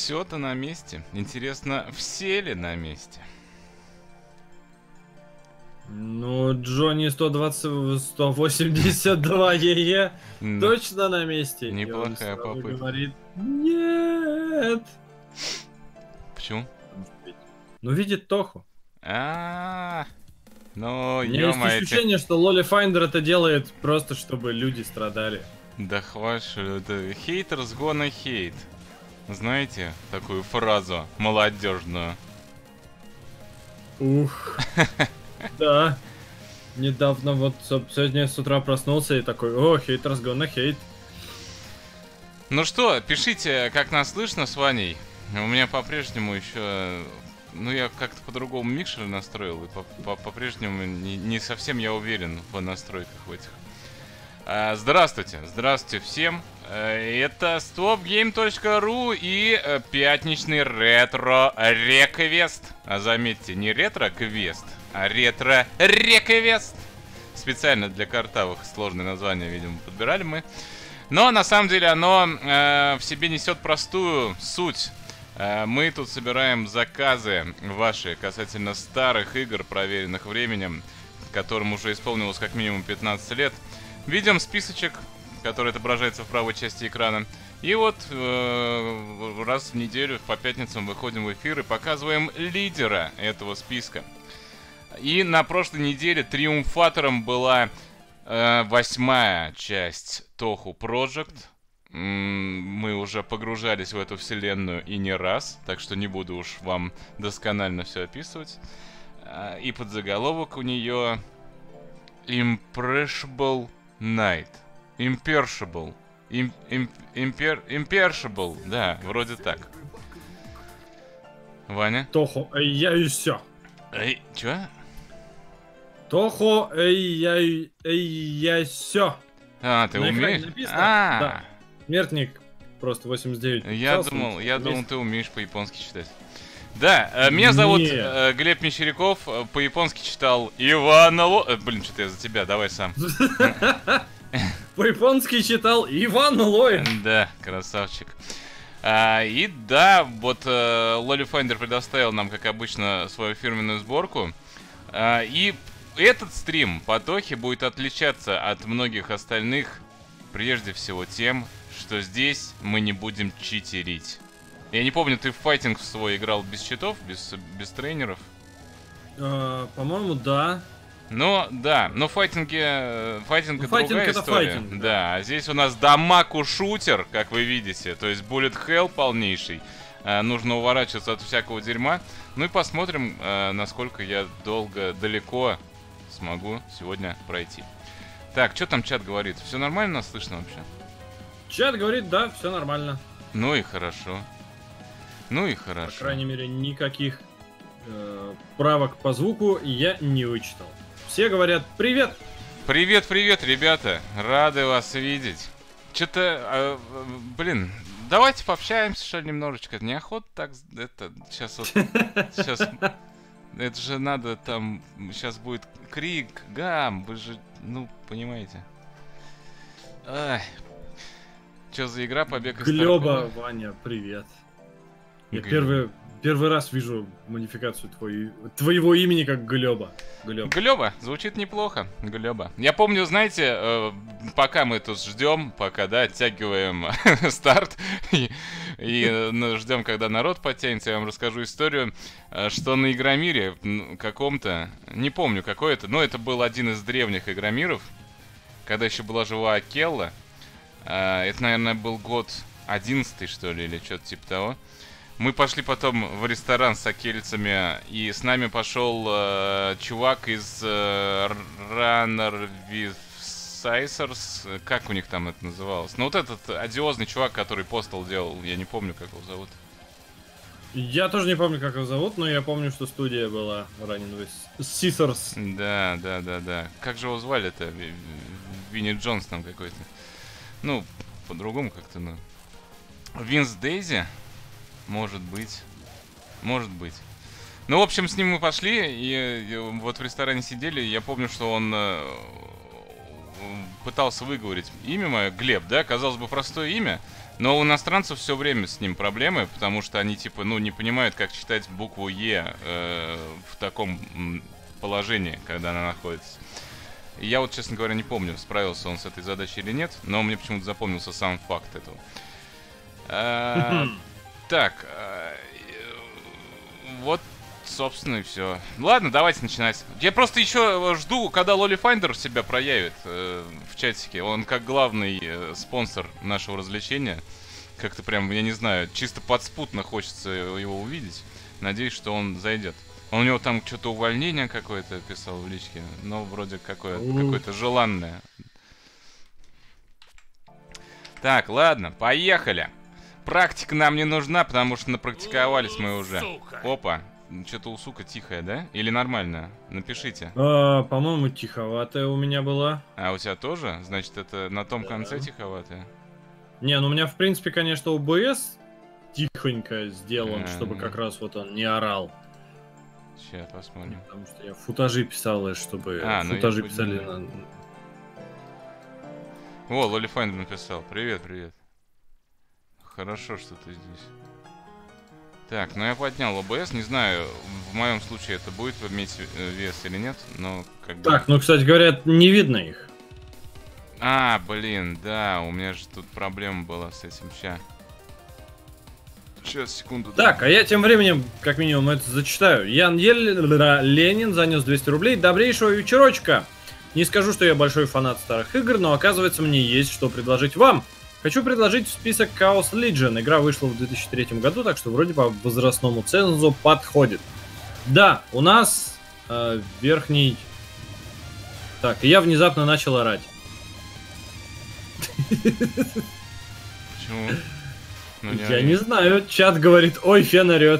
Все-то на месте. Интересно, все ли на месте? Ну, Джонни 120, 182 ЕЕ точно на месте. Неплохая попытка. Говорит, нет. Почему? Ну, видит Тоху. Ну, У меня есть ощущение, что Лоли Файндер это делает просто, чтобы люди страдали. Да хватит, это haters gonna hate. Знаете такую фразу молодежную? Ух. Да. Недавно вот сегодня с утра проснулся и такой, о, haters gonna hate. Ну что, пишите, как нас слышно с Ваней. У меня по-прежнему еще... Ну, я как-то по-другому микшер настроил, и по-прежнему не совсем я уверен в настройках в этих. Здравствуйте, здравствуйте всем. Это stopgame.ru и пятничный ретро-реквест. Заметьте, не ретро-квест, а ретро-реквест. Специально для картавых сложное название, видимо, подбирали мы. Но на самом деле оно в себе несет простую суть. Мы тут собираем заказы ваши касательно старых игр, проверенных временем, которым уже исполнилось как минимум 15 лет. Видим списочек, который отображается в правой части экрана. И вот раз в неделю по пятницам выходим в эфир и показываем лидера этого списка. И на прошлой неделе триумфатором была 8-я часть Tohu Project. Мы уже погружались в эту вселенную и не раз, так что не буду уж вам досконально все описывать. И подзаголовок у нее Imperishable Night. Imperishable. Imperishable, да, вроде так. Ваня? Тохо, я и все. Эй, чё? Тохо, я все. Ты умеешь? Да. Смертник просто 89. Я думал, ты умеешь по-японски читать. Да, меня зовут Глеб Мещеряков, по-японски читал Иван Блин, что-то я за тебя, давай сам. По-японски читал Иван Лоин. Да, красавчик. И да, вот Лоли Файндер предоставил нам, как обычно, свою фирменную сборку. И этот стрим по Тохе будет отличаться от многих остальных, прежде всего тем, что здесь мы не будем читерить. Я не помню, ты в файтинг свой играл без читов, без тренеров? По-моему, да. Ну, да, но файтинг другая история. Файтинг, да, а здесь у нас дамаку-шутер, как вы видите, то есть bullet hell полнейший. Нужно уворачиваться от всякого дерьма. Ну и посмотрим, насколько я далеко смогу сегодня пройти. Так, что там чат говорит? Все нормально нас слышно вообще? Чат говорит, да, все нормально. Ну и хорошо. Ну и хорошо. По крайней мере, никаких правок по звуку я не вычитал. Все говорят привет. Привет, ребята. Рады вас видеть. Что-то, блин, давайте пообщаемся, что ли, немножечко. Неохота так, это, сейчас вот, сейчас, это же надо там, сейчас будет крик, гам, вы же, ну, понимаете. Ай. Что за игра, побег из Глеба, Ваня, привет. Я первый раз вижу модификацию твоего имени как Глеба. Глеба, звучит неплохо, Глеба. Я помню, знаете, пока мы тут ждем, пока, да, оттягиваем старт и ждем, когда народ подтянется, я вам расскажу историю, что на Игромире каком-то, не помню какой это, но это был один из древних Игромиров, когда еще была жива Акелла. Это, наверное, был год 11-й, что ли, или что-то типа того. Мы пошли потом в ресторан с акельцами, и с нами пошел чувак из Runner with Scissors. Как у них там это называлось? Ну, вот этот одиозный чувак, который Postal делал, я не помню, как его зовут. Я тоже не помню, как его зовут, но я помню, что студия была Running with Scissors. Да. Как же его звали-то? Винни Джонс там какой-то. Ну, по-другому как-то, ну. Винс Дейзи? Может быть. Ну, в общем, с ним мы пошли, и вот в ресторане сидели, я помню, что он пытался выговорить имя мое, Глеб, да, казалось бы, простое имя, Но у иностранцев все время с ним проблемы, потому что они, типа, ну, не понимают, как читать букву «Е» в таком положении, когда она находится. И я вот, честно говоря, не помню, справился он с этой задачей или нет, но мне почему-то запомнился сам факт этого. Так, вот, собственно, и все. Ладно, давайте начинать. Я просто еще жду, когда Lolly Finder себя проявит в чатике. Он как главный спонсор нашего развлечения. Как-то прям, я не знаю, чисто подспутно хочется его увидеть. Надеюсь, что он зайдет. У него там что-то увольнение какое-то писал в личке. Но вроде какое-то желанное. Так, ладно, поехали. Практика нам не нужна, потому что напрактиковались мы уже. Опа. Что-то у сука тихая, да? Или нормальная? Напишите. По-моему, тиховатая у меня была. А у тебя тоже? Значит, это на том конце тиховатая? Не, ну у меня, в принципе, конечно, OBS тихонько сделан, чтобы как раз вот он не орал. Сейчас посмотрим. Потому что я футажи писал, чтобы футажи писали на... О, Lolly Finder написал. Привет, привет. Хорошо, что ты здесь. Так, ну я поднял OBS. Не знаю, в моем случае это будет иметь вес или нет, но как бы... Так, ну, кстати говоря, не видно их. А, блин, да, у меня же тут проблема была с этим. Сейчас, секунду. Так, а я тем временем, как минимум, это зачитаю. Ян Ленин занес 200 рублей. Добрейшего вечерочка. Не скажу, что я большой фанат старых игр, но оказывается, мне есть что предложить вам. Хочу предложить в список Chaos Legion. Игра вышла в 2003 году, так что вроде по возрастному цензу подходит. Да, у нас верхний... Так, я внезапно начал орать. Почему? Ну, я не знаю, чат говорит, ой, Фен орет.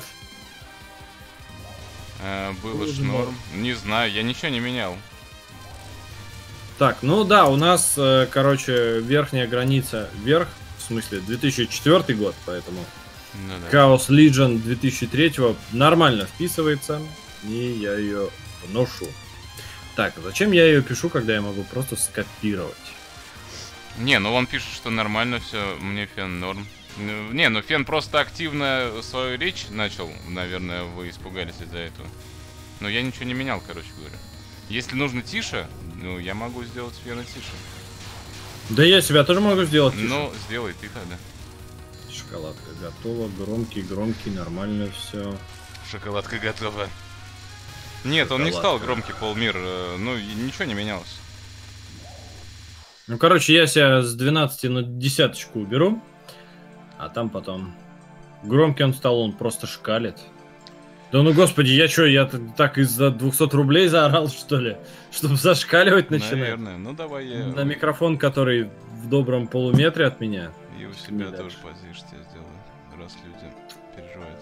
Было ж норм. Не знаю, я ничего не менял. Так, ну да, у нас, короче, верхняя граница вверх, в смысле, 2004 год, поэтому ну, да. Chaos Legion 2003 нормально вписывается, и я ее ношу. Так, зачем я ее пишу, когда я могу просто скопировать? Не, ну он пишет, что нормально все, мне Фен норм. Не, ну Фен просто активно свою речь начал, наверное, вы испугались из-за этого. Но я ничего не менял, короче говоря. Если нужно тише, ну я могу сделать Фена тише. Да я себя тоже могу сделать тише. Ну, сделай ты тогда. Шоколадка готова, громкий, нормально все. Шоколадка готова. Нет, он не стал громкий, Полмир, ну ничего не менялось. Ну, короче, я себя с 12 на 10 уберу, а там потом... Громкий он стал, он просто шкалит. Да ну господи, я так из-за 200 рублей заорал, что ли? Чтобы зашкаливать начинать? Наверное, ну давай я... На микрофон, который в добром полуметре от меня. И у себя тоже позишься сделаю, раз люди переживают.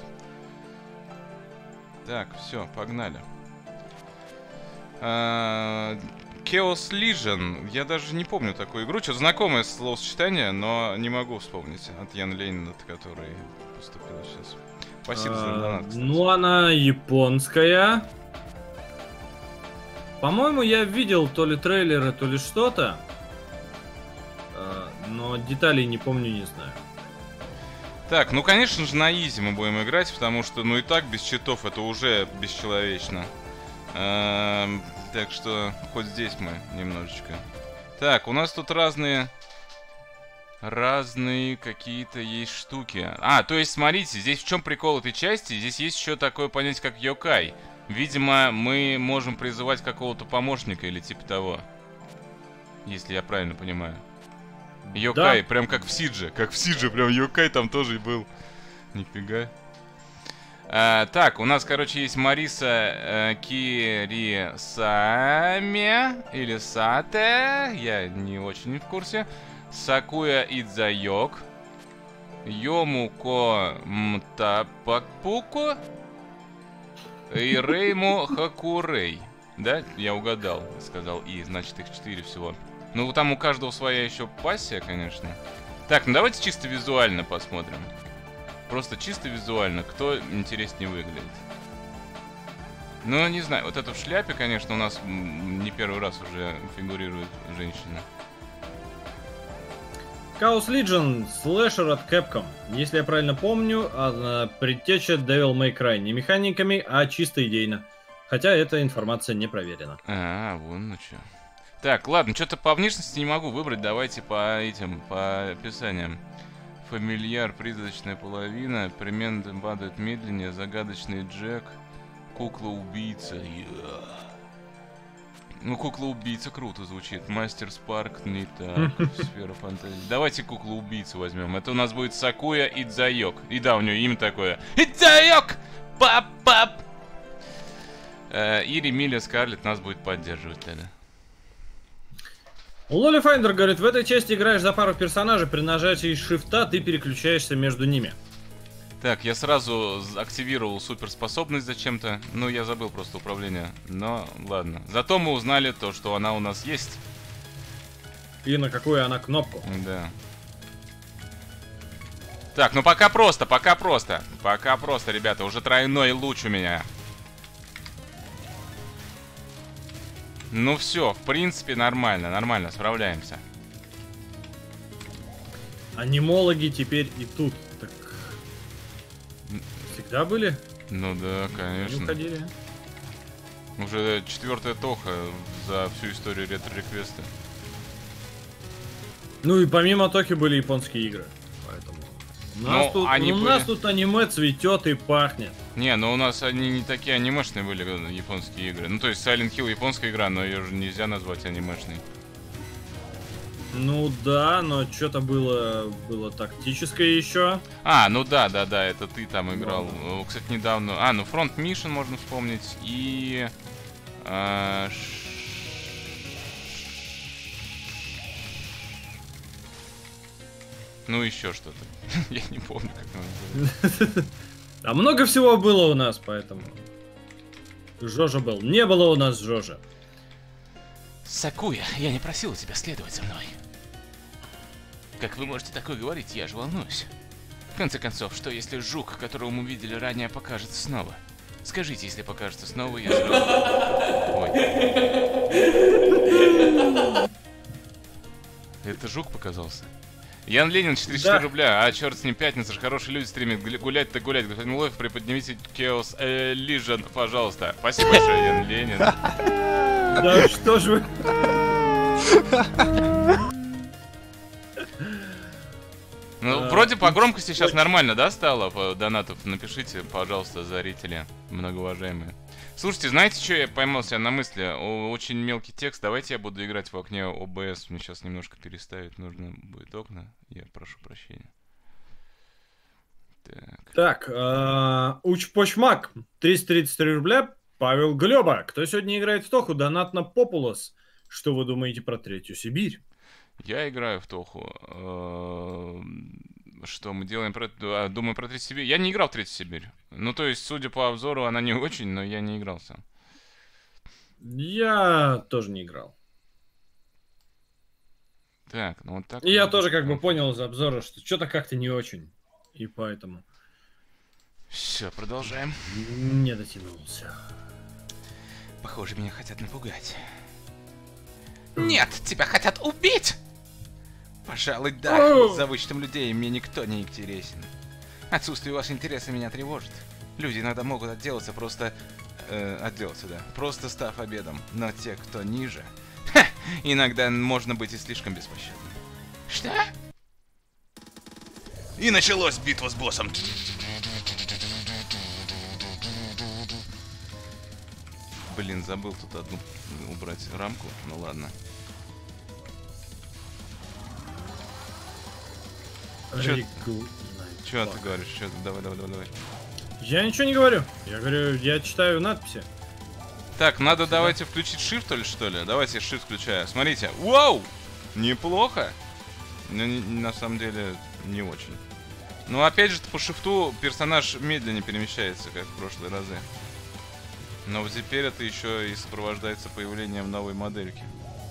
Так, все, погнали. Chaos Legion. Я даже не помню такую игру. Что-то знакомое словосочетание, но не могу вспомнить. От Яна Ленина, который поступил сейчас. Спасибо за донат, кстати. Ну, она японская. По-моему, я видел то ли трейлеры, то ли что-то. Но деталей не помню, не знаю. Так, ну, конечно же, на изи мы будем играть, потому что, ну, и так без читов это уже бесчеловечно. Так что хоть здесь мы немножечко. Так, у нас тут разные какие-то есть штуки. А, то есть, смотрите, здесь в чем прикол этой части? Здесь есть еще такое понятие, как йокай. Видимо, мы можем призывать какого-то помощника или типа того. Если я правильно понимаю. Йокай, да. Прям как в Сидже. Как в Сидже, прям йокай там тоже и был. Нифига. Так, у нас, короче, есть Мариса Кирисаме или Сате, я не очень в курсе. Сакуя Идзайок, Йомуко Мтапакпуко и Рейму Хакурей. Да, я угадал, сказал И, значит их 4 всего. Ну, там у каждого своя еще пассия, конечно. Так, ну давайте чисто визуально посмотрим. Просто чисто визуально, кто интереснее выглядит. Ну, не знаю, вот это в шляпе, конечно, у нас не первый раз уже фигурирует женщина. Chaos Legion, слэшер от Capcom. Если я правильно помню, предтеча Devil May Cry. Не механиками, а чисто идейно. Хотя эта информация не проверена. Вон ну чё. Так, ладно, что-то по внешности не могу выбрать. Давайте по описаниям. Фамильяр, призрачная половина, перемены падают медленнее, загадочный Джек, кукла-убийца. Ну, кукла-убийца круто звучит. Мастер Спарк, не так. Сфера фантазии. Давайте куклу-убийцу возьмем. Это у нас будет Сакуя Идзайок. И да, у нее имя такое. Идзайок! Пап-пап! И Ремиля Скарлетт нас будет поддерживать тогда. Лоли Файндер говорит, в этой части играешь за пару персонажей, при нажатии шифта ты переключаешься между ними. Так, я сразу активировал суперспособность зачем-то. Ну, я забыл просто управление. Но, ладно. Зато мы узнали то, что она у нас есть. И на какую она кнопку. Да. Так, ну пока просто. Пока просто, ребята. Уже тройной луч у меня. Ну все, в принципе, нормально, справляемся. Анимологи теперь и тут. Так... Всегда были? Ну да, конечно. Не уходили. Уже 4-я тоха за всю историю ретро-реквеста. Ну и помимо Тохи были японские игры. Поэтому... У нас тут аниме цветет и пахнет. Не, ну у нас они не такие анимешные были, японские игры. Ну то есть Silent Hill японская игра, но ее же нельзя назвать анимешной. Ну да, но что-то было тактическое еще. Ну да, это ты там играл. Ну. Кстати, недавно... ну Front Mission можно вспомнить. И... Ну еще что-то. Я не помню, как оно называется. А много всего было у нас, поэтому... Жожа был. Не было у нас Жожа. Сакуя, я не просил тебя следовать за мной. Как вы можете такое говорить, я же волнуюсь. В конце концов, что если жук, которого мы видели ранее, покажется снова? Скажите, если покажется снова, я сразу... Ой. Это жук показался? Ян Ленин, 4 рубля. Черт с ним, пятница же, хорошие люди стримят. Гулять-то гулять. Господин Лоев, приподнимите Chaos Legion, пожалуйста. Спасибо большое, Ян Ленин. Да что ж вы... Ну, вроде по громкости сейчас нормально, да, стало по донатов? Напишите, пожалуйста, зрители, многоуважаемые. Слушайте, знаете, что я поймал себя на мысли? Очень мелкий текст. Давайте я буду играть в окне OBS. Мне сейчас немножко переставить нужно будет окна. Я прошу прощения. Так, Учпочмак, 333 рубля. Павел Глеба. Кто сегодня играет в Тоху? Донат на Популос. Что вы думаете про Третью Сибирь? Я играю в Тоху. Что мы делаем? Думаю про Третью Сибирь. Я не играл в Третью Сибирь. Ну, то есть, судя по обзору, она не очень, но я не играл сам. Я тоже не играл. Так, ну вот так. И я тоже как бы понял из обзора, что что-то как-то не очень. И поэтому... Все, продолжаем. Не дотянулся. Похоже, меня хотят напугать. Нет, тебя хотят убить! Пожалуй, да. За вычетом людей мне никто не интересен. Отсутствие вашего интереса меня тревожит. Люди иногда могут отделаться просто... просто став обедом. Но те, кто ниже... иногда можно быть и слишком беспощадным. Что? И началась битва с боссом. Блин, забыл тут одну убрать рамку. Ну ладно. Чё ты говоришь? Чё ты? Давай. Я ничего не говорю. Я говорю, я читаю надписи. Так, надо давайте включить Shift или что ли? Давайте Shift включаю. Смотрите. Вау! Неплохо. Но на самом деле не очень. Но опять же по шифту персонаж медленнее перемещается, как в прошлые разы. Но вот теперь это еще и сопровождается появлением новой модельки.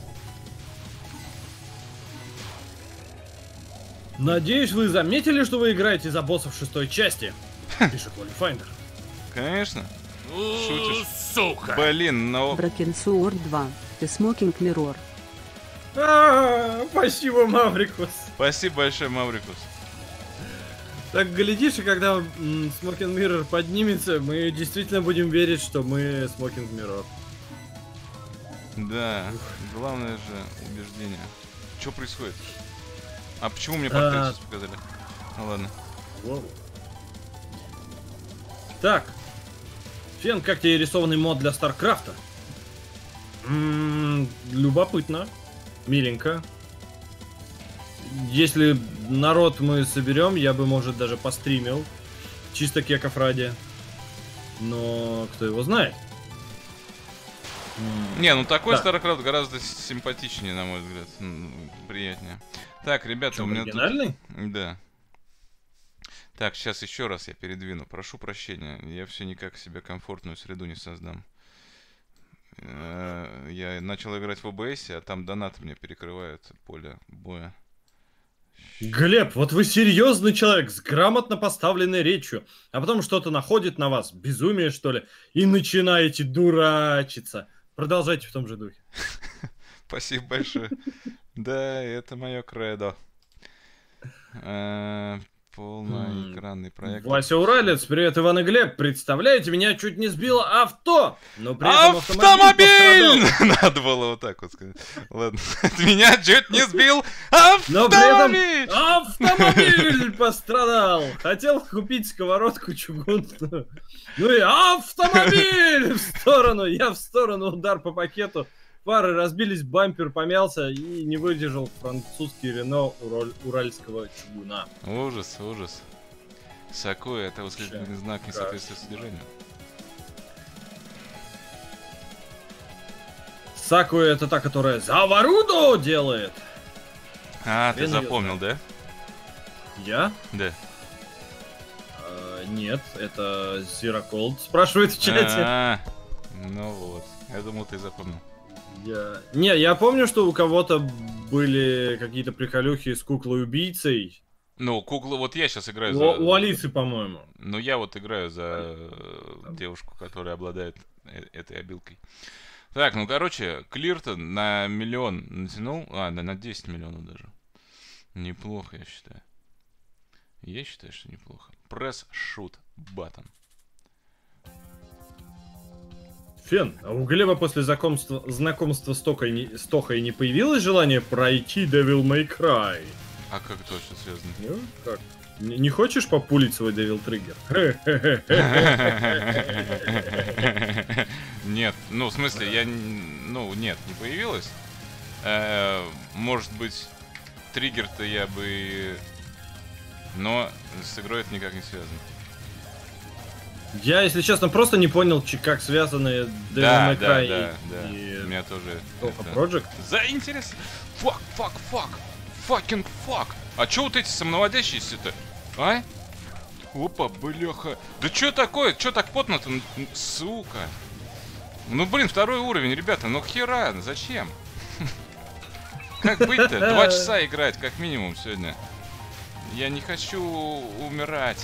Надеюсь, вы заметили, что вы играете за боссов 6-й части? Пишет Лоли Файндер. Конечно. Шутишь? Сука! Блин, но... Бракенсуор 2. The Smoking Mirror. Спасибо, Маврикус. Спасибо большое, Маврикус. Так, глядишь, и когда Smoking Mirror поднимется, мы действительно будем верить, что мы Smoking Mirror. Да, главное же убеждение. Что происходит? А почему мне портрет сейчас показали? Ну ладно. Воу. Так. Фен, как тебе рисованный мод для Старкрафта? Любопытно. Миленько. Если народ мы соберем, я бы, может, даже постримил. Чисто кеков ради. Но кто его знает? Не, ну такой да. StarCraft гораздо симпатичнее, на мой взгляд. Приятнее. Так, ребята, Что, у меня оригинальный? тут... Да. Так, сейчас еще раз я передвину. Прошу прощения. Я все никак себе комфортную среду не создам. Я начал играть в OBS, а там донат мне перекрывает поле боя. Глеб, вот вы серьезный человек с грамотно поставленной речью, а потом что-то находит на вас, безумие что ли, и начинаете дурачиться. Продолжайте в том же духе. Спасибо большое. Да, это мое кредо. Полноэкранный проект. Вася Уралец, привет, Иван и Глеб. Представляете, меня чуть не сбило авто, но при этом автомобиль! Надо было вот так вот сказать. Ладно, меня чуть не сбил автомобиль! Но при этом автомобиль пострадал. Хотел купить сковородку чугунную. Ну и автомобиль в сторону. Я в сторону, удар по пакету. Фары разбились, бампер помялся и не выдержал французский Рено уральского чугуна. Ужас, ужас. Сакуя — это восклицательный знак, не соответствует содержанию. Сакуя — это та, которая Заваруду делает. А, ты запомнил, да? Я? Да. Нет, это Зираколд спрашивает в чате. Ну вот, я думал, ты запомнил. Не, я помню, что у кого-то были какие-то приколюхи с куклой-убийцей. Ну, кукла, вот я сейчас играю за... У Алисы, по-моему. Ну, я вот играю за девушку, которая обладает этой обилкой. Так, ну, короче, Клиртон на 1 миллион натянул. На 10 миллионов даже. Неплохо, я считаю. Я считаю, что неплохо. Press shoot button. Фен, а у Глеба после знакомства с Тохой не появилось желание пройти Devil May Cry? А как это вообще связано? Ну, как? Не хочешь популить свой Devil Trigger? Нет, ну, в смысле, нет, не появилось. Может быть, триггер-то я бы... Но с игрой это никак не связано. Я, если честно, просто не понял, как связаны Devil May Cry и... У меня тоже... Toha Project. Заинтересно. Fucking fuck. А чё вот эти самонаводящиеся-то? А? Опа, бляха. Да чё такое? Чё так потно-то? Сука. Ну, блин, 2-й уровень, ребята. Ну, хера, зачем? Как быть-то? 2 часа играть, как минимум, сегодня. Я не хочу умирать.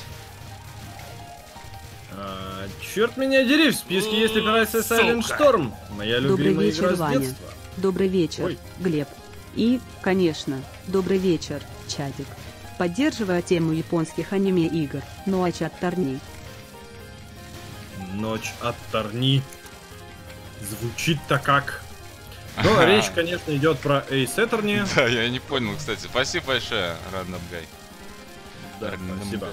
Черт меня дери, в списке есть операция Silent Storm. Моя любимая игра с детства. Добрый вечер, Глеб. И, конечно, добрый вечер, чатик. Поддерживая тему японских аниме-игр, Ночь от Торни. Ночь от Торни. Звучит-то как... Но речь, конечно, идет про Ace Attorney. Да, я не понял, кстати. Спасибо большое, Random Guy. Да, спасибо.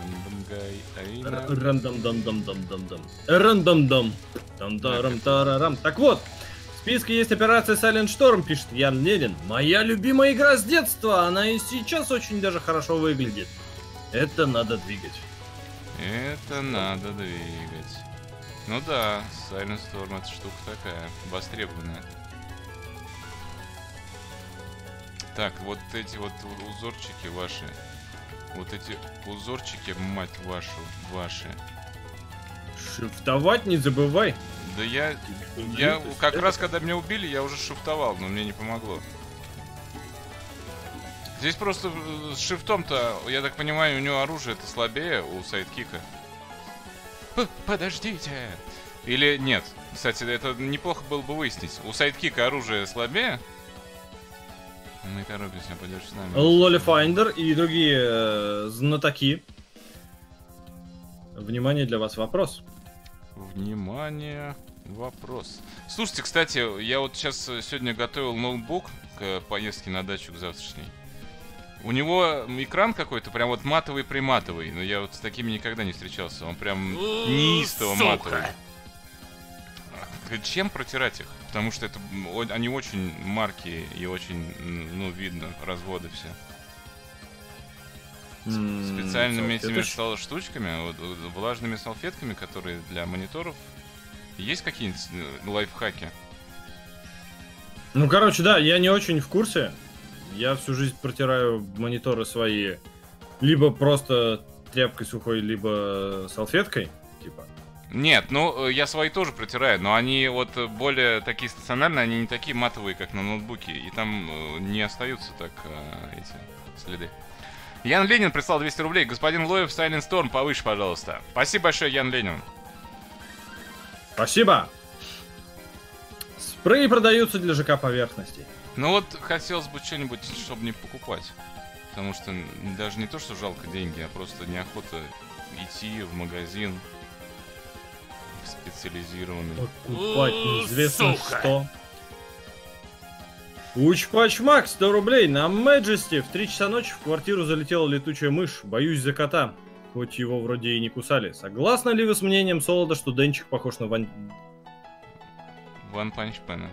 Рандом-дам. Так вот, в списке есть операция Silent Storm, пишет Ян Ленин. Моя любимая игра с детства, она и сейчас очень даже хорошо выглядит. Это надо двигать. Это надо двигать. Ну да, Silent Storm это штука такая, востребованная. Так, вот эти вот узорчики ваши. Вот эти узорчики, мать ваши. Шифтовать не забывай. Да я как раз когда меня убили, я уже шифтовал, но мне не помогло. Здесь просто с шифтом-то, я так понимаю, у него оружие это слабее у сайдкика. Подождите. Или нет. Кстати, это неплохо было бы выяснить. У сайдкика оружие слабее? Мы торопимся, пойдешь с нами. Лолифайндер и другие знатоки. Внимание, для вас вопрос. Внимание, вопрос. Слушайте, кстати, я вот сейчас сегодня готовил ноутбук к поездке на дачу к завтрашней. У него экран какой-то прям вот матовый-приматовый, но я вот с такими никогда не встречался. Он прям неистово матовый. Чем протирать их? Потому что это они очень маркие и очень, ну, видно, разводы все. Специальными этими штучками, вот, влажными салфетками, которые для мониторов. Есть какие-нибудь лайфхаки? Ну, короче, да, я не очень в курсе. Я всю жизнь протираю мониторы свои либо просто тряпкой сухой, либо салфеткой, типа. Нет, ну, я свои тоже протираю, но они вот более такие стационарные, они не такие матовые, как на ноутбуке, и там не остаются так эти следы. Ян Ленин прислал 200 рублей. Господин Лоев, Silent Storm, повыше, пожалуйста. Спасибо большое, Ян Ленин. Спасибо. Спреи продаются для ЖК поверхностей. Ну вот, хотелось бы что-нибудь, чтобы не покупать. Потому что даже не то, что жалко деньги, а просто неохота идти в магазин специализированный. Покупать неизвестно что. Учпач Макс, 100 рублей. На Majesty в 3 часа ночи в квартиру залетела летучая мышь. Боюсь за кота. Хоть его вроде и не кусали. Согласны ли вы с мнением Солода, что Денчик похож на One Punch Man?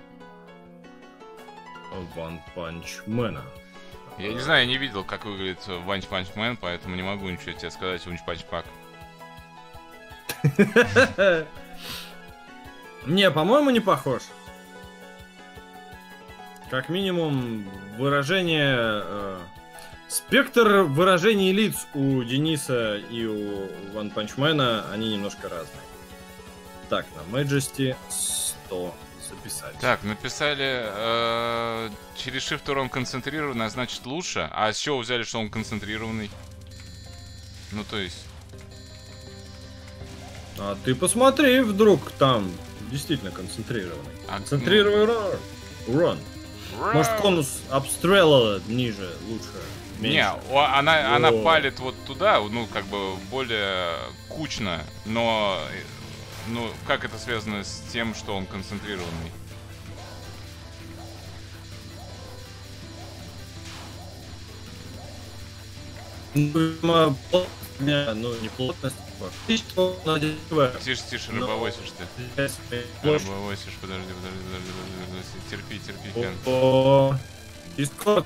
One Punch Man. Я не знаю, я не видел, как выглядит One Punch Man, поэтому не могу ничего тебе сказать. One Punch Pack. Не, по-моему, не похож. Как минимум, выражение... спектр выражений лиц у Дениса и у One Punch Man, они немножко разные. Так, на Majesty 100 записали. Так, написали, через Shift он концентрированный, а значит лучше. А с чего взяли, что он концентрированный? Ну, то есть... А ты посмотри, вдруг там действительно концентрированный. Концентрированный урон. Может, конус обстрела ниже, лучше, меньше. Не, она палит вот туда, ну, как бы более кучно, но... Ну, как это связано с тем, что он концентрированный? Ну, не плотность. Тише, тише, рыбовосишь ты. Рыбовосишь, подожди. Терпи, Фен. Дискорд.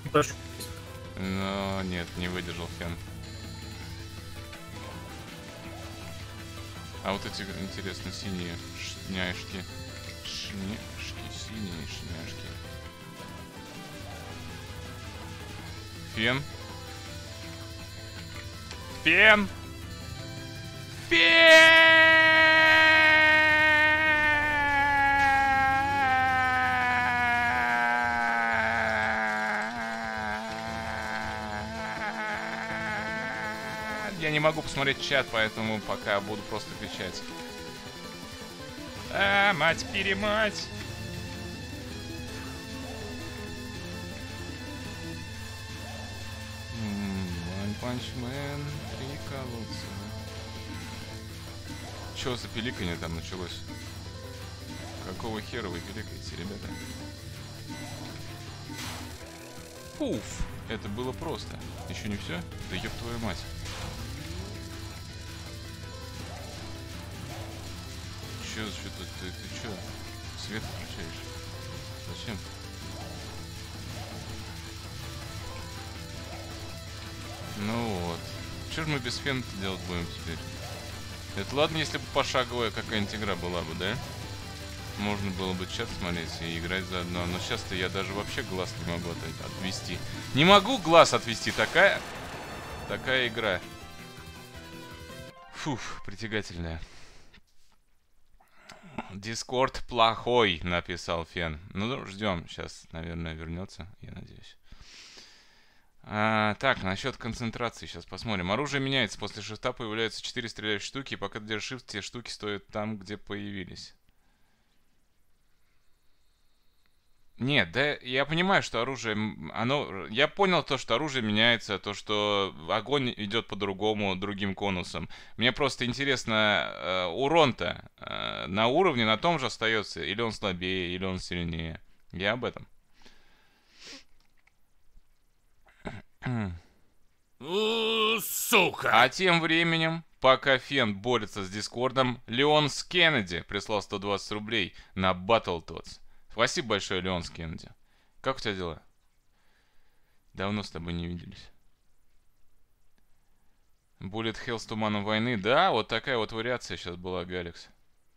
Но нет, не выдержал Фен. А вот эти, интересно, синие шняшки. Синие шняшки. Фен. Я не могу посмотреть чат, поэтому пока буду просто кричать. Мать-перемать! One Punch Man, приколоться. Чё за пиликанье там началось? Какого хера вы пиликаете, ребята? Пуф! Это было просто. Еще не все? Да ёб твою мать. Чё ты чё? Свет включаешь? Зачем? Ну вот. Чё ж мы без фена делать будем теперь? Это ладно, если бы пошаговая какая-нибудь игра была бы, да? Можно было бы чат смотреть и играть заодно. Но сейчас-то я даже вообще глаз не могу отвести. Не могу глаз отвести. Такая игра. Фух, притягательная. Дискорд плохой, написал Фен. Ну, ждем. Сейчас, наверное, вернется, я надеюсь. Так, насчет концентрации сейчас посмотрим. Оружие меняется. После шифта появляются 4 стреляющие штуки. И пока ты держишь shift, те штуки стоят там, где появились. Нет, да, я понимаю, что оружие, оно, я понял то, что оружие меняется, то, что огонь идет по-другому, другим конусом. Мне просто интересно, урон-то на уровне на том же остается, или он слабее, или он сильнее. Я об этом. Сука! А тем временем, пока Фен борется с Дискордом, Леонс Кеннеди прислал 120 рублей на Battletoads. Спасибо большое, Леонс Кеннеди. Как у тебя дела? Давно с тобой не виделись. Bullet Hell с Туманом войны. Да, вот такая вот вариация сейчас была, Галекс.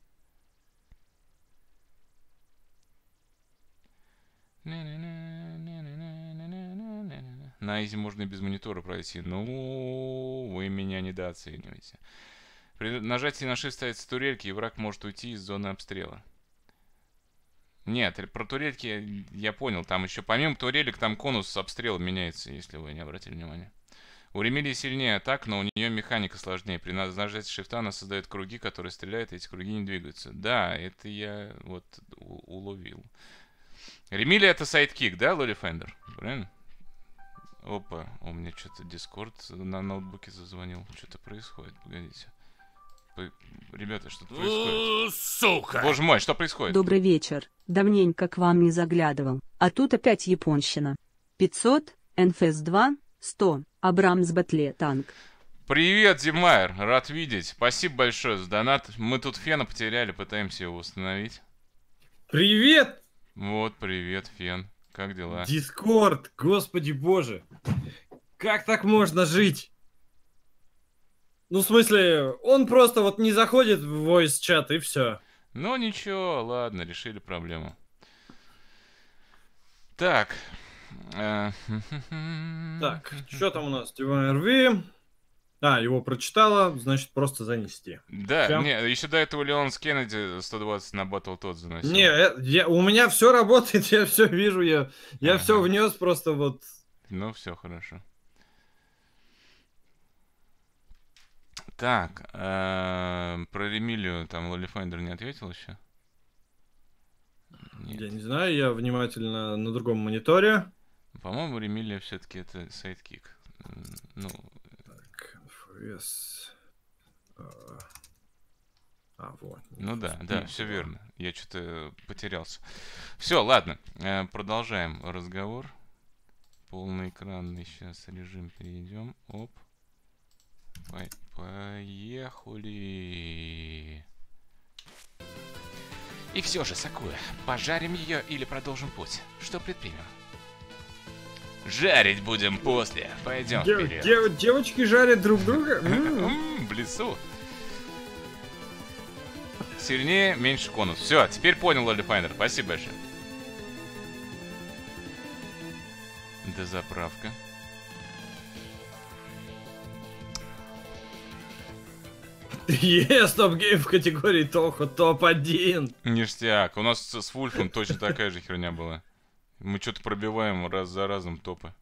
На изи можно и без монитора пройти. Ну, вы меня недооцениваете. При нажатии на Shift ставятся турельки, и враг может уйти из зоны обстрела. Нет, про турельки я понял. Там еще помимо турелек, там конус обстрела меняется, если вы не обратили внимания. У Ремилии сильнее атак, но у нее механика сложнее. При нажатии шифта она создает круги, которые стреляют, и эти круги не двигаются. Да, это я вот уловил. Ремилия это сайдкик, да, Лоли Фендер? Правильно? Опа, у меня что-то Дискорд на ноутбуке зазвонил. Что-то происходит, погодите. Ребята, что-то происходит. Сука! Боже мой, что происходит? Добрый вечер. Давненько к вам не заглядывал. А тут опять японщина. 500, НФС 2, 100, Абрамс Батле танк. Привет, Димайер, рад видеть. Спасибо большое за донат. Мы тут Фена потеряли, пытаемся его восстановить. Привет! Вот, привет, Фен. Как дела? Дискорд, господи боже. Как так можно жить? Ну, в смысле, он просто вот не заходит в voice-чат и все. Ну, ничего, ладно, решили проблему. Так. Так, что там у нас? Divine RV. А, его прочитала, значит, просто занести. Да, Всё. не, еще до этого Леонс Кеннеди 120 на Battletoads заносил. Не, у меня все работает, я все вижу, я Ага. все внес, просто вот. Ну, все хорошо. Так, про Ремилию там Лоли Файндер не ответил еще? Нет. Я не знаю, я внимательно на другом мониторе. По-моему, Ремилия все-таки это сайдкик. Ну, Так, FS. Вот. ну да, все верно. Я что-то потерялся. Все, ладно, продолжаем разговор. Полный экранный сейчас режим перейдем. Оп. Поехали. И все же, Сакуя, пожарим ее или продолжим путь? Что предпримем? Жарить будем после. Пойдем вперед. Девочки жарят друг друга? В лесу. Сильнее, меньше конус. Все, теперь понял, Лоли Файндер. Спасибо большое. Дозаправка. Топ-гейм в категории Тохо, топ-1. Ништяк. У нас с Вульфом точно такая же херня была. Мы что-то пробиваем раз за разом топы.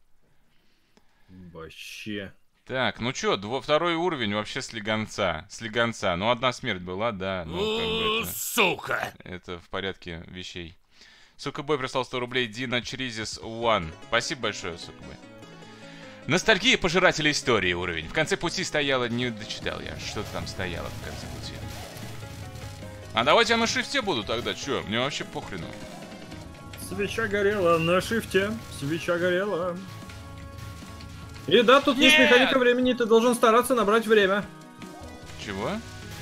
Вообще. Так, ну чё, второй уровень вообще слегонца. Ну, одна смерть была, да. Ну, как бы Сука! это в порядке вещей. Сукабой прислал 100 рублей Дина Чризис One. Спасибо большое, Сукабой. Ностальгия пожирателя истории уровень. В конце пути стояло, не дочитал я. Что-то там стояло в конце пути. А давайте я на шифте буду тогда, чё? Мне вообще похрену. Свеча горела на шифте. Свеча горела. И да, тут есть Нет! механика времени, ты должен стараться набрать время. Чего?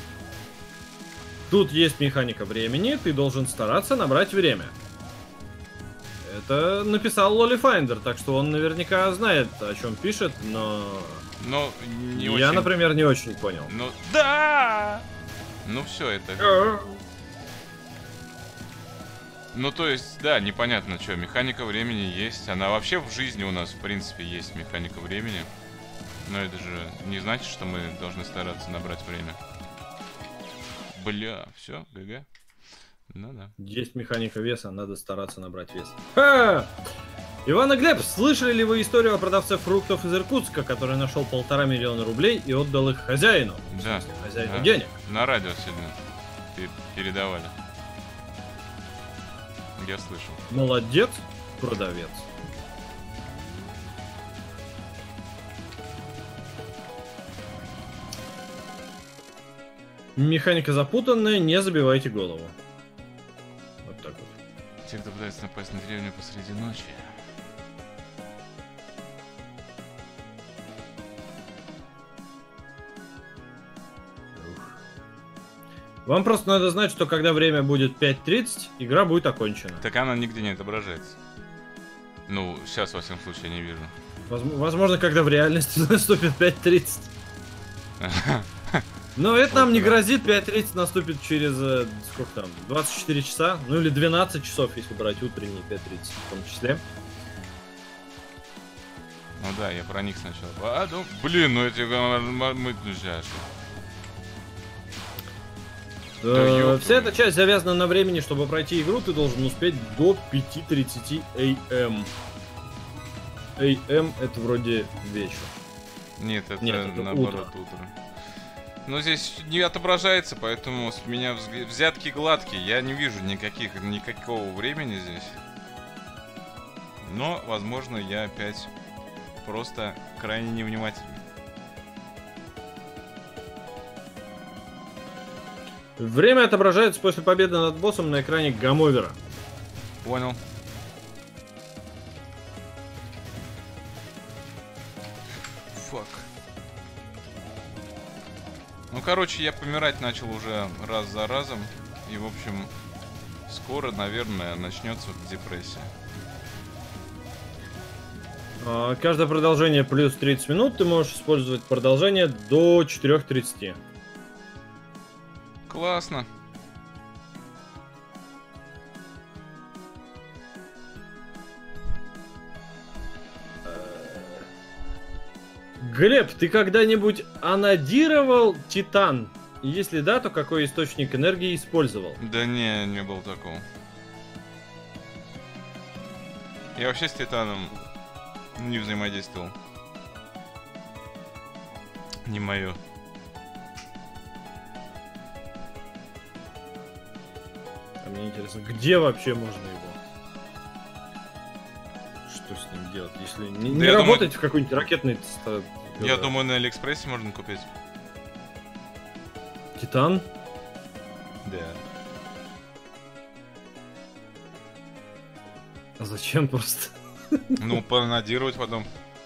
Тут есть механика времени, ты должен стараться набрать время. Это написал Лоли Файндер, так что он наверняка знает, о чем пишет, но... Ну, не я, очень... например, не очень понял. Ну, да! Ну, все это... Ну, то есть, да, непонятно, что, механика времени есть. Она вообще в жизни у нас, в принципе, есть механика времени. Но это же не значит, что мы должны стараться набрать время. Бля, все, ГГ. Ну да. Есть механика веса, надо стараться набрать вес. Ха! Иван и Глеб, слышали ли вы историю о продавце фруктов из Иркутска, который нашел 1,5 миллиона рублей и отдал их хозяину? Да. Хозяину Да. денег. На радио сегодня передавали. Я слышал. Молодец, продавец. Механика запутанная, не забивайте голову. Вот так вот. Те, кто пытается напасть на деревню посреди ночи. Вам просто надо знать, что когда время будет 5:30, игра будет окончена. Так она нигде не отображается. Ну, сейчас, во всяком случае, я не вижу. Возможно, когда в реальности наступит 5:30. Но это нам не грозит, 5:30 наступит через, сколько там, 24 часа? Ну или 12 часов, если брать утренний 5:30 в том числе. Ну да, я проник сначала. А, ну, блин, ну эти... Вся эта часть завязана на времени, чтобы пройти игру, ты должен успеть до 5:30 АМ. АМ это вроде вечер. Нет, это это наоборот утро. Но здесь не отображается, поэтому с меня взятки гладкие. Я не вижу никакого времени здесь. Но, возможно, я опять просто крайне невнимательный. Время отображается после победы над боссом на экране гамовера. Понял. Фак. Ну, короче, я помирать начал уже раз за разом. И, в общем, скоро, наверное, начнется депрессия. Каждое продолжение плюс 30 минут. Ты можешь использовать продолжение до 4:30. Классно. Глеб, ты когда-нибудь анодировал титан? Если да, то какой источник энергии использовал? Да не было такого. Я вообще с титаном не взаимодействовал. Не мое. А мне интересно, где вообще можно его? Что с ним делать, если не работать в какой-нибудь ракетной... Я думаю, на Алиэкспрессе можно купить. Титан? Да. А зачем просто? Ну, понадировать потом.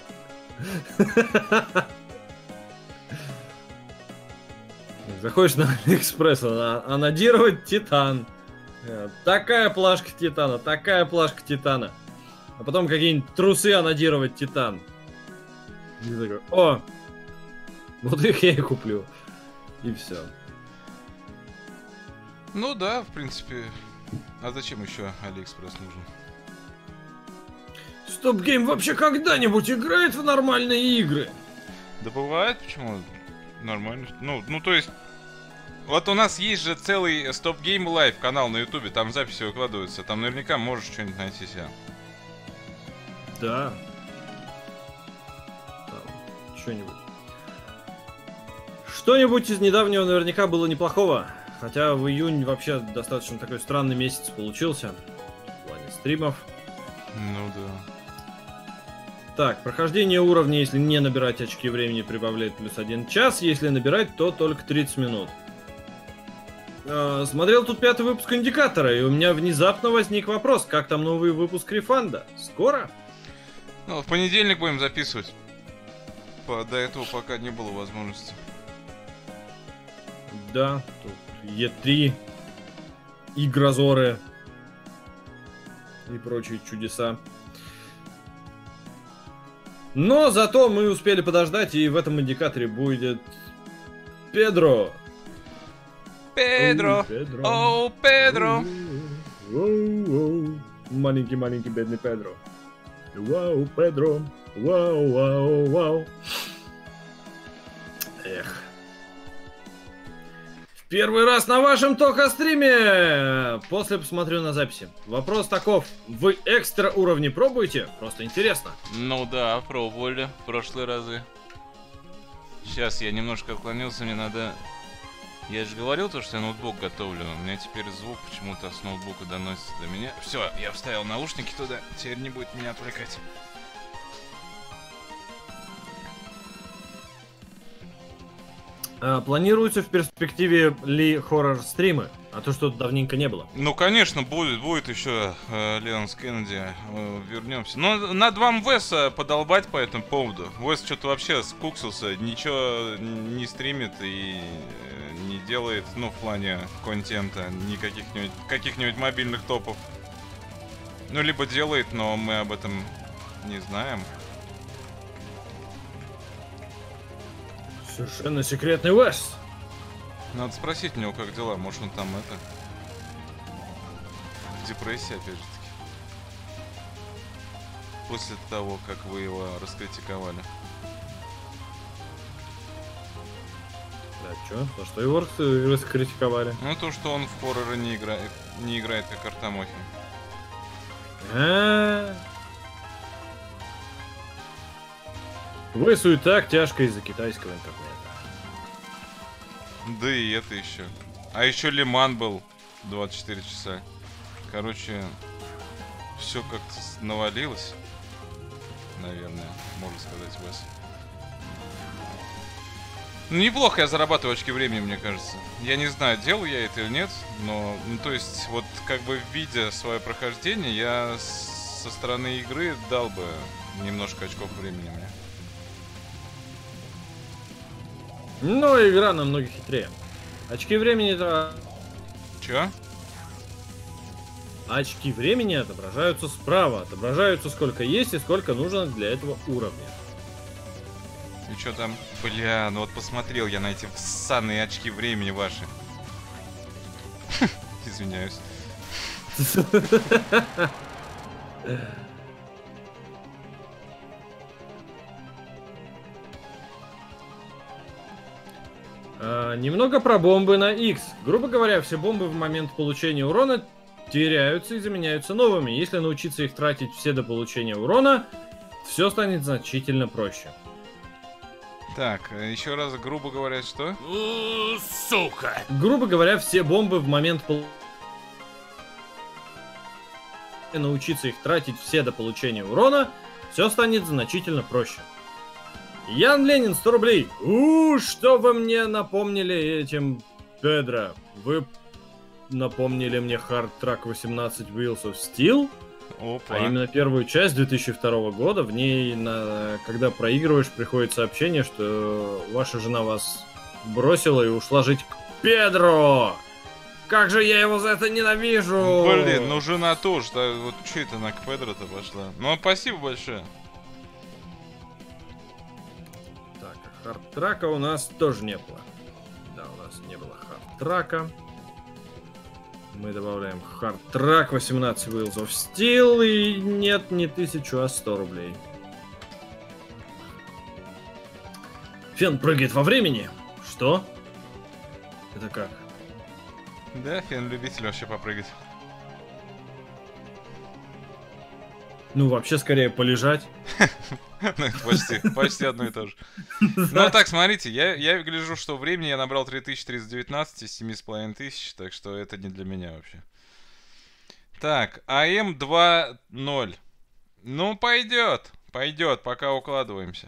Заходишь на Алиэкспресс, анодировать титан. Такая плашка титана, такая плашка титана. А потом какие-нибудь трусы анодировать титан. И такой, о! Вот их я и куплю. И все. Ну да, в принципе. А зачем еще Алиэкспресс нужен? Стоп Гейм вообще когда-нибудь играет в нормальные игры? Да бывает, почему? Нормально. Ну то есть... Вот у нас есть же целый Stop Game Live канал на ютубе, там записи выкладываются. Там наверняка можешь что-нибудь найти себе. Да. Что-нибудь. Что-нибудь из недавнего наверняка было неплохого. Хотя в июнь вообще достаточно такой странный месяц получился. В плане стримов. Ну да. Так, прохождение уровня, если не набирать очки времени, прибавляет плюс 1 час. Если набирать, то только 30 минут. Смотрел тут 5-й выпуск Индикатора, и у меня внезапно возник вопрос, как там новый выпуск Рефанда? Скоро? Ну, в понедельник будем записывать. До этого пока не было возможности. Да, тут Е3, Игрозоры и прочие чудеса. Но зато мы успели подождать, и в этом Индикаторе будет Педро. Педро! О, Педро! Маленький бедный Педро. Вау, Педро. Вау. Эх. Первый раз на вашем тока-стриме! После посмотрю на записи. Вопрос таков. Вы экстра уровни пробуете? Просто интересно. Ну да, пробовали в прошлые разы. Сейчас я немножко отклонился, мне надо Я же говорил то, что я ноутбук готовлю. У меня теперь звук почему-то с ноутбука доносится до меня. Все, я вставил наушники туда. Теперь не будет меня отвлекать. Планируется в перспективе ли хоррор-стримы? А то что-то давненько не было. Ну, конечно, будет еще Леонс Кеннеди. Вернемся. Но надо вам Веса подолбать по этому поводу. Вес что-то вообще скуксился, ничего не стримит и не делает, ну, в плане контента, никаких каких-нибудь мобильных топов. Ну, либо делает, но мы об этом не знаем. Совершенно секретный Вес. Надо спросить у него, как дела. Может, он там это... в депрессии, опять же таки. После того, как вы его раскритиковали. Да, чё? За что его раскритиковали? Ну, то, что он в хорроры не играет как Артамохин. Весу и так тяжко из-за китайского интернета. Да и это еще. А еще Лиман был 24 часа. Короче, все как-то навалилось. Наверное, можно сказать, Вес. Ну, неплохо я зарабатываю очки времени, мне кажется. Я не знаю, делаю я это или нет, но, ну, то есть, вот, как бы, видя свое прохождение, я со стороны игры дал бы немножко очков времени мне. Но игра намного хитрее. Очки времени это... Чё? Очки времени отображаются справа. Отображаются сколько есть и сколько нужно для этого уровня. И чё там? Бля, ну вот посмотрел я на эти ссаные очки времени ваши. Извиняюсь. Немного про бомбы на X. Грубо говоря, все бомбы в момент получения урона теряются и заменяются новыми. Если научиться их тратить все до получения урона, все станет значительно проще. Так, еще раз, грубо говоря, что? Сука! Грубо говоря, все бомбы в момент научиться их тратить все до получения урона, все станет значительно проще. Ян Ленин, 100 рублей. Что вы мне напомнили этим, Педро? Вы напомнили мне Hard Track 18 Wheels of Steel? Опа. А именно первую часть 2002 года. В ней, когда проигрываешь, приходит сообщение, что ваша жена вас бросила и ушла жить к Педро. Как же я его за это ненавижу! Блин, ну жена тоже. Да, вот что это она к Педро-то пошла? Ну, спасибо большое. Так, а хардтрака у нас тоже не было. Да, у нас не было хардтрака. Мы добавляем хардтрак 18 Wheels of Steel. И нет, не 1000, а 100 рублей. Фен прыгает во времени. Что? Это как? Да, Фен любитель вообще попрыгать. Ну, вообще, скорее полежать. Ну, это почти одно и то же. Ну, так, смотрите, я гляжу, что времени я набрал 3319 из 7500, так что это не для меня вообще. Так, АМ 2.0. Ну, пойдет, пока укладываемся.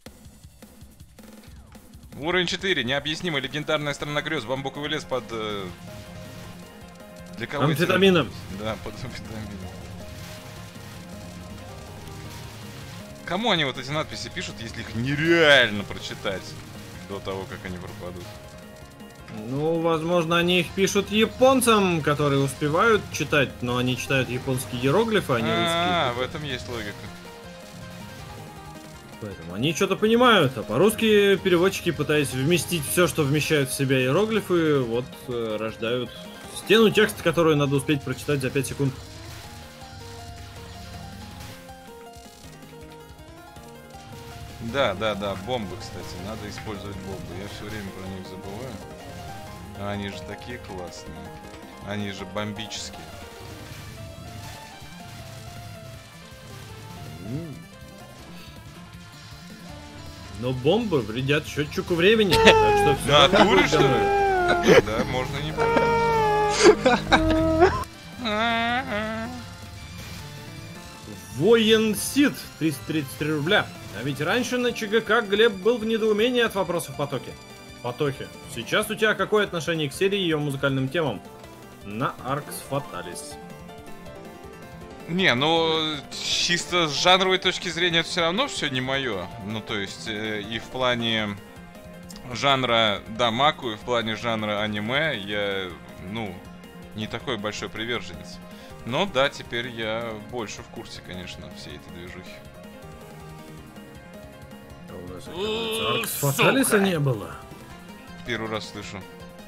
Уровень 4, необъяснимый, легендарная страна грез, бамбуковый лес под... Для кого амфетамином. Да, под амфетамином. Кому они вот эти надписи пишут, если их нереально прочитать до того, как они пропадут? Ну, возможно, они их пишут японцам, которые успевают читать, но они читают японские иероглифы, а не русские. В этом есть логика. Поэтому они что-то понимают, а по-русски переводчики, пытаясь вместить все, что вмещают в себя иероглифы, вот рождают стену текста, которую надо успеть прочитать за 5 секунд. Да, бомбы, кстати, надо использовать бомбы. Я все время про них забываю. А они же такие классные. Они же бомбические. Но бомбы вредят счетчику времени, так что все. Натуре, что ли? Да, можно не больше. Воин Сид, 333 рубля. А ведь раньше на ЧГК Глеб был в недоумении от вопросов Потохи. Сейчас у тебя какое отношение к серии и ее музыкальным темам? На Arx Fatalis. Не, ну чисто с жанровой точки зрения это все равно все не мое. Ну, то есть, и в плане жанра дамаку, и в плане жанра аниме я, ну, не такой большой приверженец. Но да, теперь я больше в курсе, конечно, всей этой движухи. Arx Fatalis не было. Первый раз слышу.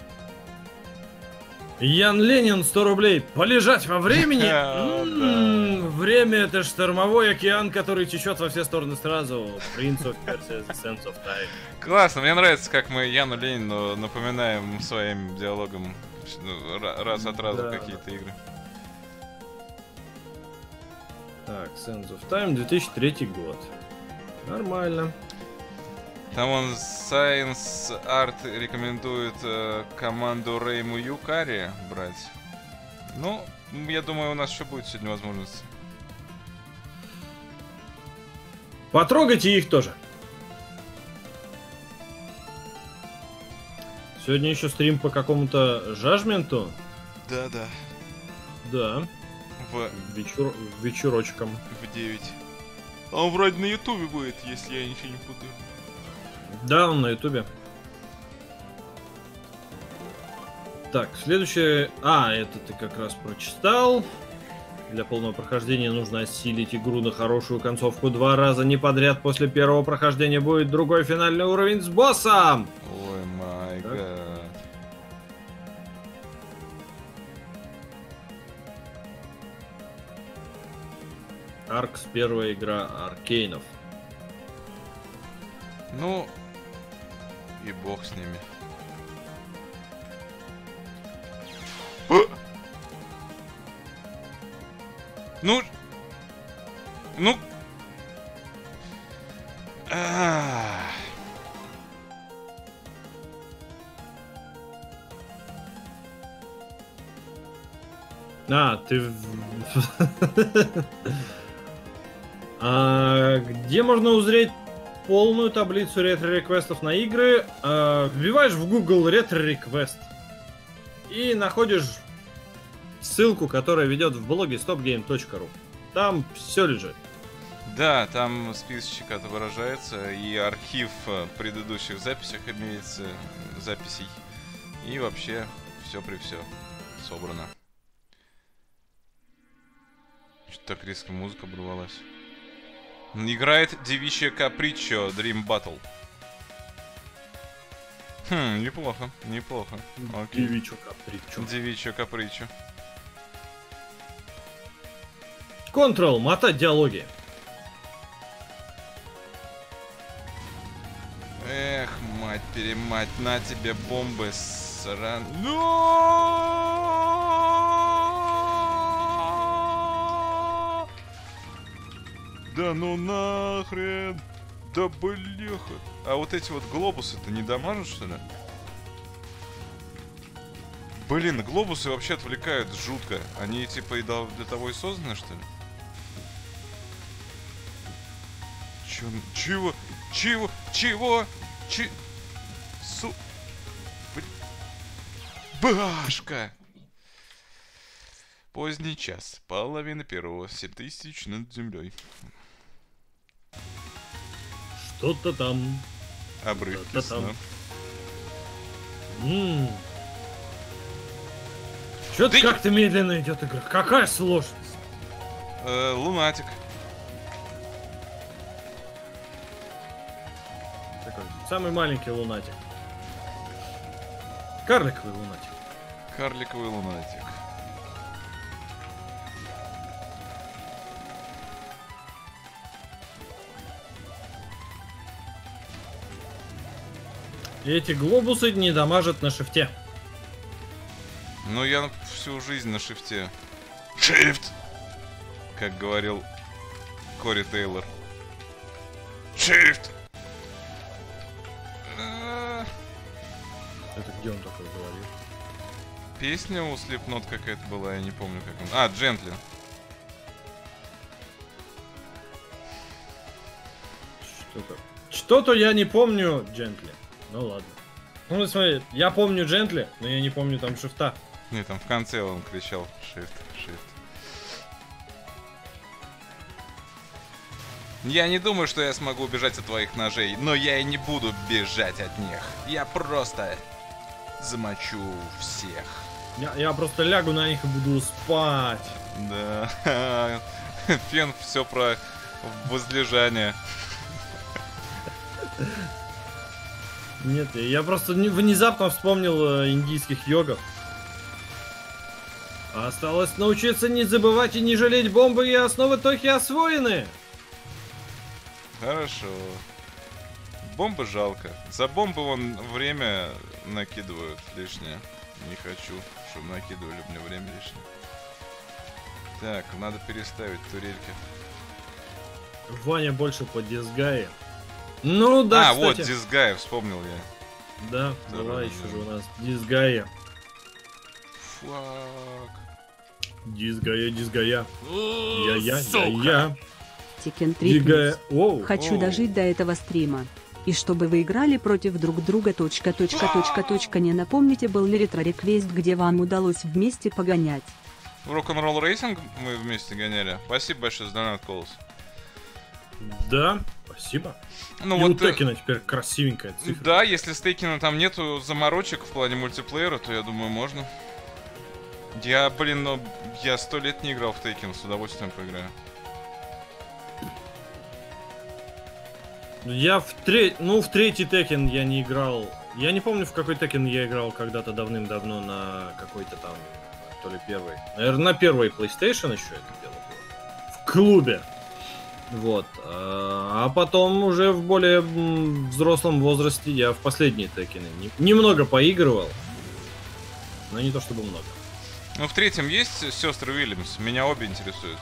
Ян Ленин, 100 рублей. Полежать во времени? Время — это штормовой океан, который течет во все стороны сразу. Prince of Persia, The Sands of Time. Классно, мне нравится, как мы Яну Ленину напоминаем своим диалогом раз от раза какие-то игры. Так, Sands of Time, 2003 год. Нормально. Там он Science Art рекомендует команду Рейму Юкари брать. Ну, я думаю, у нас еще будет сегодня возможность. Потрогайте их тоже. Сегодня еще стрим по какому-то жажменту. Да-да. Да. В вечерочком. В 9. А он вроде на Ютубе будет, если я ничего не путаю. Да, он на Ютубе. Так, следующее... это ты как раз прочитал. Для полного прохождения нужно осилить игру на хорошую концовку 2 раза не подряд. После первого прохождения будет другой финальный уровень с боссом. Ой, май гад. Аркс, первая игра Аркейнов. Ну, и бог с ними. Ну. Ты... Где можно узреть полную таблицу ретро-реквестов на игры? Вбиваешь в Google ретро-реквест и находишь ссылку, которая ведет в блоге stopgame.ru. Там все лежит. Да, там списочек отображается, и архив предыдущих записей имеется, записей. И вообще все при все собрано. Что-то так резко музыка оборвалась. Играет девичья Капричо Dream Battle. Неплохо, неплохо. Окей. Девичья Капричо. Девичья Капричо. Control, мотать диалоги. Эх, мать-перемать, на тебе бомбы, сран... Да ну нахрен! Да бляха! А вот эти вот глобусы-то не дамажат, что ли? Блин, глобусы вообще отвлекают жутко. Они типа и для того и созданы, что ли? Чего? Башка! Поздний час. 1:30. 7000 над землей. Что-то там. Обрывки сна. Что-то как-то медленно идет игра. Какая сложность? Лунатик. Такой самый маленький лунатик. Карликовый лунатик. Карликовый лунатик. И эти глобусы не дамажат на шифте. Ну, я всю жизнь на шифте. Шифт! Как говорил Кори Тейлор. Шифт! Это где он такой говорил? Песня у Slipknot какая-то была, я не помню как он. А, Джентли. Что-то я не помню Джентли. Ну ладно. Ну смотри, я помню Джентли, но я не помню там шифта. Не, там в конце он кричал Shift. Я не думаю, что я смогу убежать от твоих ножей, но я и не буду бежать от них. Я просто замочу всех. Я просто лягу на них и буду спать. Да. Фен все про возлежание. Нет, я просто внезапно вспомнил индийских йогов. Осталось научиться не забывать и не жалеть бомбы, и основы Тохи освоены. Хорошо. Бомбы жалко. За бомбы вон время накидывают лишнее. Не хочу, чтобы накидывали мне время лишнее. Так, надо переставить турельки. Ваня больше по дизгае. Ну да, а, кстати. вот, Дизгай, вспомнил я. Да, была еще же у нас дизгая. Фак. Дизгая. Я. Текен 3 Дизгая. Оу. Хочу Оу. дожить до этого стрима. И чтобы вы играли против друг друга. Не напомните, был ли ретро-реквест, где вам удалось вместе погонять. В Rock'n'Roll Racing мы вместе гоняли. Спасибо большое за донат, Колос. Да, спасибо. Ну И вот, у Текина теперь красивенькая цифра. да, если с Тейкина там нету заморочек в плане мультиплеера, то я думаю, можно. Я 100 лет не играл в Тейкин, с удовольствием поиграю. Я в третий Текен я не играл. Я не помню, в какой Текен я играл когда-то давным-давно на какой-то там, то ли первый. Наверное, на первой PlayStation еще это дело было. В клубе. Вот. А потом уже в более взрослом возрасте я в последние Текены немного поигрывал. Но не то чтобы много. Ну, в третьем есть сестры Уильямс? Меня обе интересуют.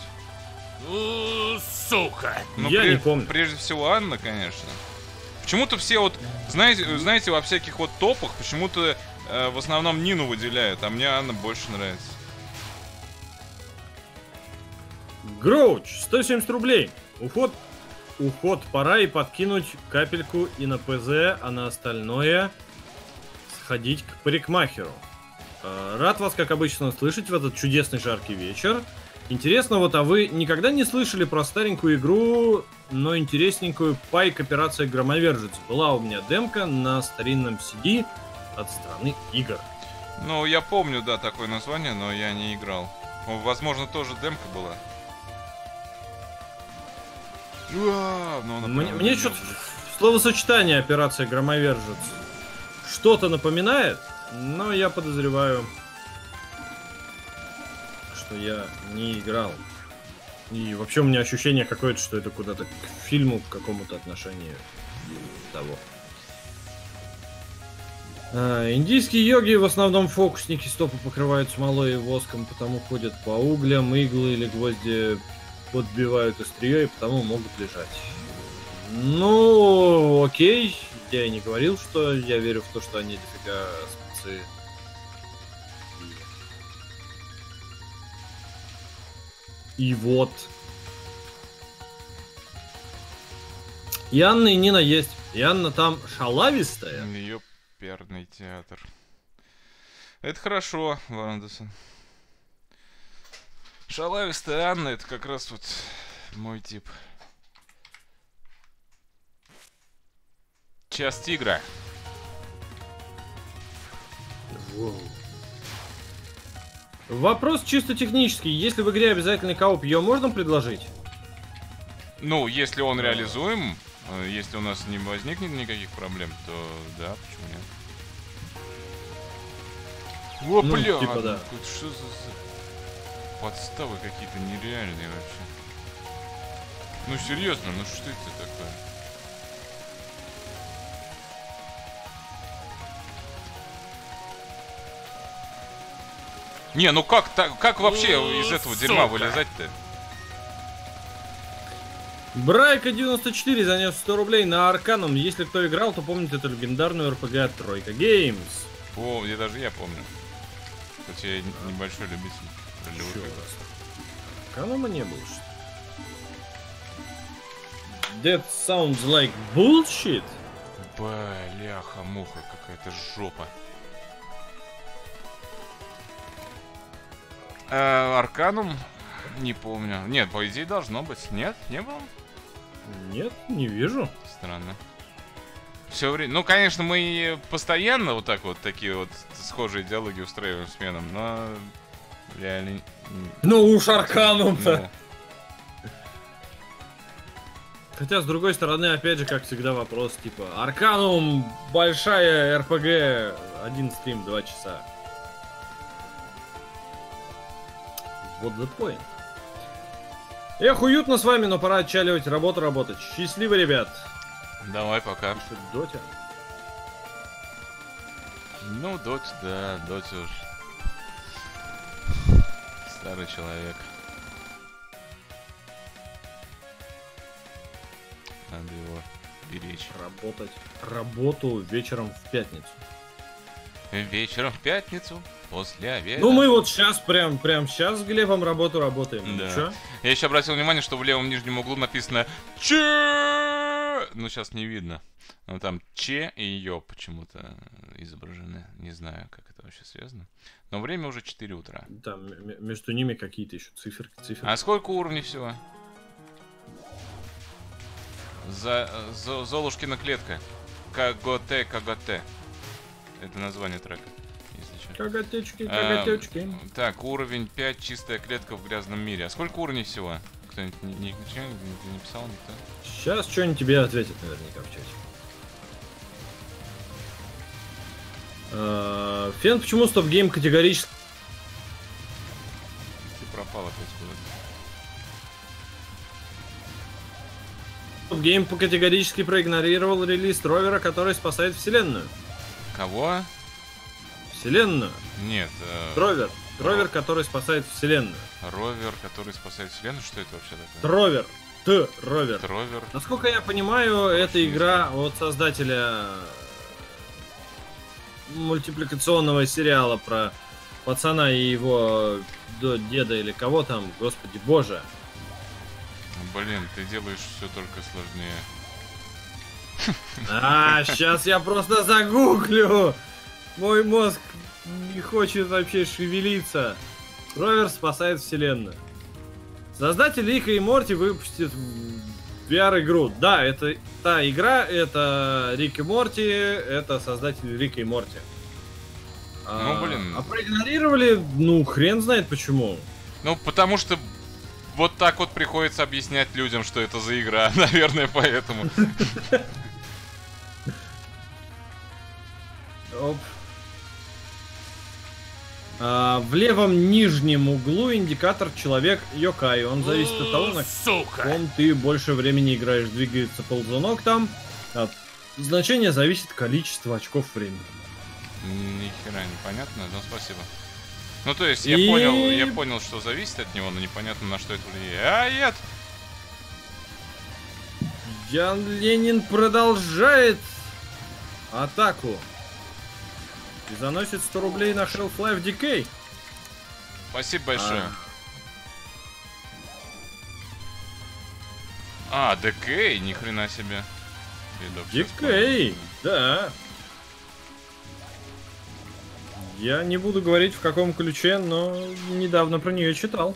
Сука! Ну, Я не помню. Прежде всего, Анна, конечно. Почему-то все вот, знаете, во всяких вот топах почему-то в основном Нину выделяют, а мне Анна больше нравится. Гроуч, 170 рублей. Уход, пора и подкинуть капельку и на ПЗ, а на остальное сходить к парикмахеру. Рад вас, как обычно, слышать в этот чудесный жаркий вечер. Интересно, вот, а вы никогда не слышали про старенькую игру, но интересненькую Пайк Операция Громовержец? Была у меня демка на старинном CD от страны игр. Ну, я помню, да, такое название, но я не играл. Возможно, тоже демка была. Мне что-то словосочетание Операция Громовержец что-то напоминает, но я подозреваю, что я не играл. И вообще у меня ощущение какое-то, что это куда-то к фильму, к какому-то отношению того. Индийские йоги в основном фокусники, стопы покрывают смолой и воском, потому ходят по углям, иглы или гвозди подбивают острие и потому могут лежать. Ну, окей. Я и не говорил, что я верю в то, что они дофига спецы. И вот. И Анна, и Нина есть. И Анна там шалавистая. Ее перный театр. Это хорошо, Вандерсон. Шалавистая Анна, это как раз вот мой тип. Час тигра. Вопрос чисто технический. Если в игре обязательный кооп, ее можно предложить? Ну, если он реализуем, если у нас не возникнет никаких проблем, то да, почему нет? О, Ну, бля! типа да. Тут что за подставы какие-то нереальные вообще. Ну серьезно, ну что это такое? Не, ну как вообще из этого дерьма Сука. вылезать-то? Брайка 94 занес 100 рублей на Арканом. Если кто играл, то помнит эту легендарную РПГ от Тройка Геймс. Я даже я помню. Хотя я небольшой любитель ролевых игр. Арканума не было, что ли? That sounds like bullshit. Бляха-муха, какая-то жопа. Арканум? Не помню. Нет, по идее должно быть. Нет? Не было? Нет, не вижу. Странно. Все время. Ну, конечно, мы постоянно вот так вот такие вот схожие диалоги устраиваем с Меном, но реально. Ну уж Арканум-то. Ну, Хотя, с другой стороны, опять же, как всегда, вопрос типа Арканум, большая РПГ, один стрим, 2 часа. What the point? Эх, уютно с вами, но пора отчаливать, работать. Счастливо, ребят. давай, пока. Что, Дотя? Ну, Доти, да, Доти уж. Старый человек. Надо его беречь. Работу вечером в пятницу. Вечером в пятницу, после обеда. Ну мы вот сейчас, прям сейчас с Глебом работаем. Да. Чё? Я еще обратил внимание, что в левом нижнем углу написано Че. Ну, сейчас не видно. Но там Че и Ё почему-то изображены. Не знаю, как это вообще связано. Но время уже 4 утра. Там между ними какие-то еще циферки. А сколько уровней всего? Золушкина клетка. КГТ. Это название трека, если что. Коготечки. Так, уровень 5, чистая клетка в грязном мире. А сколько уровней всего? Кто-нибудь не писал никто? Сейчас что-нибудь тебе ответит наверняка в чате. Фен, почему стоп-гейм категорически... Ты пропал опять куда-то. Стоп-гейм категорически проигнорировал релиз ровера, который спасает вселенную. Кого? Вселенную. Нет. Ровер, который спасает вселенную. Ровер, который спасает вселенную? Что это вообще такое? Ровер. Ровер. Насколько я понимаю, это игра от создателя мультипликационного сериала про пацана и его деда или кого там, господи боже. Блин, ты делаешь все только сложнее. Сейчас я просто загуглю. Мой мозг не хочет вообще шевелиться. Ровер спасает вселенную. Создатель Рика и Морти выпустит VR-игру. Да, это та игра, это Рик и Морти, это создатель Рика и Морти. Ну, блин. А проигнорировали, ну, хрен знает почему. Ну, потому что вот так вот приходится объяснять людям, что это за игра. Наверное, поэтому. Оп. В левом нижнем углу индикатор человек Йокай. Он зависит от того, на каком ты больше времени играешь. Двигается ползунок там. От значения зависит количество очков времени. Ни хера непонятно, но спасибо. Ну, то есть, я понял, что зависит от него, но непонятно, на что это влияет. Ян Ленин продолжает атаку. И заносит 100 рублей на Half-Life Decay. Спасибо большое. Decay, ни хрена себе. Decay, да. Я не буду говорить в каком ключе, но недавно про нее читал.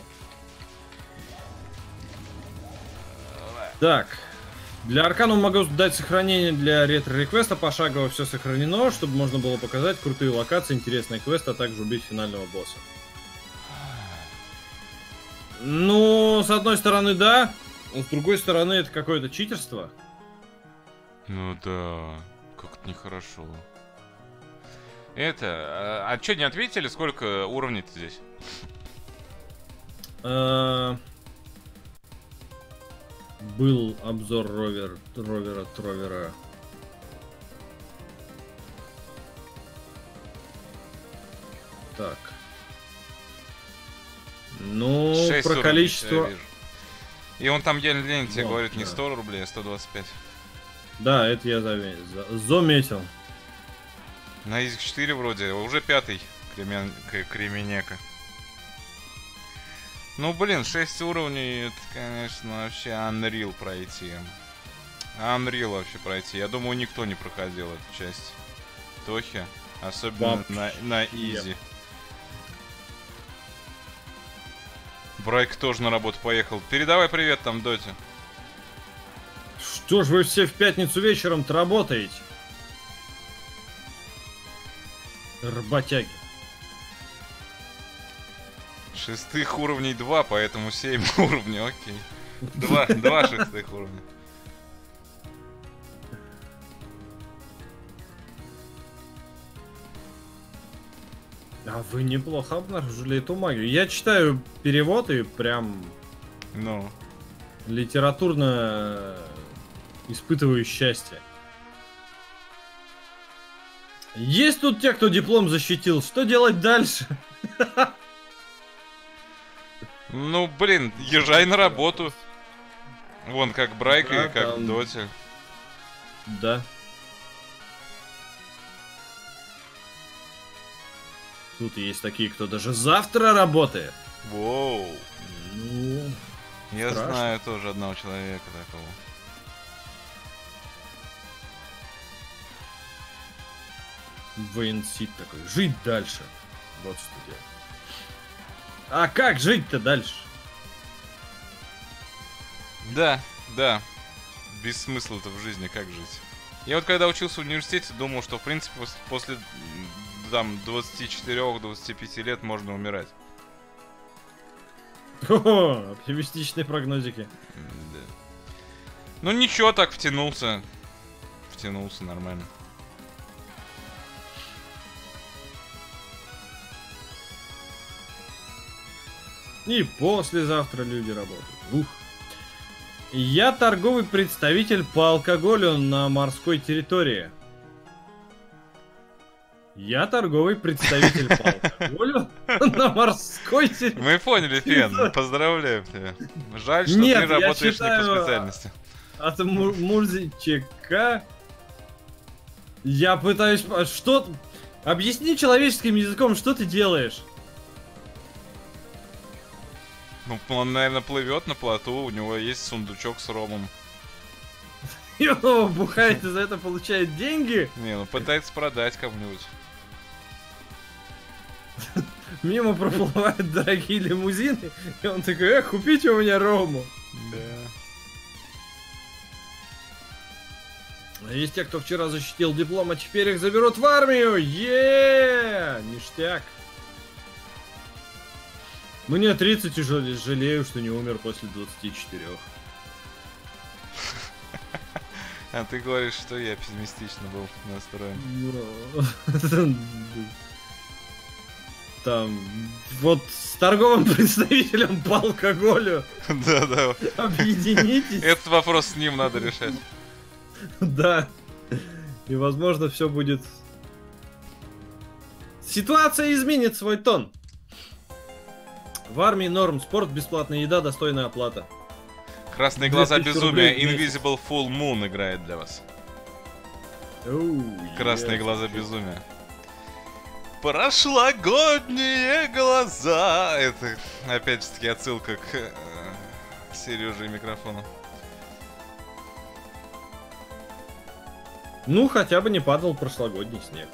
Так. Для Арканума могу дать сохранение для ретро-реквеста. Пошагово все сохранено, чтобы можно было показать крутые локации, интересные квесты, а также убить финального босса. Ну, с одной стороны, да. А с другой стороны, это какое-то читерство. Ну да, как-то нехорошо. Это... А что, не ответили, сколько уровней-то здесь? Был обзор ровера. Так. Ну, 6 про уровней, количество... я вижу. И он там Ян Ленин тебе Вот, говорит не да. 100 рублей, а 125. Да, это я заметил. На Изик 4 вроде, уже 5-й Кременека. Ну, блин, 6 уровней, это, конечно, вообще Unreal пройти. Unreal вообще пройти. Я думаю, никто не проходил эту часть Тохи. Особенно на Изи. Брайк тоже на работу поехал. Передавай привет там, Доте. Что ж вы все в пятницу вечером-то работаете? Работяги. 6 уровней 2, поэтому 7 уровней, окей. 2 6 уровня. А вы неплохо обнаружили эту магию. Я читаю перевод и прям Ну. литературно испытываю счастье. Есть тут те, кто диплом защитил. Что делать дальше? Ну, блин, езжай на работу. Вон, как Брайк Да, и как там- Доте. Да. Тут есть такие, кто даже завтра работает. Воу. Ну, Я страшно. знаю тоже одного человека такого. Военсит такой. Жить дальше. Вот что делать. А как жить-то дальше? Да, да. Без смысла-то в жизни как жить. Я вот когда учился в университете, думал, что в принципе после там 24-25 лет можно умирать. О, оптимистичные прогнозики. Да. Ну ничего, так втянулся. Втянулся нормально. И послезавтра люди работают. Ух. Я торговый представитель по алкоголю на морской территории. Я торговый представитель по алкоголю на морской территории. Мы поняли, Фен, поздравляем тебя. Жаль, что Нет, ты я работаешь не считаю, по специальности. От Мурзичека я пытаюсь... Что... Объясни человеческим языком, что ты делаешь? Ну, он, наверное, плывет на плоту, у него есть сундучок с ромом. И он его бухает и за это получает деньги? Не, ну пытается продать кому-нибудь. Мимо проплывают дорогие лимузины, и он такой, купите у меня рому. Да. А есть те, кто вчера защитил диплом, а теперь их заберут в армию. Ништяк. Мне 30 и жалею, что не умер после 24. А ты говоришь, что я пессимистично был настроен. Там, вот с торговым представителем по алкоголю Да-да. объединитесь. Этот вопрос с ним надо решать. Да. И возможно все будет... Ситуация изменит свой тон. В армии норм, спорт, бесплатная еда, достойная оплата. Красные глаза 2000 безумия. рублей в месяц. Invisible Full Moon играет для вас. Красные глаза безумия. Прошлогодние глаза. Это опять же таки отсылка к Сереже и микрофону. Ну, хотя бы не падал прошлогодний снег.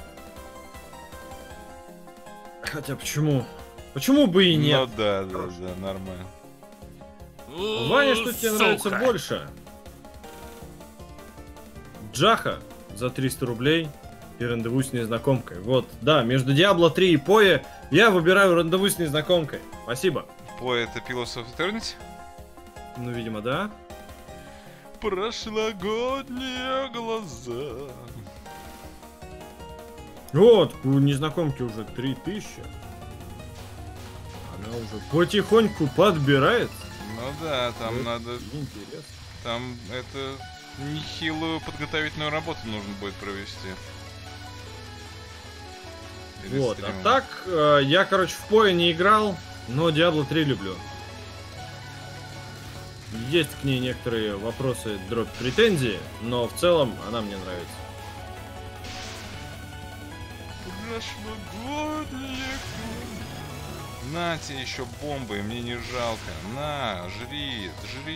Хотя почему? Почему бы и нет? Ну да, нормально. Ваня, что тебе Сука. нравится больше? Джаха за 300 рублей и рандеву с незнакомкой. Вот, да, между Diablo 3 и Пое я выбираю рандеву с незнакомкой. Спасибо. По это Pillars of Eternity? Ну, видимо, да. Прошлогодние глаза. Вот, у незнакомки уже 3000. Она уже потихоньку подбирается. Ну да, там Вот. надо... Интересно. Там это нехилую подготовительную работу нужно будет провести. Или Вот, а стримом. так, я, короче, в Пое не играл, но Diablo 3 люблю. Есть к ней некоторые вопросы, дробь претензии, но в целом она мне нравится. прошлогоднего. На тебе еще бомбы, мне не жалко. На, жри, жри.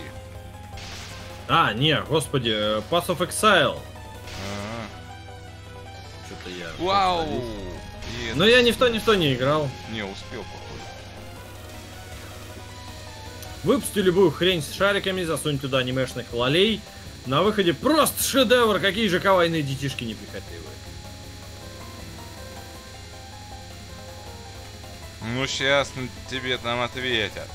А, не, господи, Path of Exile. А, Что-то я... Вау! И Но я ни в то не играл. Не успел, походу. Выпусти любую хрень с шариками, засунь туда анимешных лолей. На выходе просто шедевр, какие же кавайные детишки неприхотливые. Ну, сейчас тебе там ответят.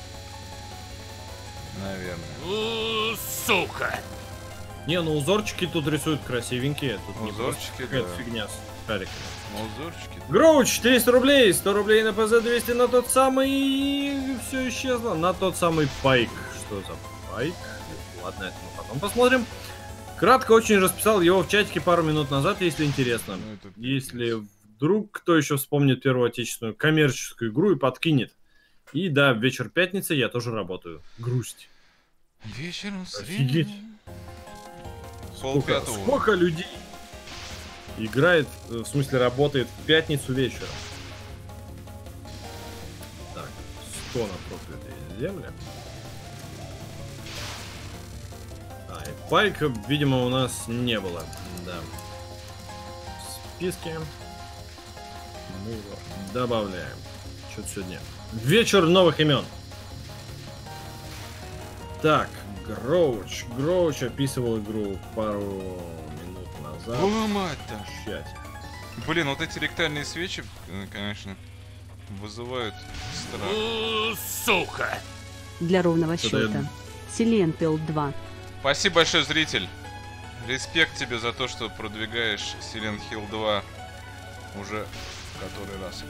Наверное. Сука! Не, ну узорчики тут рисуют красивенькие. Тут не Узорчики, просто какая-то да. фигня с шариками. Узорчики. Гроуч, 400 рублей, 100 рублей на ПЗ, 200 на тот самый... Все исчезло. На тот самый пайк. Что за пайк? Ладно, это мы потом посмотрим. Кратко очень расписал его в чатике пару минут назад, если интересно. Ну, это Если вдруг кто еще вспомнит первую отечественную коммерческую игру и подкинет. И да, вечер пятницы я тоже работаю. Грусть. Вечером Офигеть. Полпятого. Сколько людей играет, в смысле работает в пятницу вечером? Так, 100 на проклятые земли. А, и пайка, видимо, у нас не было. Да. В списке мы его добавляем. Что-то сегодня. Вечер новых имен. Так, Гроуч описывал игру пару минут назад. О, мать-то. В чате. Блин, вот эти ректальные свечи, конечно, вызывают страх. Сука! Для ровного Что-то счета. я- Силенпел 2. Спасибо большое, зритель. Респект тебе за то, что продвигаешь Silent Hill 2 уже который раз.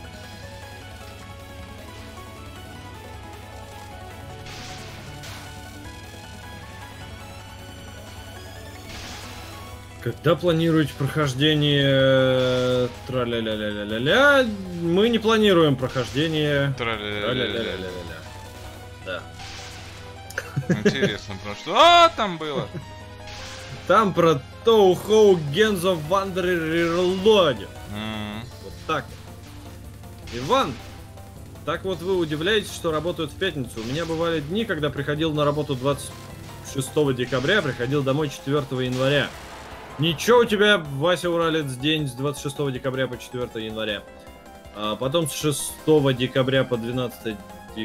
Когда планируете прохождение тра-ля-ля-ля-ля-ля-ля? Мы не планируем прохождение тра-ля-ля-ля-ля-ля. Да. Интересно, про что? А, там было. Там про Touhou Genzo Wanderer Reloaded. Вот так вот. Иван, так вот вы удивляетесь, что работают в пятницу. У меня бывали дни, когда приходил на работу 26 декабря, приходил домой 4 января. Ничего у тебя, Вася Уралец, день с 26 декабря по 4 января. А потом с 6 декабря по 12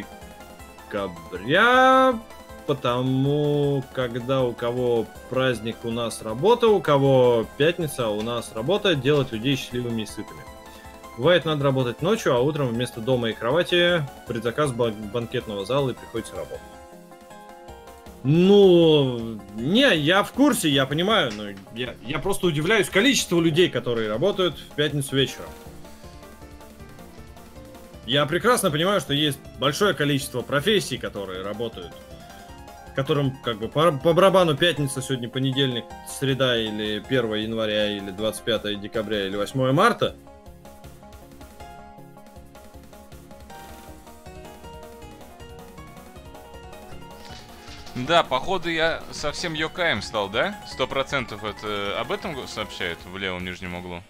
декабря, потому когда у кого праздник, у нас работа, у кого пятница, у нас работа, делать людей счастливыми и сытыми. Бывает, надо работать ночью, а утром вместо дома и кровати предзаказ банкетного зала и приходится работать. Ну, не, я в курсе, я понимаю, но я просто удивляюсь количеству людей, которые работают в пятницу вечером. Я прекрасно понимаю, что есть большое количество профессий, которые работают, которым как бы по барабану пятница, сегодня понедельник, среда или 1 января, или 25 декабря, или 8 марта. Да, походу я совсем Йокаем стал, да? 100% это об этом сообщают в левом нижнем углу.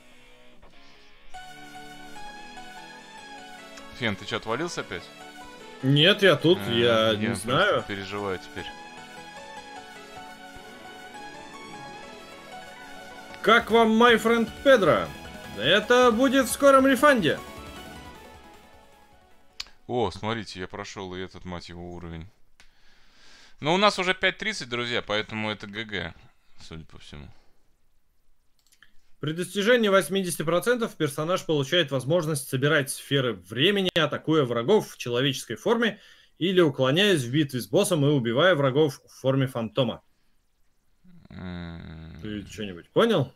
Фен, ты что, отвалился опять? Нет, я тут, я не просто знаю. переживаю теперь. Как вам, my friend Pedro? Это будет в скором рефанде. О, смотрите, я прошел и этот, мать его, уровень. Но у нас уже 5:30, друзья, поэтому это ГГ, судя по всему. При достижении 80% персонаж получает возможность собирать сферы времени, атакуя врагов в человеческой форме или уклоняясь в битве с боссом и убивая врагов в форме фантома. Ты что-нибудь понял?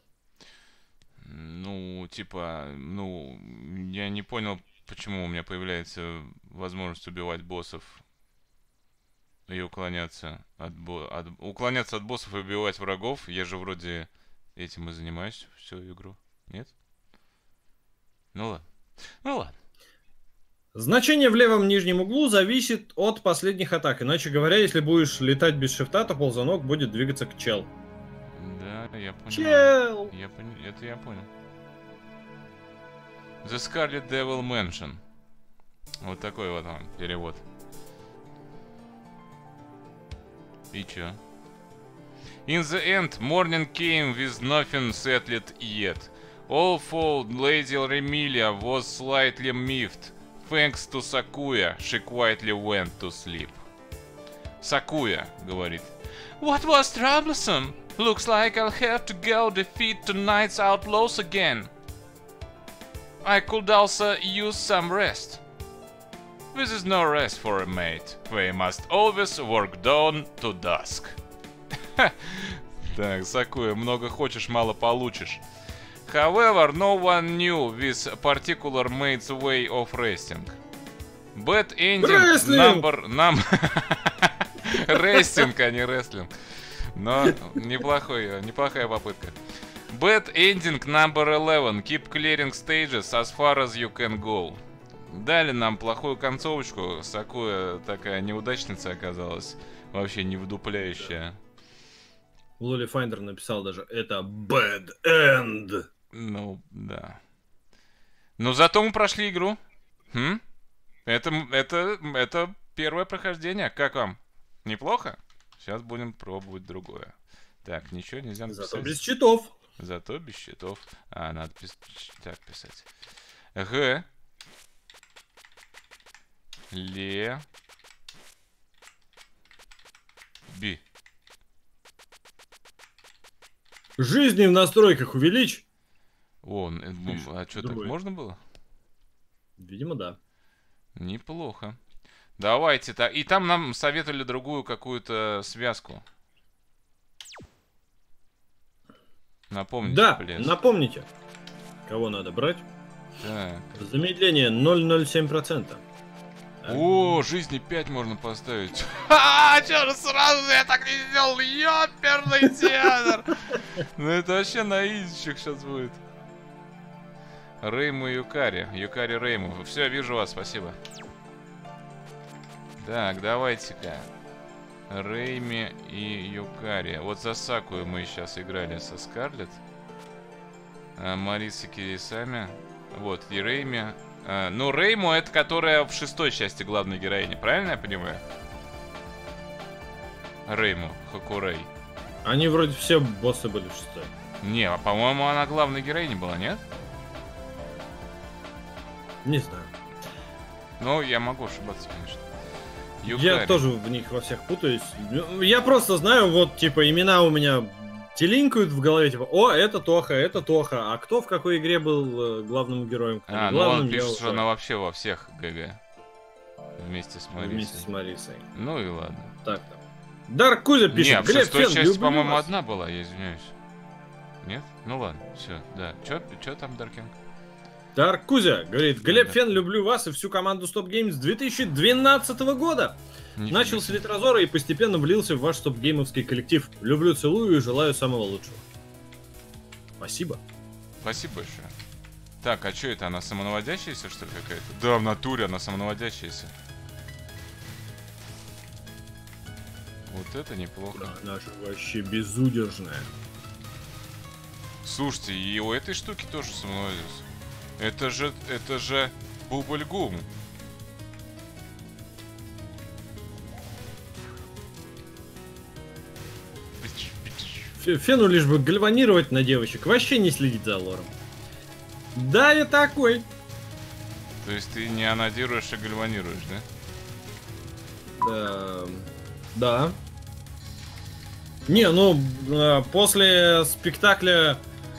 Ну, типа, ну, я не понял, почему у меня появляется возможность убивать боссов и уклоняться уклоняться от боссов и убивать врагов. Я же вроде этим и занимаюсь всю игру. Нет? Ну ладно. Ну ладно. Значение в левом нижнем углу зависит от последних атак. Иначе говоря, если будешь летать без шифта, то ползунок будет двигаться к чел. Да, я понял. Чел! Это я понял. The Scarlet Devil Mansion. Вот такой вот он перевод. И чё? In the end, morning came with nothing settled yet. All-fold Lady Remilia was slightly miffed. Thanks to Sakuya, she quietly went to sleep. Sakuya говорит: What was troublesome? Looks like I'll have to go defeat tonight's outlaws again. I could also use some rest. This is no rest for a mate. They must always work dawn to dusk. Так, Сакуя, много хочешь, мало получишь. However, no one knew this particular mate's way of resting. Bad ending Рестинг, а не рестлинг. Но неплохая попытка. Bad ending number 11. Keep clearing stages as far as you can go. Дали нам плохую концовочку. Сакуя такая неудачница оказалась. Вообще не вдупляющая. Лоли Файндер написал даже: это bad end. Ну, да. Но зато мы прошли игру. Это первое прохождение. Как вам? Неплохо? Сейчас будем пробовать другое. Так, ничего нельзя написать. Зато без читов. Зато без счетов. Надо так писать. Г. Ле. Би. Жизни в настройках увеличь. О, а что, так можно было? Видимо, да. Неплохо. Давайте так. И там нам советовали другую какую-то связку. Напомните, да, please. Напомните. Кого надо брать? Так. Замедление 0,07%. О, жизни 5 можно поставить. Ха, чё же сразу я так не сделал? Ёперный театр! Ну это вообще на изичах сейчас будет. Рейму и Юкари. Юкари Рейму. Все, вижу вас, спасибо. Так, давайте-ка. Рейми и Юкари. Вот за Сакую мы сейчас играли со Скарлетт. Мариса Кирисами. Вот, и Рейми. Ну, Рейму это которая в 6-й части главной героини, правильно я понимаю? Рейму, Хакурей. Они вроде все боссы были в 6-й. Не, по-моему, она главной героиней была, нет? Не знаю. Ну, я могу ошибаться, конечно. Юкари. Я тоже в них во всех путаюсь. Я просто знаю, вот, типа, имена у меня телинкают в голове, типа, о, это Тоха, а кто в какой игре был главным героем? Ну он пишет, что она вообще во всех ГГ. Вместе с Марисой. Вместе с Марисой. Ну и ладно. Так-то. Дарк Кузя пишет: не, в Глеб 6-й Фен, части, по-моему, вас. одна была, я извиняюсь. Нет? Ну ладно, все, да. Чё там, Даркинг? Дарк Кузя говорит: Глеб Фен, люблю вас и всю команду Stop Games с 2012 года. Начал с Литрозора и постепенно влился в ваш стоп-геймовский коллектив. Люблю, целую и желаю самого лучшего. Спасибо. Спасибо большое. Так, а что это? Она самонаводящаяся, что ли, какая-то? Да, в натуре она самонаводящаяся. Вот это неплохо. Да, она же вообще безудержная. Слушайте, и у этой штуки тоже самонаводящаяся. Это же Бубльгум. Фену лишь бы гальванировать на девочек, вообще не следить за лором. Да, я такой. То есть ты не анодируешь, а гальванируешь, да? Да. Не, ну, после спектакля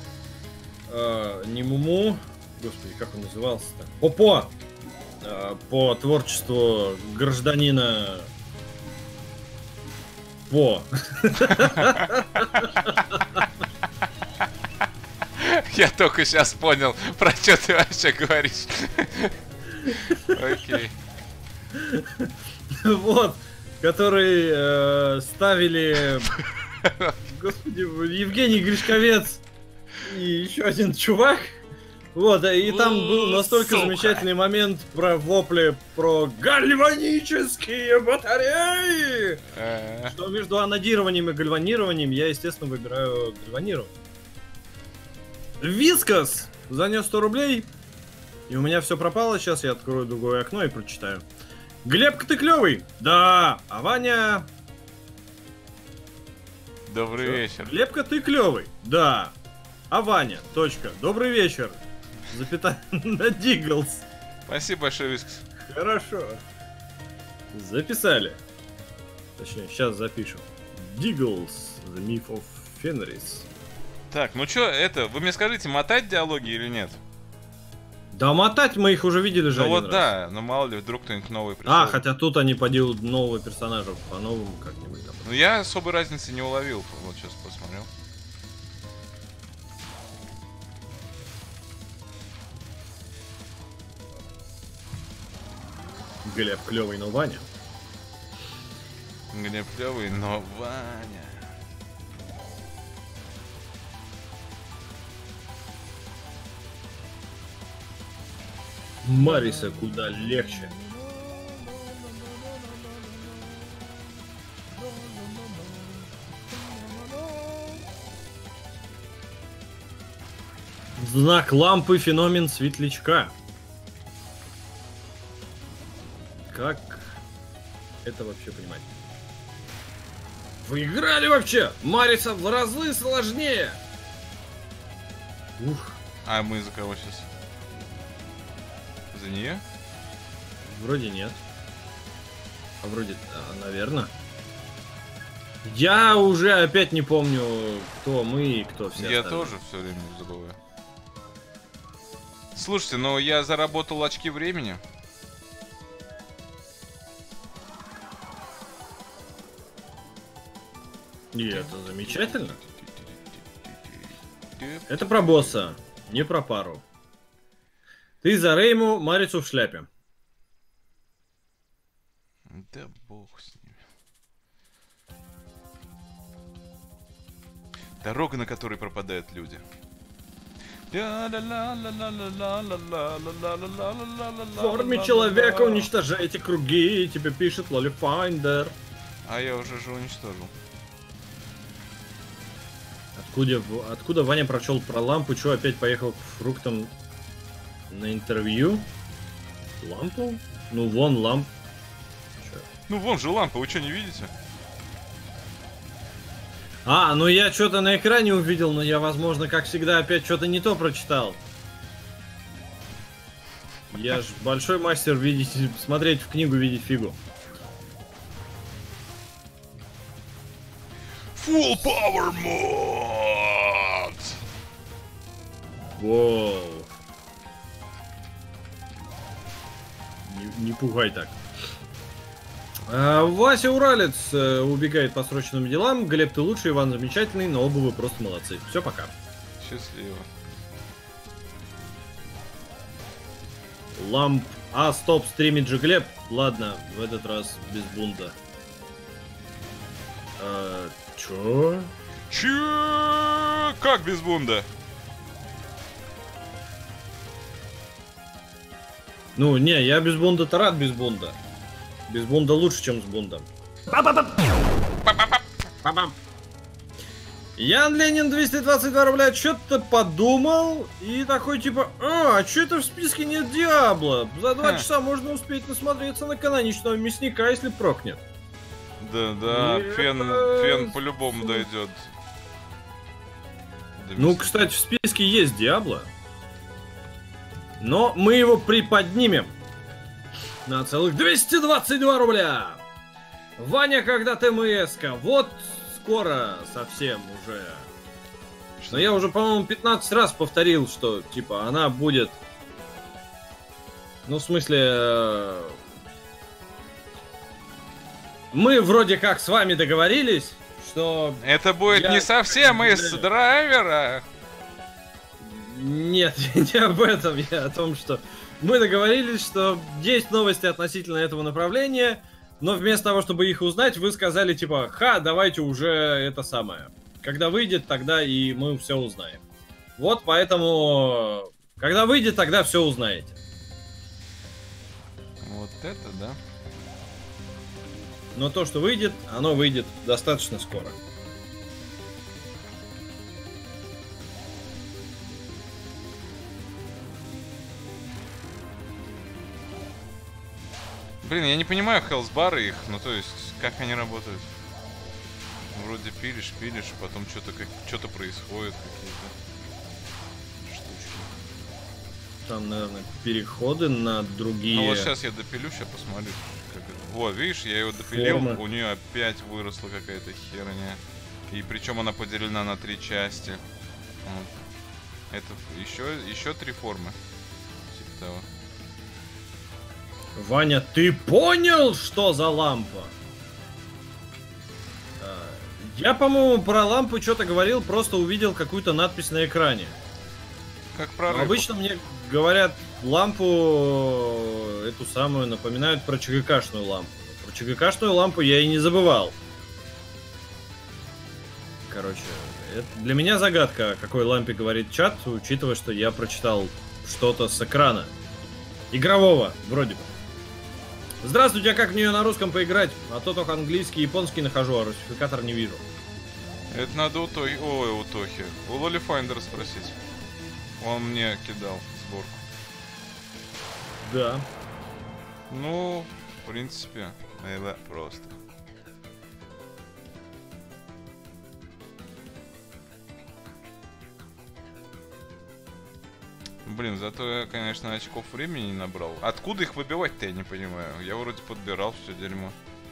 Нимуму, господи, как он назывался-то? Попо! По творчеству гражданина По. Я только сейчас понял, про что ты вообще говоришь. Окей. Вот, который ставили, господи, Евгений Гришковец и еще один чувак. Вот, и там был настолько замечательный момент про вопли, про гальванические батареи, что между анодированием и гальванированием я, естественно, выбираю гальванирование. Вискас занес 100 рублей. И у меня все пропало. Сейчас я открою другое окно и прочитаю. Глебка, ты клевый? Да. А Ваня... Добрый Чё? вечер. Глебка, ты клевый? Да. А Ваня, точка. Добрый вечер. Запятая на Диглс. Спасибо большое, Вискс. Хорошо. Записали. Точнее, сейчас запишем. Диглс, The Myth of Fenris. Так, ну чё, это, вы мне скажите, мотать диалоги или нет? Да мотать мы их уже видели же Ну один вот раз. да, но мало ли, вдруг кто-нибудь новый пришел. А, хотя тут они поделают нового персонажа по-новому как-нибудь там. Ну я особой разницы не уловил, вот сейчас посмотрел. Глеб клевый, но Ваня. Глеб клёвый, но Ваня. Мариса куда легче. Знак лампы, феномен светлячка. Как это вообще понимать? Вы играли вообще? Мариса в разы сложнее. Ух, А мы за кого сейчас? За нее? вроде нет. А вроде, наверное. Я уже опять не помню, кто мы и кто все Я остальные. тоже все время забываю. Слушайте, но я заработал очки времени. И это замечательно. Это про босса, не про пару. Ты за Рейму, Марицу в шляпе. Да бог с ними. Дорога, на которой пропадают люди. В форме человека уничтожайте круги, тебе пишет Лоли Файндер. А я уже же уничтожил. Откуда Ваня прочел про лампу? Чё, опять поехал к фруктам на интервью? Лампу? Ну вон ламп. Ну вон же лампа, вы что, не видите? А, ну я что-то на экране увидел, но я, возможно, как всегда, опять что-то не то прочитал. Я ж большой мастер видеть, смотреть в книгу, видеть фигу. Full Power Mod! Воу. Не пугай так. Вася Уралец убегает по срочным делам. Глеб, ты лучший, Иван замечательный, но оба вы просто молодцы. Все, пока. Счастливо. Ламп. А, стоп, стримит же Глеб. Ладно, в этот раз без бунта. Чё? Че? Как без бунда? Ну, не, я без бунда-то рад без бунда. Без бунда лучше, чем с бундом. Ян Ленин 222 рубля что-то подумал и такой типа, а что это в списке нет Диабло? За 2 часа можно успеть насмотреться на каноничного мясника, если прокнет. Да, Нет. фен по-любому дойдет. Ну, кстати, в списке есть Диабло. Но мы его приподнимем на целых 222 рубля. Ваня, когда ТМС-ка, вот скоро совсем уже. Но я уже, по-моему, 15 раз повторил, что, типа, она будет... Ну, в смысле... Мы вроде как с вами договорились, что... Это будет Я- не совсем из драйвера. Нет, не об этом, я о том, что мы договорились, что есть новости относительно этого направления, но вместо того, чтобы их узнать, вы сказали типа, давайте уже это самое. Когда выйдет, тогда и мы все узнаем. Вот поэтому, когда выйдет, тогда все узнаете. Вот это да. Но то, что выйдет, оно выйдет достаточно скоро. Блин, я не понимаю хелсбары их, ну то есть, как они работают. Вроде пилишь, потом что-то происходит, какие-то штучки. Там, наверное, переходы на другие... Ну вот сейчас я допилю, сейчас посмотрю, как это. Вот, видишь, я его допилил, Формы. у нее опять выросла какая-то херня. И причем она поделена на 3 части. Вот. Это еще 3 формы. Типа того. Ваня, ты понял, что за лампа? Я, по-моему, про лампу что-то говорил, просто увидел какую-то надпись на экране. Как про рыбу. Обычно мне говорят, лампу эту самую напоминают про ЧГКшную лампу. Про ЧГКшную лампу я и не забывал. Короче, это для меня загадка, о какой лампе говорит чат, учитывая, что я прочитал что-то с экрана. Игрового, вроде бы. Здравствуйте, а как в нее на русском поиграть? А то только английский и японский нахожу, а русификатор не вижу. Это надо у Тохи, у Тохи. У Лоли Файндера спросить. Он мне кидал сборку. Да. Ну, в принципе, это просто. Блин, зато я, конечно, очков времени не набрал. Откуда их выбивать-то, я не понимаю. Я вроде подбирал все дерьмо.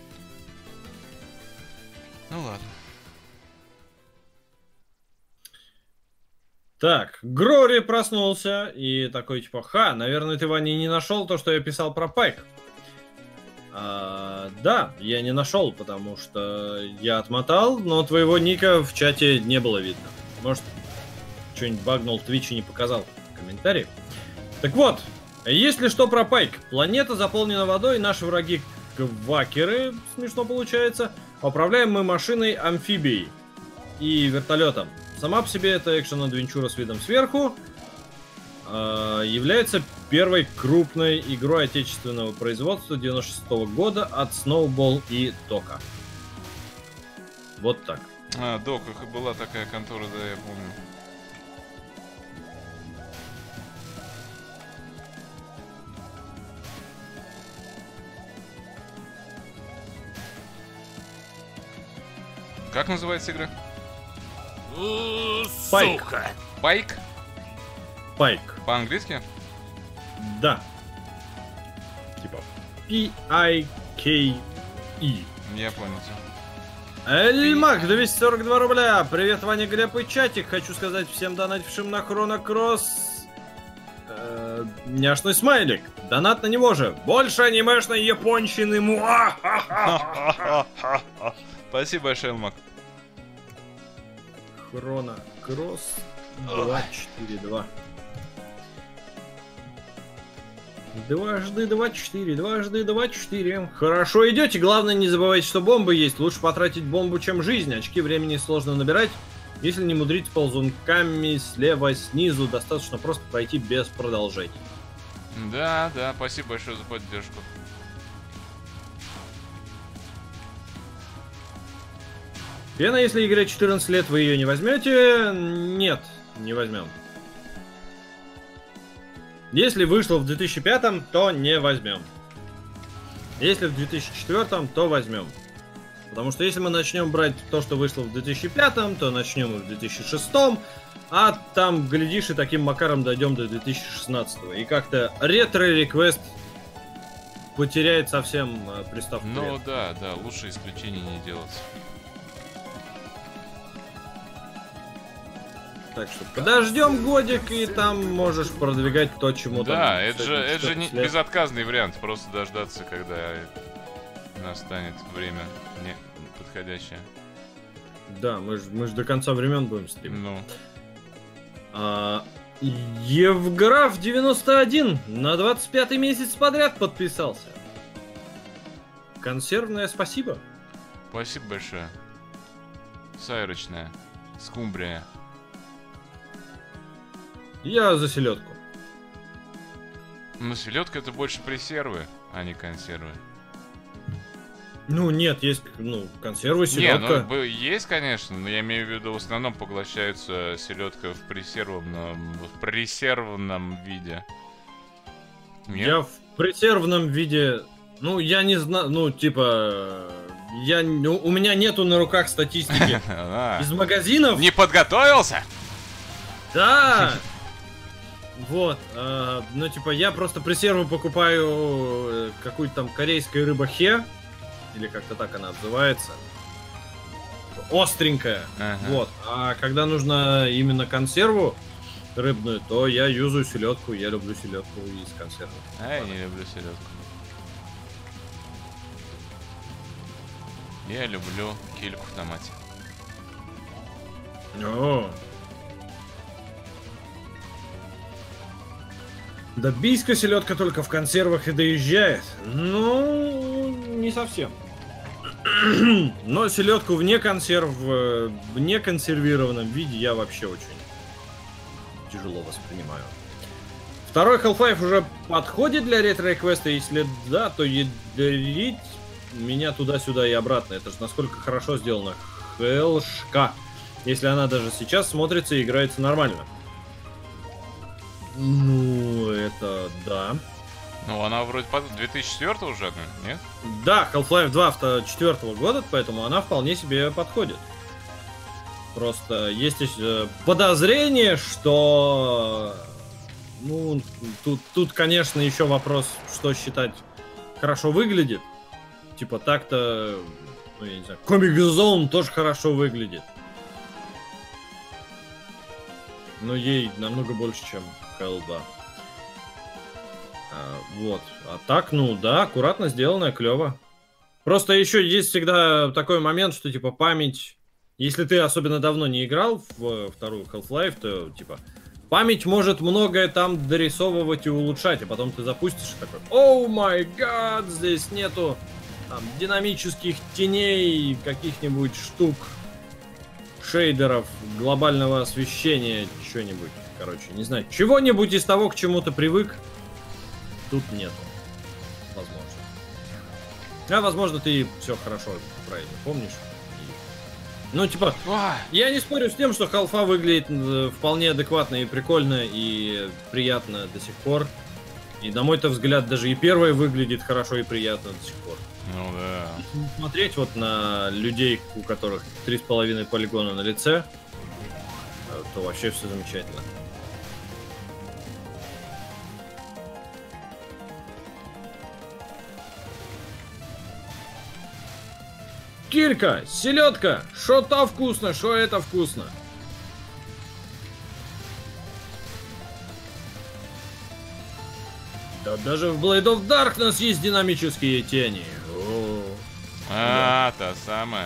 Ну ладно. Так, Грори проснулся и такой типа, ха, наверное, ты, Ваня, не нашел то, что я писал про Пайк. Да, я не нашел, потому что я отмотал, но твоего ника в чате не было видно. Может, что-нибудь багнул в Твиче и не показал в комментарии. Так вот, если что про Пайк. Планета заполнена водой, наши враги квакеры, смешно получается. Управляем мы машиной-амфибией и вертолетом. Сама по себе эта экшен-адвенчура с видом сверху является первой крупной игрой отечественного производства 96-го года от Snowball и Дока. Вот так. Док, была такая контора, да, я помню. Как называется игра? Пайк. Сука. Пайк? Пайк. По-английски? Да. Типа P-I-K-E. Я понял. Эльмак, 242 рубля. Привет, Ваня, Глеб и чатик. Хочу сказать всем донатившим на Хронокросс няшный смайлик. Донат на него же. Больше анимешной японщины. Спасибо большое, Эльмак. Хронокросс 242. Дважды 24, дважды 24. Хорошо идете, главное не забывайте, что бомбы есть. Лучше потратить бомбу, чем жизнь. Очки времени сложно набирать. Если не мудрить ползунками слева, снизу, достаточно просто пройти без продолжений. Да, спасибо большое за поддержку. Пена, если игре 14 лет, вы ее не возьмете? Нет, не возьмем. Если вышло в 2005, то не возьмем. Если в 2004, то возьмем. Потому что если мы начнем брать то, что вышло в 2005, то начнем в 2006, а там, глядишь, и таким макаром дойдем до 2016. И как-то ретро-реквест потеряет совсем приставку. Ну да, лучше исключений не делать. Так что подождем годик, и там можешь продвигать то, чему там. Да, это же кстати, не безотказный вариант, просто дождаться, когда настанет время подходящее. Да, мы ж до конца времен будем стримить. Ну. Евграф 91 на 25-й месяц подряд подписался. Консервное спасибо. Спасибо большое. Сайрочная. Скумбрия. Я за селедку. Ну, селедка это больше пресервы, а не консервы. Ну, нет, есть, консервы, селедка. Не, есть, конечно, но я имею в виду, в основном поглощается селедка в пресервном виде. Нет? Я в пресервном виде Ну, я не знаю, ну, типа... у меня нету на руках статистики из магазинов. Не подготовился? Да! Вот, ну, типа, я просто пресерву покупаю какую-то там корейскую рыба-хе, или как-то так она называется. Остренькая. Ага. Вот. А когда нужно именно консерву рыбную, то я юзаю селедку. Я люблю селедку из консервы. А я не люблю селедку. Я люблю кильку в томате. О. Да бийская селедка только в консервах и доезжает. Ну, не совсем. Но селедку вне консерв, в неконсервированном виде я вообще очень тяжело воспринимаю. Второй Half-Life уже подходит для ретро-квеста? Если да, то ядрить меня туда-сюда и обратно. Это же насколько хорошо сделано. Хелшка. Если она даже сейчас смотрится и играется нормально. Ну, это да. Ну, она вроде 2004 уже, нет? Да, Half-Life 2 2004 года, поэтому она вполне себе подходит. Просто есть подозрение, что... Ну, тут, конечно, еще вопрос, что считать хорошо выглядит. Типа так-то, ну, я не знаю, Comic Zone тоже хорошо выглядит. Но ей намного больше, чем HL 2. Вот. А так, ну да, аккуратно сделано, клево. Просто еще есть всегда такой момент, что типа память... Если ты особенно давно не играл в вторую Half-Life, то типа память может многое там дорисовывать и улучшать, а потом ты запустишь и такой: оу май гад, здесь нету там динамических теней, каких-нибудь штук, шейдеров, глобального освещения, что-нибудь, короче, не знаю, чего-нибудь из того, к чему ты привык, тут нету. Возможно. А возможно, ты все хорошо, правильно помнишь. Ну, типа, я не спорю с тем, что Half-Life выглядит вполне адекватно и прикольно, и приятно до сих пор. И, на мой-то взгляд, даже и первая выглядит хорошо и приятно до сих пор. Ну да. Если смотреть вот на людей, у которых 3,5 полигона на лице, то вообще все замечательно. Килька, селедка, шо то вкусно, шо это вкусно. Да даже в Blade of Darkness есть динамические тени. О, та самая.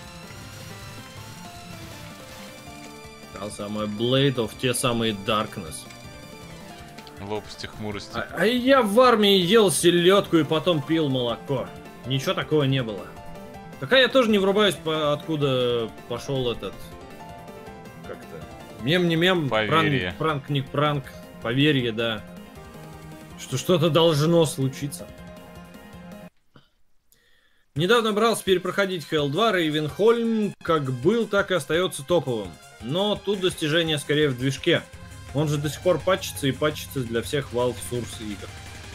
та самая Blade of, те самые Darkness. Лопасти хмурости. А я в армии ел селедку и потом пил молоко. Ничего такого не было. Пока я тоже не врубаюсь, откуда пошел этот... Как-то... Мем не мем, поверье. Пранк не пранк, поверье, да. Что что-то должно случиться. Недавно брался перепроходить HL 2, Рейвенхольм как был, так и остается топовым. Но тут достижение скорее в движке. Он же до сих пор патчится и патчится для всех Valve Source игр.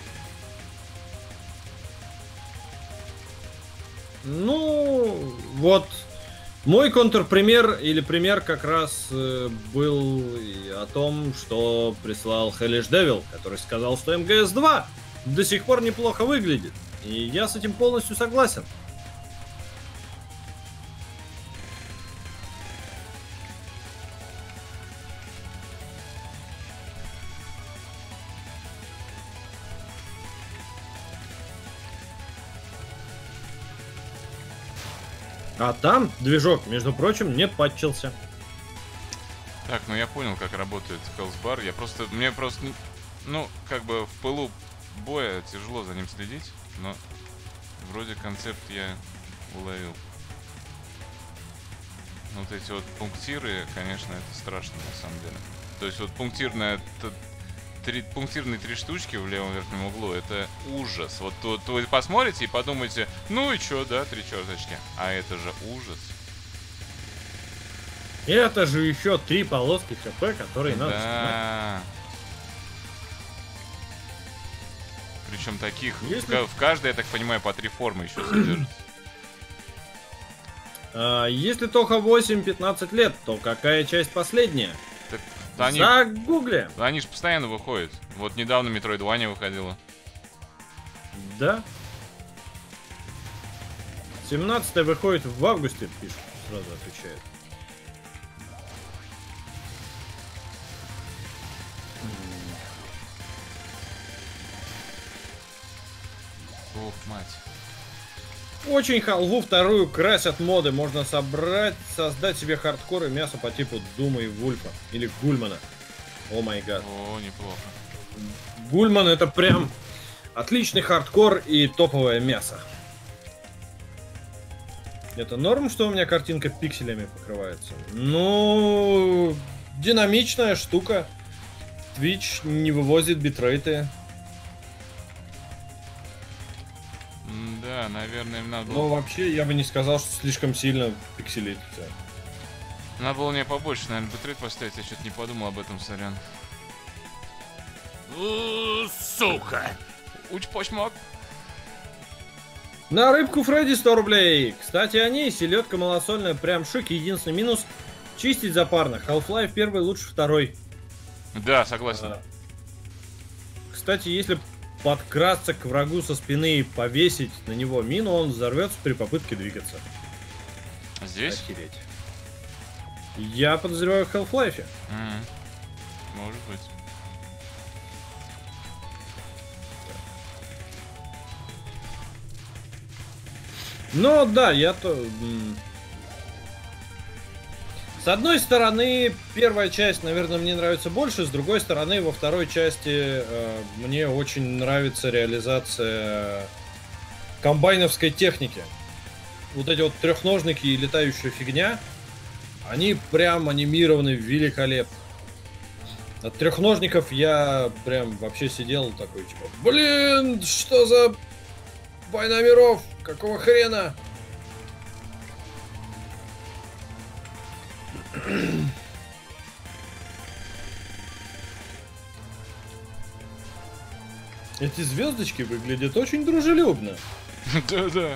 Ну, вот, мой контрпример или пример как раз был о том, что прислал Hellish Devil, который сказал, что МГС-2 до сих пор неплохо выглядит. И я с этим полностью согласен. А там движок, между прочим, не патчился. Так, ну я понял, как работает Hellsbar. Мне просто, ну, как бы в пылу боя тяжело за ним следить, но вроде концепт я уловил. Вот эти вот пунктиры, конечно, это страшно на самом деле. То есть вот пунктирные три штучки в левом верхнем углу, это ужас. Вот вы посмотрите и подумаете, ну и чё, да, 3 черточки. А это же ужас. Это же еще 3 полоски ХП, которые надо снимать. Да. Причем таких, Если- в каждой, я так понимаю, по 3 формы еще содержится. Если Тоха 8 15 лет, то какая часть последняя? Так, они, Загугли. они же постоянно выходят. Вот недавно Metroidvania выходила. Да. 17 выходит в августе, пишет, сразу отвечает. Ох, мать. Очень халву вторую красят моды. Можно создать себе хардкор и мясо по типу Дума и Вульфа. Или Гульмана. О май гад. О, неплохо. Гульман это прям отличный хардкор и топовое мясо. Это норм, что у меня картинка пикселями покрывается? Ну, динамичная штука. Twitch не вывозит битрейты. Да, наверное, им надо Но было... вообще я бы не сказал, что слишком сильно пикселит всё. Надо было мне побольше, наверное, битрейт поставить. Я что-то не подумал об этом, сорян. Сука! Уч-почмок. На рыбку Фредди 100 рублей. Кстати, о ней. Селедка малосольная, прям шик. Единственный минус — чистить запарно. Half-Life первый лучше второй. Да, согласен. Кстати, если подкрасться к врагу со спины и повесить на него мину, он взорвется при попытке двигаться. Здесь? Охереть. Я подозреваю в Half-Life. Может быть. Но да, я то... С одной стороны, первая часть, наверное, мне нравится больше. С другой стороны, во второй части мне очень нравится реализация комбайновской техники. Вот эти вот трехножники и летающая фигня, они прям анимированы великолепно. От трехножников я прям вообще сидел такой, типа, блин, что за война миров? Какого хрена? Эти звездочки выглядят очень дружелюбно. Да-да.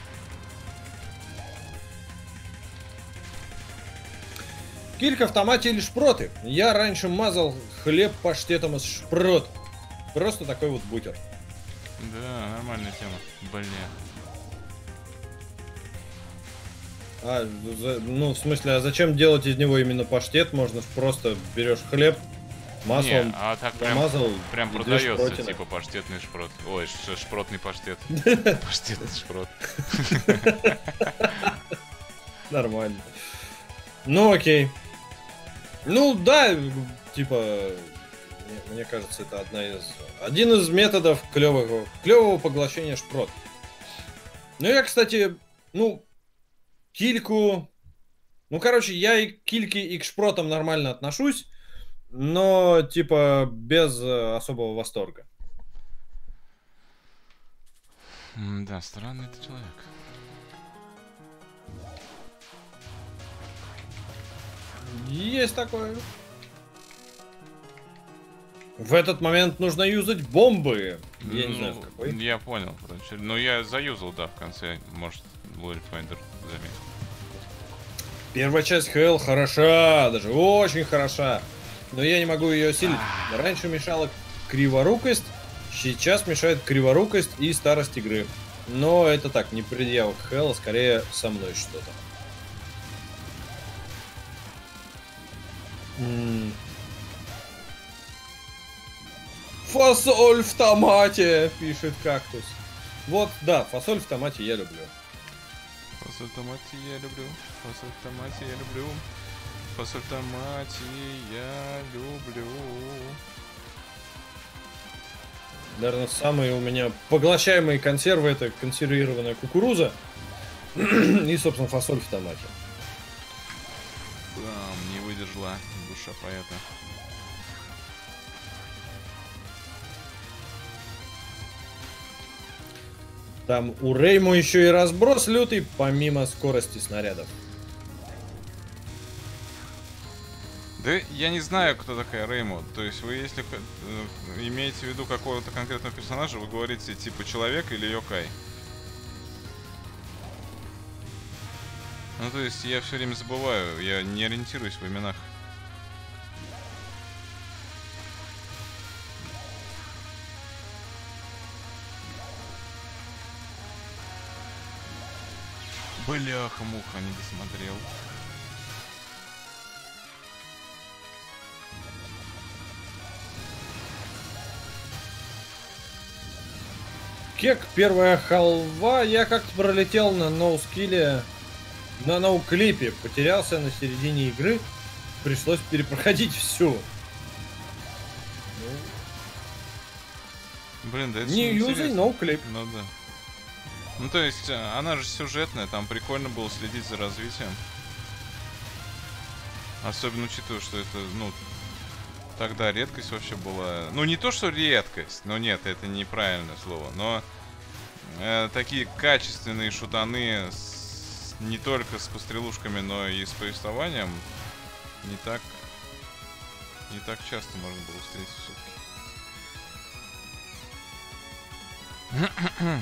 Килька в автомате или шпроты? Я раньше мазал хлеб паштетом из шпрот. Просто такой вот бутер. Да, нормальная тема. Блин. Ну, в смысле, а зачем делать из него именно паштет? Можно ж просто берешь хлеб, маслом Не, а так прям, намазал, прям и две продается, шпротины. типа паштетный шпрот. Ой, шпротный паштет. Паштетный шпрот. Нормально. Ну, окей. Ну, да, типа, мне кажется, это один из методов клевого поглощения шпрот. Ну, я, кстати, кильку... Ну, короче, я и к кильке, и к шпротам нормально отношусь, но, типа, без особого восторга. Да, странный ты человек. Есть такое. В этот момент нужно юзать бомбы. Я не знаю, в какой. Я понял, короче. Ну, я заюзал, да, в конце. Может, Glory Finder заметил. Первая часть Hell хороша, даже очень хороша. Но я не могу ее осилить. Раньше мешала криворукость, сейчас мешает криворукость и старость игры. Но это так, не предъява к Hell, а скорее со мной что-то. Фасоль в томате, пишет Кактус. Вот, да, фасоль в томате я люблю. Фасоль в томате я люблю. Фасоль в томате я люблю. Фасоль в томате я люблю. Наверное, самые у меня поглощаемые консервы — это консервированная кукуруза и, собственно, фасоль в томате. Бам, не выдержала душа поэта. Там у Рейму еще и разброс лютый, помимо скорости снарядов. Да я не знаю, кто такая Реймо. То есть вы, если имеете в виду какого-то конкретного персонажа, вы говорите типа человек или йокай. Ну то есть я все время забываю, я не ориентируюсь в именах. Бляха-муха, не досмотрел. Кек, первая халва. Я как-то пролетел на ноускилле, на ноуклипе. Потерялся на середине игры. Пришлось перепроходить всю. Блин, да это Не же юзай интересно. ноуклип. Ну да. Ну то есть, она же сюжетная, там прикольно было следить за развитием. Особенно учитывая, что это, ну, тогда редкость вообще была. Ну не то, что редкость, но нет, это неправильное слово. Но такие качественные шутаны не только с пострелушками, но и с повествованием не так часто можно было встретить все-таки.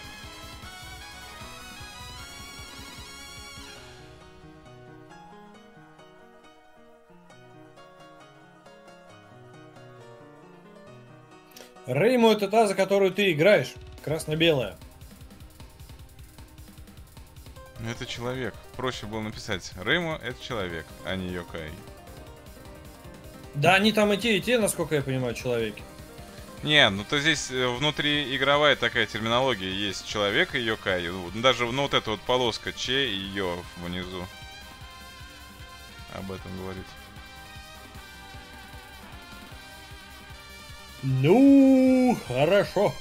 Реймо — это та, за которую ты играешь. Красно-белая. Это человек. Проще было написать. Реймо — это человек, а не йокай. Да, они там и те, насколько я понимаю, человеки. Не, ну то здесь внутри игровая такая терминология есть. Человек и йокай. Даже ну, вот эта вот полоска че и йо внизу об этом говорит. Ну, хорошо.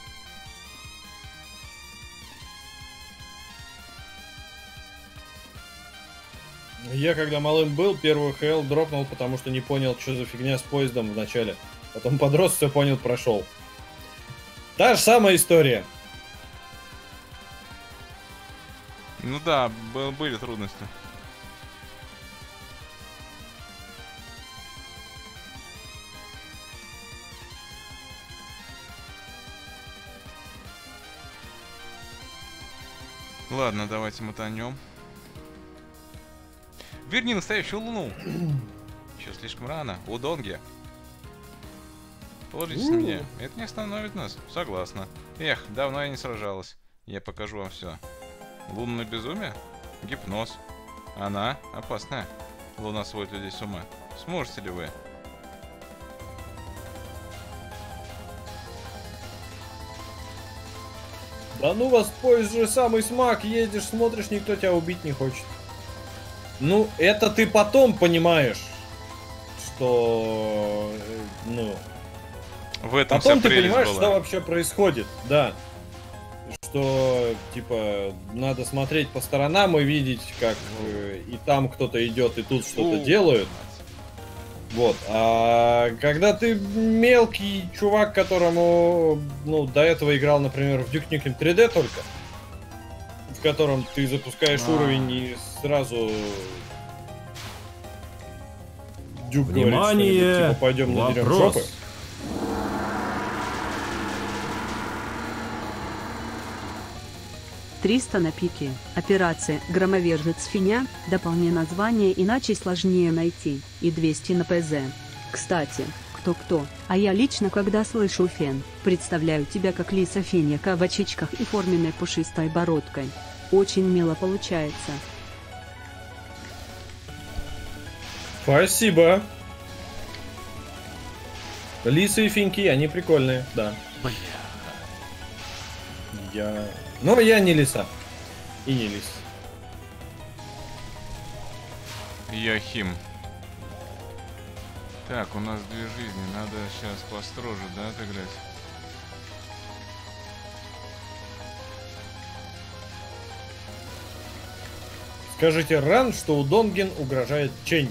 Я когда малым был, первую ХЛ дропнул, потому что не понял, что за фигня с поездом в начале. Потом подрос, все понял, прошел. Та же самая история. Ну да, были трудности. Ладно, давайте мотанем. Верни настоящую луну. Еще слишком рано. Удонги. Положитесь на меня. Это не остановит нас. Согласна. Эх, давно я не сражалась. Я покажу вам все. Лунное безумие? Гипноз. Она опасная. Луна сводит людей с ума. Сможете ли вы? Да ну вас, поезд же самый смак, едешь, смотришь, никто тебя убить не хочет. Ну, это ты потом понимаешь, что, ну... В этом Потом вся ты прелесть понимаешь, была. что вообще происходит, да. Что, типа, надо смотреть по сторонам и видеть, как и там кто-то идет, и тут что-то делают. Вот. А когда ты мелкий чувак, которому, ну, до этого играл, например, в Duke Nukem 3D только, в котором ты запускаешь уровень и сразу Дюк Внимание! говорит, что, типа, пойдем надерем Вопрос. жопы. «300 на пике. Операция «Громовержец Финя», дополни название, иначе сложнее найти, и 200 на ПЗ. Кстати, кто-кто, а я лично, когда слышу Фен, представляю тебя как Лиса Финяка в очечках и форменной пушистой бородкой. Очень мило получается. Спасибо. Лисы и финьки, они прикольные, да. Но я не лиса. И не лис. Яхим. Так, у нас 2 жизни. Надо сейчас построже, да, отыграть? Скажите Ран, что у Донген угрожает Чень.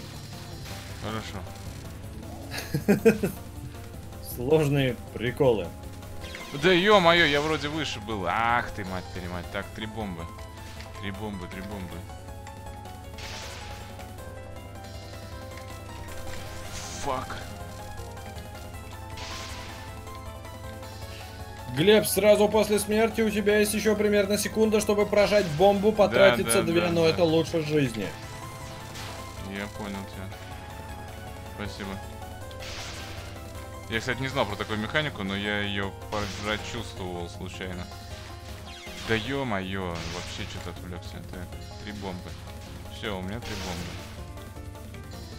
Хорошо. Сложные приколы. Да ё-моё, я вроде выше был. Ах ты, мать-перемать. Так, 3 бомбы. 3 бомбы, 3 бомбы. Фак. Глеб, сразу после смерти у тебя есть еще примерно секунда, чтобы прожать бомбу, потратиться да, 2, да, но да. это лучше жизни. Я понял тебя. Спасибо. Я, кстати, не знал про такую механику, но я ее прочувствовал случайно. Да ё-моё, вообще что-то отвлекся. Так, 3 бомбы. Все, у меня 3 бомбы.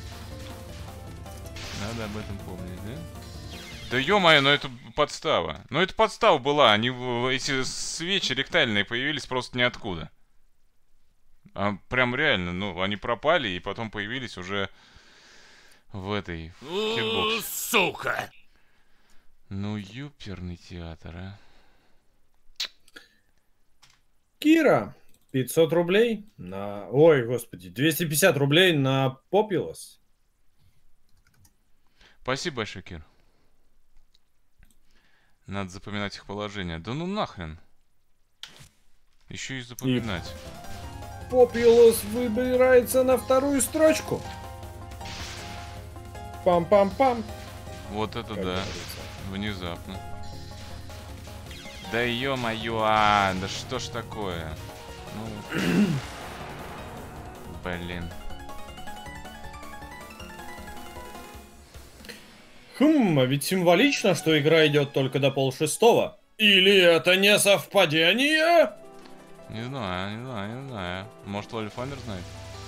Надо об этом помнить, да? Да ё-моё, ну это подстава. Ну это подстава была. Они, эти свечи ректальные появились просто ниоткуда. А прям реально, ну, они пропали и потом появились уже в этой, в хитбоксе. Сука! Ну, ёперный театр, а. Кира, 500 рублей на... Ой, господи, 250 рублей на Populous. Спасибо большое, Кир. Надо запоминать их положение. Да ну нахрен. Еще и запоминать. Populous выбирается на вторую строчку. Пам-пам-пам. Вот это как да. говорится. Внезапно. Да ё-моё, да что ж такое? Ну... Блин. А ведь символично, что игра идет только до 5:30. Или это не совпадение? Не знаю, не знаю, не знаю. Может, Лоли Фандер знает?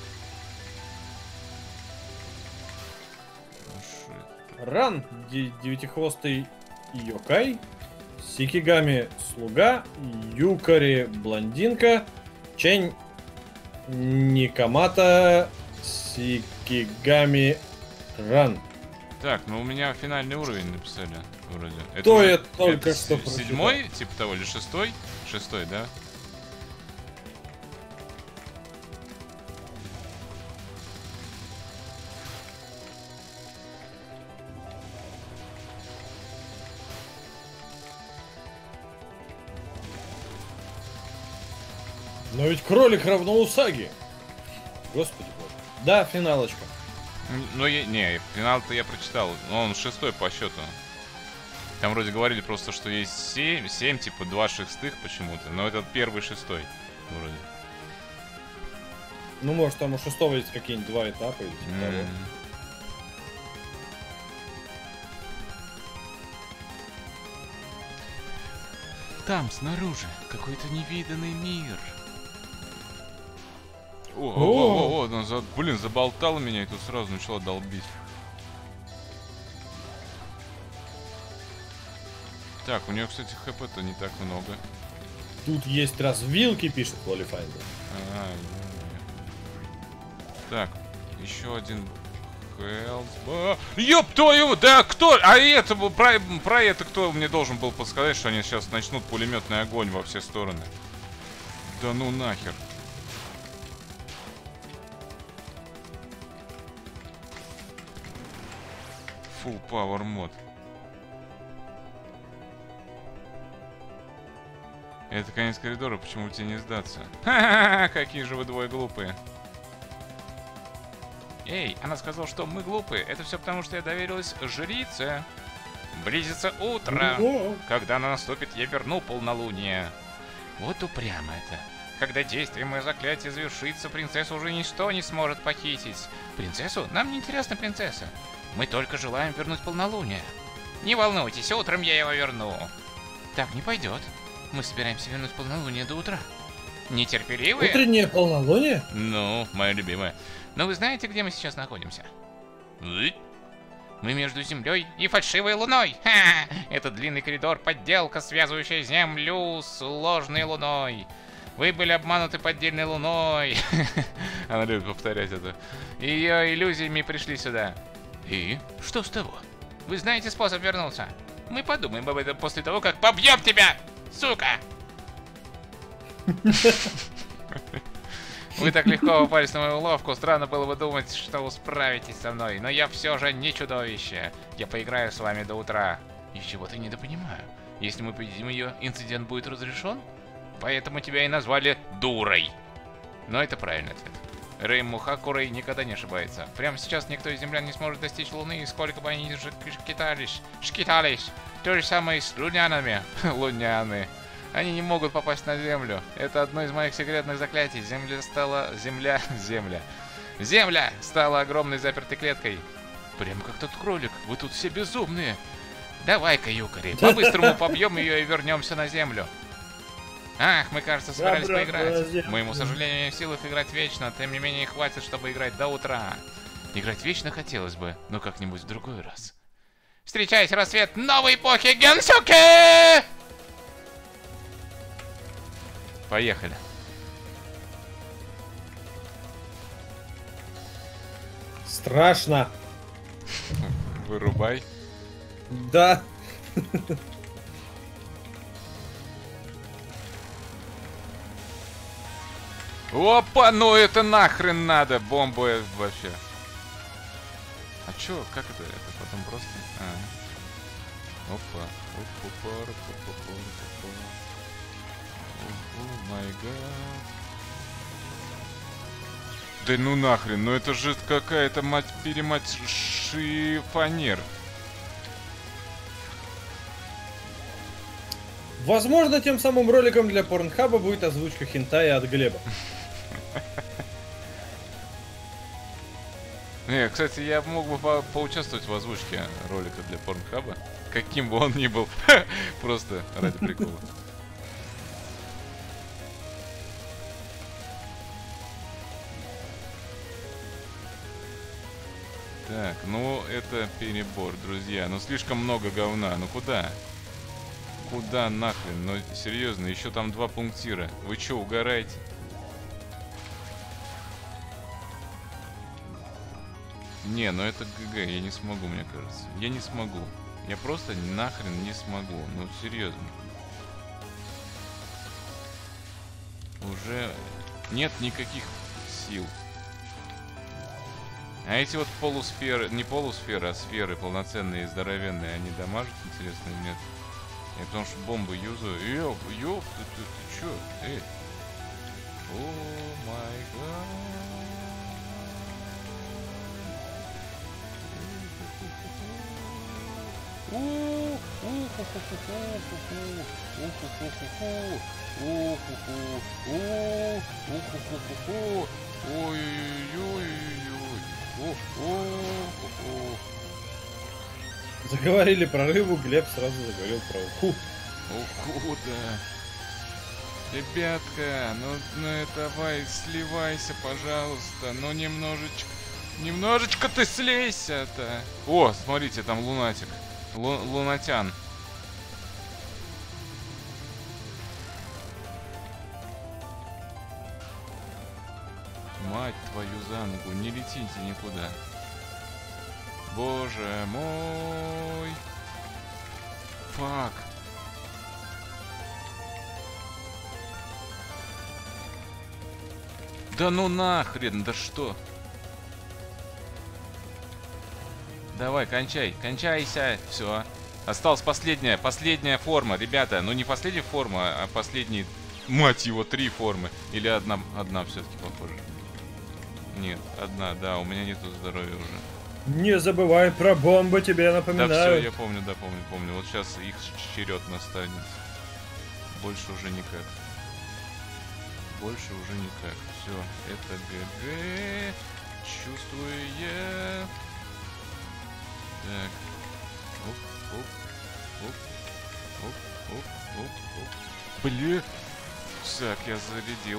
Ну, шит. Ран, девятихвостый Йокай, Сикигами слуга, Юкари блондинка, Чень Никамата, Сикигами Ран. Так, ну у меня финальный уровень написали, вроде. То уже- я только это что прочитал. 7-й, типа того, или 6-й? 6-й, да? Но ведь кролик равно Усаги. Господи боже. Да, финалочка. Ну, не, финал-то я прочитал, но он 6-й по счету. Там вроде говорили просто, что есть 7 типа 2 шестых почему-то, но это первый 6-й вроде. Ну, может, там у 6-го есть какие-нибудь 2 этапа или типа того. Там, снаружи, какой-то невиданный мир. Блин, заболтал меня и тут сразу начала долбить. Так, у нее, кстати, хп-то не так много. Тут есть развилки, пишет Лолифайндер. Так, еще один Хелс. Ёб твою! Да кто? А это про это кто мне должен был подсказать, что они сейчас начнут пулеметный огонь во все стороны? Да ну нахер. Full power мод. Это конец коридора, почему тебе не сдаться? Ха-ха-ха, какие же вы двое глупые. Эй, она сказала, что мы глупые. Это все потому, что я доверилась жрице. Близится утро. Когда оно наступит, я верну полнолуние. Вот упрямо это. Когда действие моего заклятия завершится, принцессу уже ничто не сможет похитить. Принцессу? Нам не интересна принцесса. Мы только желаем вернуть полнолуние. Не волнуйтесь, утром я его верну. Так не пойдет. Мы собираемся вернуть полнолуние до утра. Нетерпеливые? Утреннее полнолуние? Ну, моя любимая. Но вы знаете, где мы сейчас находимся? Мы между Землей и фальшивой Луной. Ха! Это длинный коридор, подделка, связывающая Землю с ложной Луной. Вы были обмануты поддельной Луной. Она любит повторять это. Ее иллюзиями пришли сюда. И? Что с того? Вы знаете способ вернуться? Мы подумаем об этом после того, как побьем тебя, сука! Вы так легко попались на мою уловку, странно было бы думать, что вы справитесь со мной, но я все же не чудовище. Я поиграю с вами до утра. И чего-то недопонимаю. Если мы победим ее, инцидент будет разрешен? Поэтому тебя и назвали дурой. Но это правильный ответ. Рэй Мухакурей никогда не ошибается. Прямо сейчас никто из землян не сможет достичь Луны, и сколько бы они ни шкитались. То же самое и с лунянами. Луняны. Они не могут попасть на Землю. Это одно из моих секретных заклятий. Земля стала огромной запертой клеткой. Прямо как тот кролик. Вы тут все безумные. Давай-ка, Юкари, по-быстрому побьем ее и вернемся на Землю. Ах, мы, кажется, собирались поиграть. К моему сожалению, не в силах играть вечно. Тем не менее, хватит, чтобы играть до утра. Играть вечно хотелось бы, но как-нибудь в другой раз. Встречайте рассвет новой эпохи Генсуке! Поехали. Страшно. Вырубай. Да. Опа, ну это нахрен надо, бомба вообще. А чё, как это? Это потом просто... Опа. О май гад. Да ну нахрен, ну это же какая-то мать-перемать шифонер. Возможно, тем самым роликом для Порнхаба будет озвучка хентая от Глеба. Не, кстати, я мог бы поучаствовать в озвучке ролика для Порнхаба. Каким бы он ни был. Просто ради прикола. Так, ну это перебор, друзья. Ну слишком много говна. Ну куда? Куда нахрен? Ну серьезно, еще там 2 пунктира. Вы че, угораете? Не, ну это ГГ, я не смогу, мне кажется. Я не смогу. Я просто нахрен не смогу. Ну серьезно. Уже нет никаких сил. А эти вот полусферы, не полусферы, а сферы полноценные, здоровенные, они дамажат, интересно, или нет? Я потому что бомбы юзаю. Ёп, ты чё? Эй. О май гад. Заговорили про рыбу, Глеб сразу заговорил про уху. Уху, да. Ребятка, ну давай, сливайся, пожалуйста. Ну немножечко ты слейся-то. О, смотрите, там лунатик. Лунатян. Мать твою за ногу, не летите никуда. Боже мой. Фак. Да ну нахрен, да что? Давай, кончайся. Все. Осталась последняя форма, ребята. Ну не последняя форма, а последние, мать его, 3 формы. Или одна все-таки похоже. Нет, одна, да, у меня нету здоровья уже. Не забывай про бомбы, тебе напоминаю. Да, все, я помню, да, помню. Вот сейчас их черед настанет. Больше уже никак. Все, это ГГ. Чувствую я. Так. Оп. Бля. Так, я зарядил.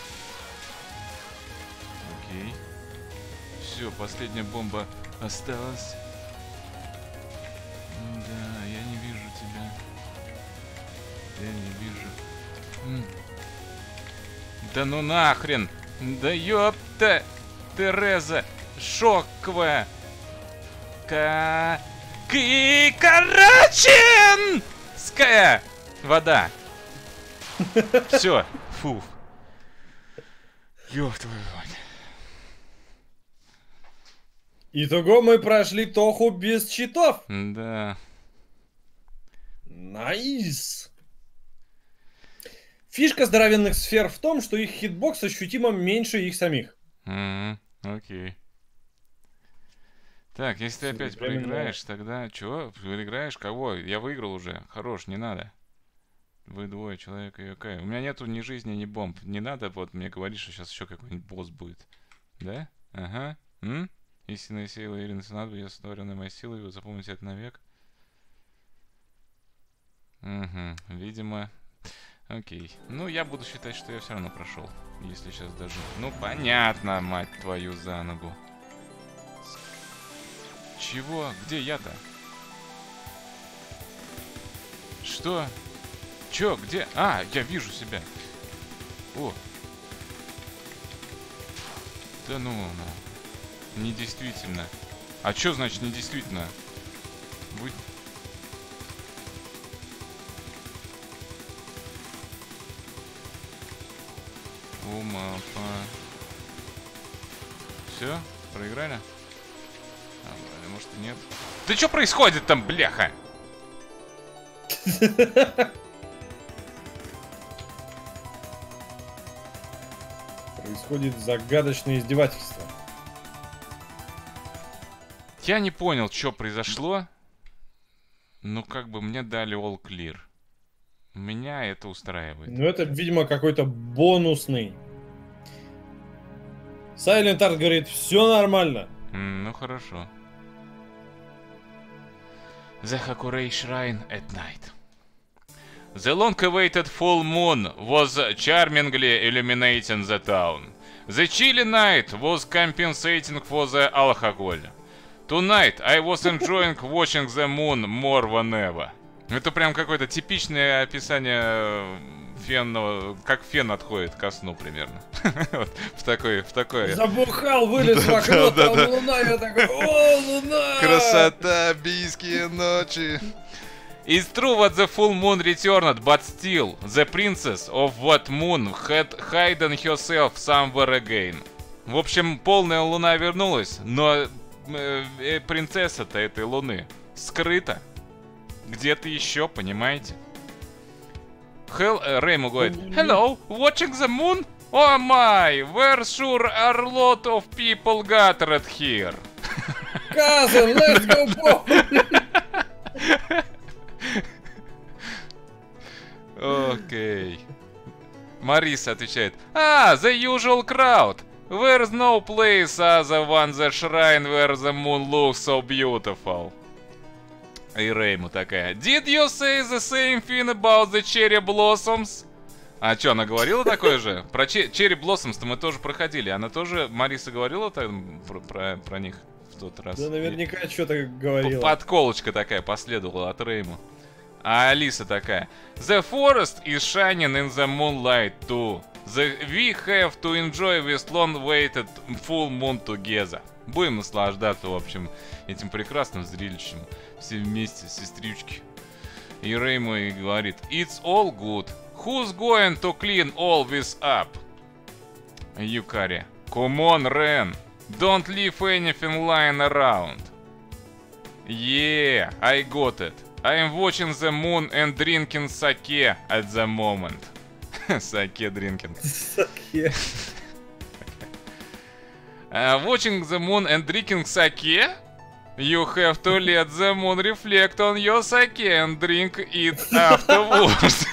Окей. Все, последняя бомба осталась. Да, я не вижу тебя. Я не вижу. Да ну нахрен! Да ёпта! Тереза! Шоковая! Караченская вода! Все, фу. Ёб твою мать. Итого мы прошли Тоху без читов. Да. Найс. Фишка здоровенных сфер в том, что их хитбокс ощутимо меньше их самих. Окей. Так, если ты опять Временно. проиграешь, тогда... Чего? Проиграешь? Кого? Я выиграл уже. Хорош, не надо. Вы двое человека и окей. У меня нету ни жизни, ни бомб. Не надо вот мне говорить, что сейчас еще какой-нибудь босс будет. Да? Ага. Истинная сила Ирины Санаду, я сотворенная моей силой, вы запомните это навек. Угу, видимо. Окей. Ну, я буду считать, что я все равно прошел. Если сейчас даже... Ну, понятно, мать твою за ногу. Чего? Где я-то? Что? Чё? Где? А, я вижу себя. О. Да ну, недействительно. А чё значит недействительно? Вы... Все? Проиграли? А, может и нет. Да что происходит там, бляха? Происходит загадочное издевательство. Я не понял, что произошло. Ну, как бы мне дали all clear. Меня это устраивает. Ну, это, видимо, какой-то бонусный. Silent Art говорит, все нормально. Ну, хорошо. The Hakurei Shrine at night. The long-awaited full moon was charmingly illuminating the town. The chilly night was compensating for the alcohol. Tonight I was enjoying watching the moon more than ever. Это прям какое-то типичное описание фенного, как фен отходит ко сну примерно. Вот, в такое. Забухал, вылез в окно, там луна, я такой, о, луна! Красота, бийские ночи. It's true that the full moon returned, but still, the princess of that moon had hidden herself somewhere again. В общем, полная луна вернулась, но принцесса-то этой луны скрыта. Где-то еще, понимаете? Рейму говорит, hello, watching the moon? Oh my, where sure are a lot of people gathered here. Cousin, let's go bowling! Окей. Мариса отвечает, the usual crowd. There's no place other than the shrine where the moon looks so beautiful. И Рейму такая, did you say the same thing about the cherry blossoms? А что, она говорила такое же? Про cherry blossoms-то мы тоже проходили. Она тоже, Мариса говорила там про них в тот раз? Да наверняка что-то говорила. Подколочка такая последовала от Рейму. А Алиса такая, the forest is shining in the moonlight too. We have to enjoy this long-awaited full moon together. Будем наслаждаться, в общем, этим прекрасным зрелищем. Все вместе, сестрички. И Рейму и говорит, it's all good. Who's going to clean all this up? Юкари, come on, Ren. Don't leave anything lying around. Yeah, I got it. I'm watching the moon and drinking sake at the moment. Sake drinking. Саке. Watching the moon and drinking sake? You have to let the moon reflect on your sake and drink it afterwards.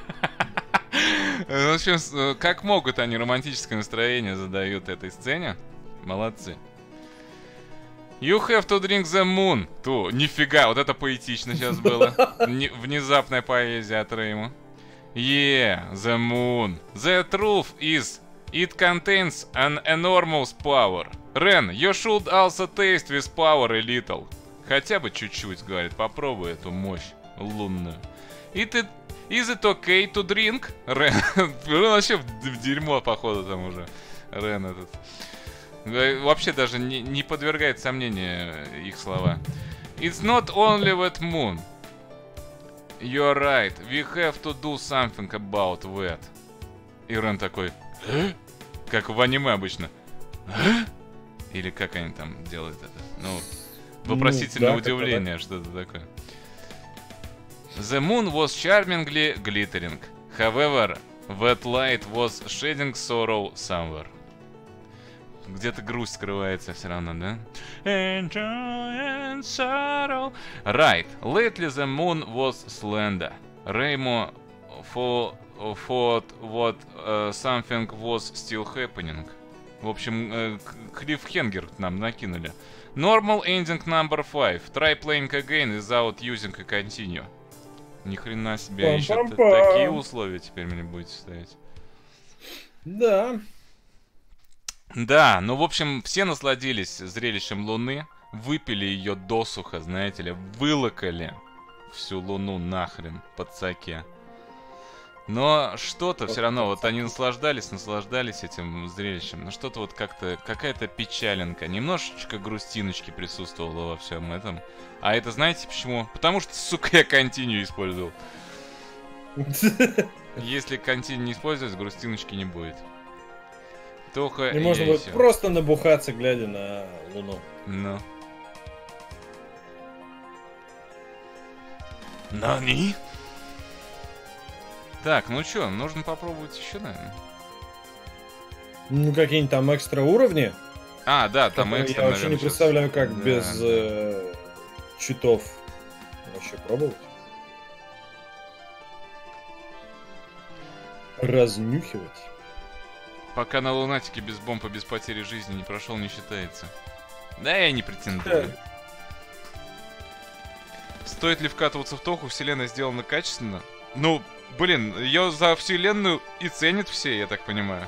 В общем, как могут они романтическое настроение задают этой сцене. Молодцы. You have to drink the moon too. Нифига, вот это поэтично сейчас было. Внезапная поэзия от Рейма. Yeah, the moon. The truth is, it contains an enormous power. Рен, you should also taste this power a little. Хотя бы чуть-чуть, говорит, попробуй эту мощь лунную. Is it okay to drink? Рен, он вообще в дерьмо, походу, там уже. Рен этот. Вообще даже не подвергает сомнению их слова. It's not only that moon. You're right, we have to do something about that. И Рен такой, как в аниме обычно. Или как они там делают это? Ну, вопросительное удивление, что-то такое. The moon was charmingly glittering. However, that light was shedding sorrow somewhere. Где-то грусть скрывается все равно, да? Enjoy and sorrow. Right. Lately the moon was slender. Raymo thought what something was still happening. В общем, клиффхенгер нам накинули. Normal ending number 5. Try playing again without using a continue. Ни хрена себе, еще такие условия теперь мне будете ставить. Да. Да, ну в общем, все насладились зрелищем Луны, выпили ее досуха, знаете ли, вылокали всю Луну нахрен под саке. Но что-то все равно, вот они наслаждались этим зрелищем, но что-то вот как-то, какая-то печаленка, немножечко грустиночки присутствовало во всем этом. А это знаете почему? Потому что, сука, я континью использовал. Если континью не использовать, грустиночки не будет. Только и можно будет просто набухаться, глядя на Луну. Ну. Нани? Так, ну чё, нужно попробовать еще, наверное. Ну, какие-нибудь там экстра уровни. А, да, там экстра, я вообще не представляю, как да, без читов вообще пробовать. Разнюхивать. Пока на лунатике без бомб и без потери жизни не прошел, не считается. Да, я не претендую. Стоит ли вкатываться в тоху? Вселенная сделана качественно. Ну, блин, ее за вселенную и ценят все, я так понимаю.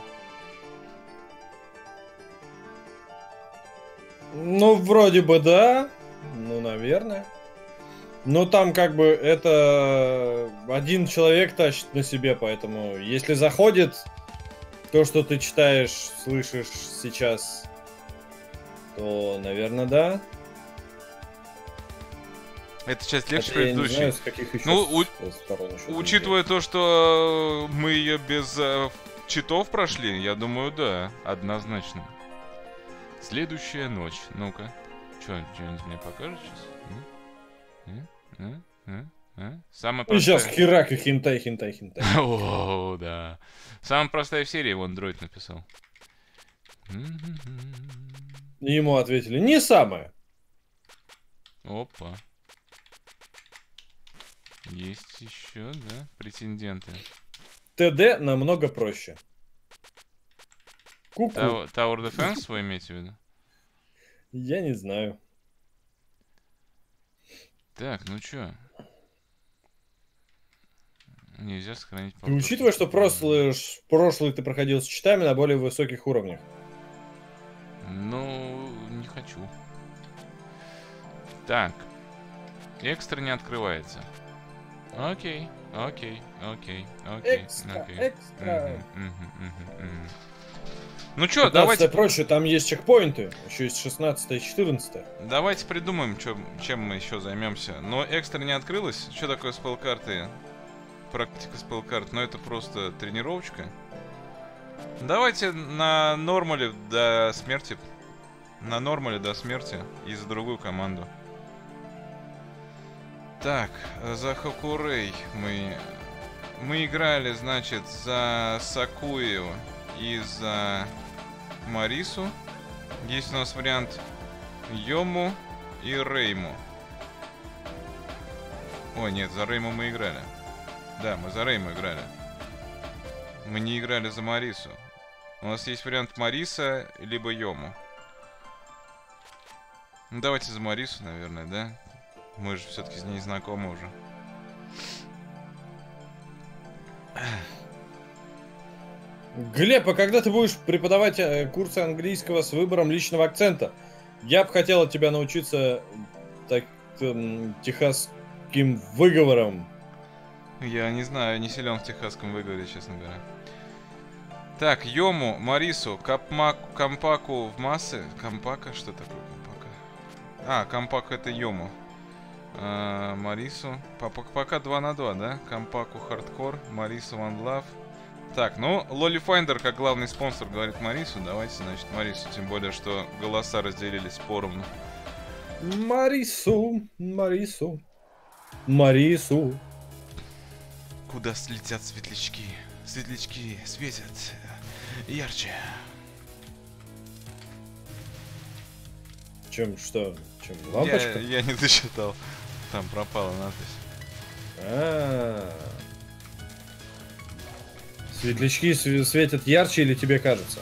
Ну, вроде бы да. Ну, наверное. Но там как бы это один человек тащит на себе, поэтому если заходит то, что ты читаешь, слышишь сейчас, то, наверное, да. Эта часть легче Хотя предыдущей. Я не знаю, с каких еще сторон еще учитывая то, что мы ее без читов прошли, я думаю, да, однозначно. Следующая ночь. Ну-ка. Что-нибудь мне покажешь сейчас? Самая простая... Сейчас херак и хентай. О, да. Самая простая серия, вон дроид написал. И ему ответили, не самое. Опа. Есть еще, да, претенденты. ТД намного проще. Ку-ку. Tower Defense вы имеете в виду? Я не знаю. Так, ну чё? Нельзя сохранить... И учитывая, что прошлый ты проходил с читами на более высоких уровнях. Ну, не хочу. Так. Экстра не открывается. Окей. Экстра. Ну чё, давайте... проще, там есть чекпоинты. Еще есть 16 и 14. Давайте придумаем, чем мы еще займемся. Но экстра не открылось. Что такое спелл-карты? Практика спелл-карт, но это просто тренировочка. Давайте на нормале до смерти. На нормале до смерти. И за другую команду. Так, за Хакурей мы играли, значит, за Сакую и за Марису. Есть у нас вариант Йому и Рейму. Ой, нет, за Рейму мы играли. Да, мы за Рейму играли. Мы не играли за Марису. У нас есть вариант Мариса, либо Йому. Ну, давайте за Марису, наверное, да? Мы же все-таки с ней знакомы уже. Глеб, а когда ты будешь преподавать курсы английского с выбором личного акцента? Я бы хотел от тебя научиться техасским выговором. Я не знаю, не силен в техасском выговоре, честно говоря. Так, Йому, Марису, Кампаку в массы. Кампака? Что такое Кампака? А, Кампака это Йому. Марису. Пока 2 на 2, да? Кампаку хардкор, Марису One Love. Так, ну, Lolly Finder, как главный спонсор, говорит Марису. Давайте, значит, Марису. Тем более, что голоса разделились поровну. Марису. Куда слетят светлячки? Светлячки светят ярче. Чем что? Чем лампочка? Я не дочитал. Там пропала надпись. Светлячки светят ярче или тебе кажется?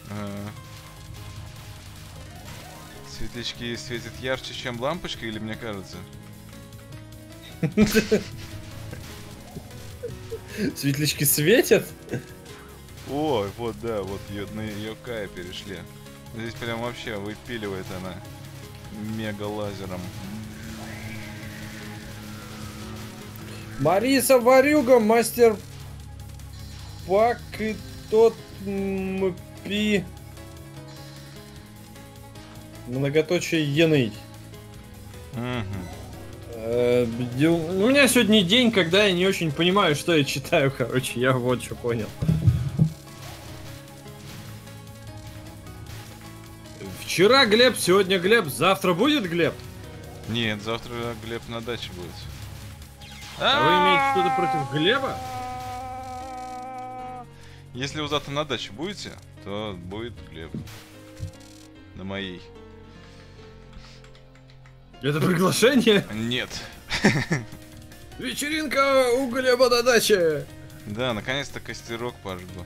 Светлячки светят ярче, чем лампочка, или мне кажется? Светлячки светят? Ой, вот да, вот на Йокая перешли. Здесь прям вообще выпиливает она мега лазером. Мариса Варюга, мастер Пак и тот Пи. Многоточие Яный. У меня сегодня день, когда я не очень понимаю, что я читаю, короче, я вот что понял. Вчера Глеб, сегодня Глеб, завтра будет Глеб? Нет, завтра Глеб на даче будет. А вы имеете что-то против Глеба? Если вы завтра на даче будете, то будет Глеб. На моей. Это приглашение? Нет. Вечеринка у Глеба на даче. Да, наконец-то костерок пожгу.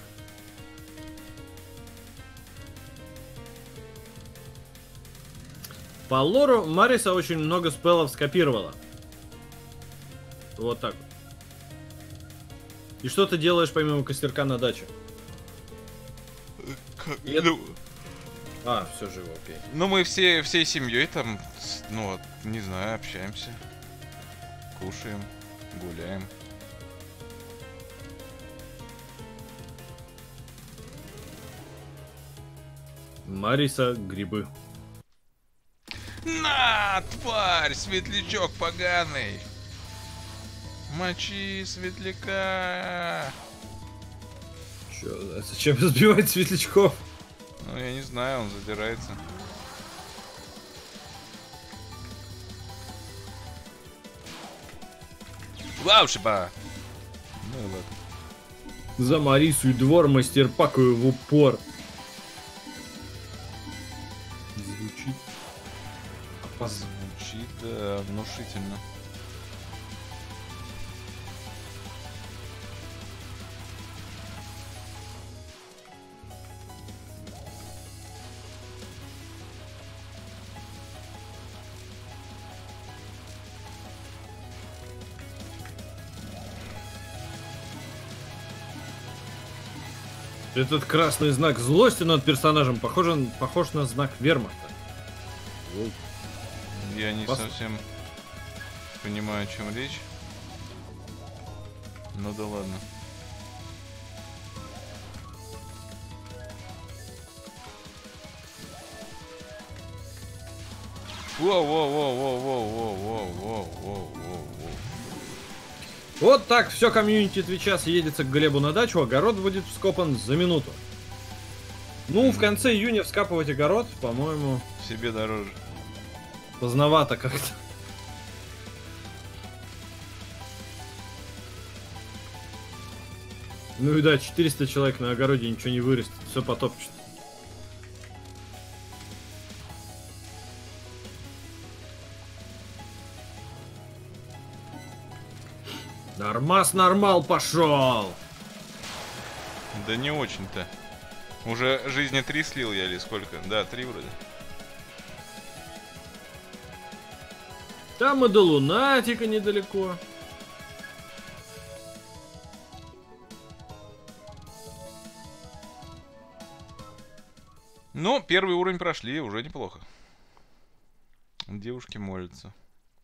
По лору Мариса очень много спеллов скопировала. Вот так вот. И что ты делаешь помимо костерка на даче? А, все живо, окей. Ну, мы всей семьей там, ну, вот, не знаю, общаемся. Кушаем, гуляем. Мариса, грибы. На, тварь, светлячок поганый. Мочи светляка. Чё, а зачем сбивать светлячков? Ну, я не знаю, он задирается. Лаушиба! Ну и ладно. За Марису и двор мастер пакаю в упор. Звучит. Звучит, да, внушительно. Этот красный знак злости над персонажем похож на знак вермахта. Я не совсем понимаю, о чем речь. Ну да ладно. Воу-воу-воу-воу-воу-воу-воу-воу-воу-воу. Вот так все комьюнити Твича съедется к Глебу на дачу, огород будет вскопан за минуту. Ну, в конце июня вскапывать огород, по-моему, Себе дороже. поздновато как-то. Ну и да, 400 человек на огороде, ничего не вырастет, все потопчет. Нормас нормал пошел! Да не очень-то. Уже жизни 3 слил я или сколько? Да, 3 вроде. Там и до Лунатика недалеко. Ну, первый уровень прошли, уже неплохо. Девушки молятся.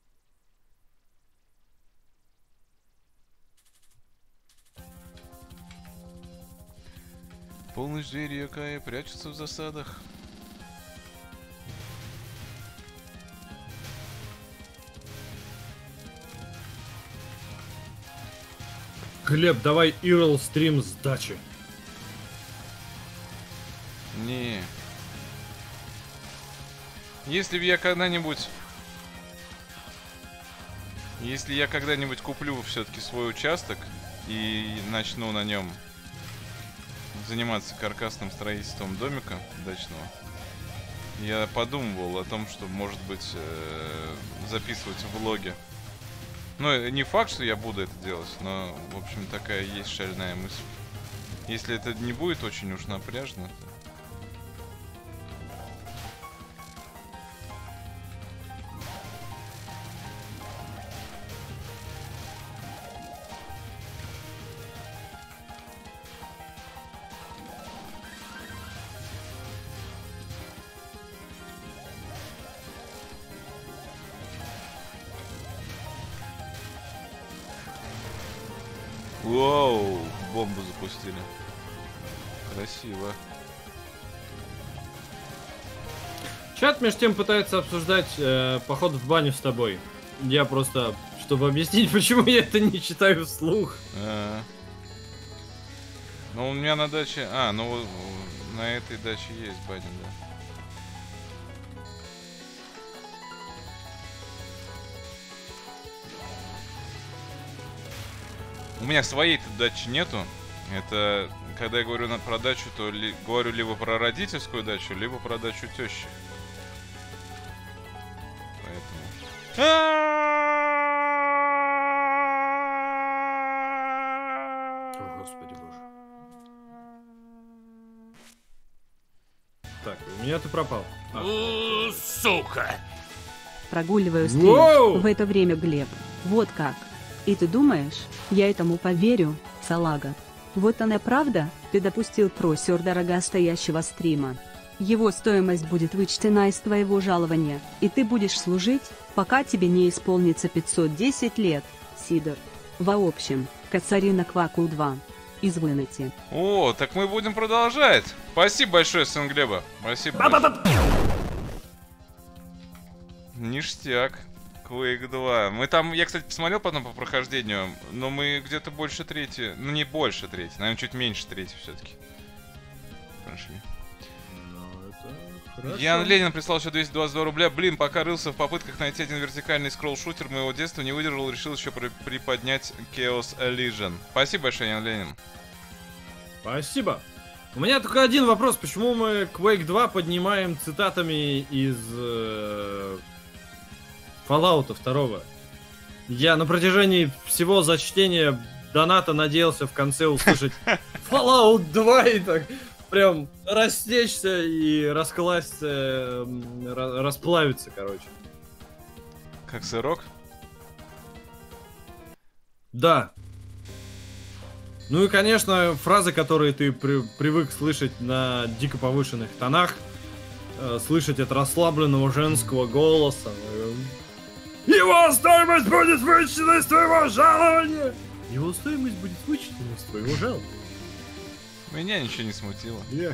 Полночь звери Йокая прячутся в засадах. Глеб, давай Ирл стрим с дачи. Не. Если я когда-нибудь куплю все-таки свой участок и начну на нем заниматься каркасным строительством домика дачного, Я подумывал о том, что, может быть, записывать влоги. Ну, не факт, что я буду это делать, но, в общем, такая есть шальная мысль. Если это не будет очень уж напряжно, то... Воу, бомбу запустили. Красиво. Чат между тем пытается обсуждать поход в баню с тобой. Я просто, чтобы объяснить, почему я это не читаю вслух. Ну, у меня на даче... ну на этой даче есть баня, да. У меня своей-то дачи нету. Это, когда я говорю про дачу, то говорю либо про родительскую дачу, либо про дачу тещи. Поэтому... О, Господи боже. Так, у меня ты пропал. Сука! Прогуливаю стрим. Воу! В это время Глеб. Вот как. И ты думаешь, я этому поверю, салага? Вот она правда, ты допустил просер дорогостоящего стрима. Его стоимость будет вычтена из твоего жалования, и ты будешь служить, пока тебе не исполнится 510 лет, Сидор. В общем, Кацарина Кваку 2. Извините. О, так мы будем продолжать. Спасибо большое, сын Глеба. Спасибо большое. Ништяк. Quake 2. Мы там, я, кстати, посмотрел потом по прохождению, но мы где-то больше трети, ну не больше трети, наверное, чуть меньше трети все-таки прошли. Ян Ленин прислал еще 222 рубля. Блин, пока рылся в попытках найти один вертикальный скролл-шутер моего детства, не выдержал, решил еще приподнять Chaos Elysian. Спасибо большое, Ян Ленин. Спасибо. У меня только один вопрос. Почему мы Quake 2 поднимаем цитатами из Fallout 2? Я на протяжении всего зачтения доната надеялся в конце услышать Fallout 2 и так прям растечься и раскласться, расплавиться, короче. Как сырок? Да. Ну и, конечно, фразы, которые ты привык слышать на дико повышенных тонах, слышать от расслабленного женского голоса. Его стоимость будет вычтена из твоего жалования! Его стоимость будет вычтена из твоего жалования. Меня ничего не смутило. Эх.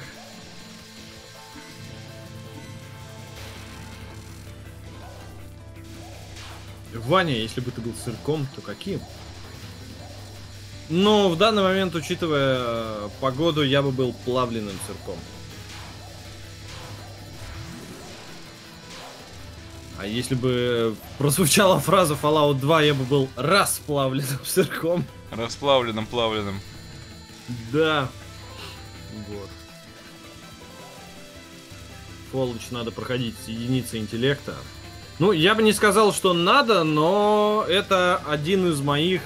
Ваня, если бы ты был сырком, то каким? Ну, в данный момент, учитывая погоду, я бы был плавленным сырком. А если бы прозвучала фраза Fallout 2, я бы был расплавленным сырком. Расплавленным, плавленным. Да. Вот. Фоллоч надо проходить с единицей интеллекта. Ну, я бы не сказал, что надо, но это один из моих...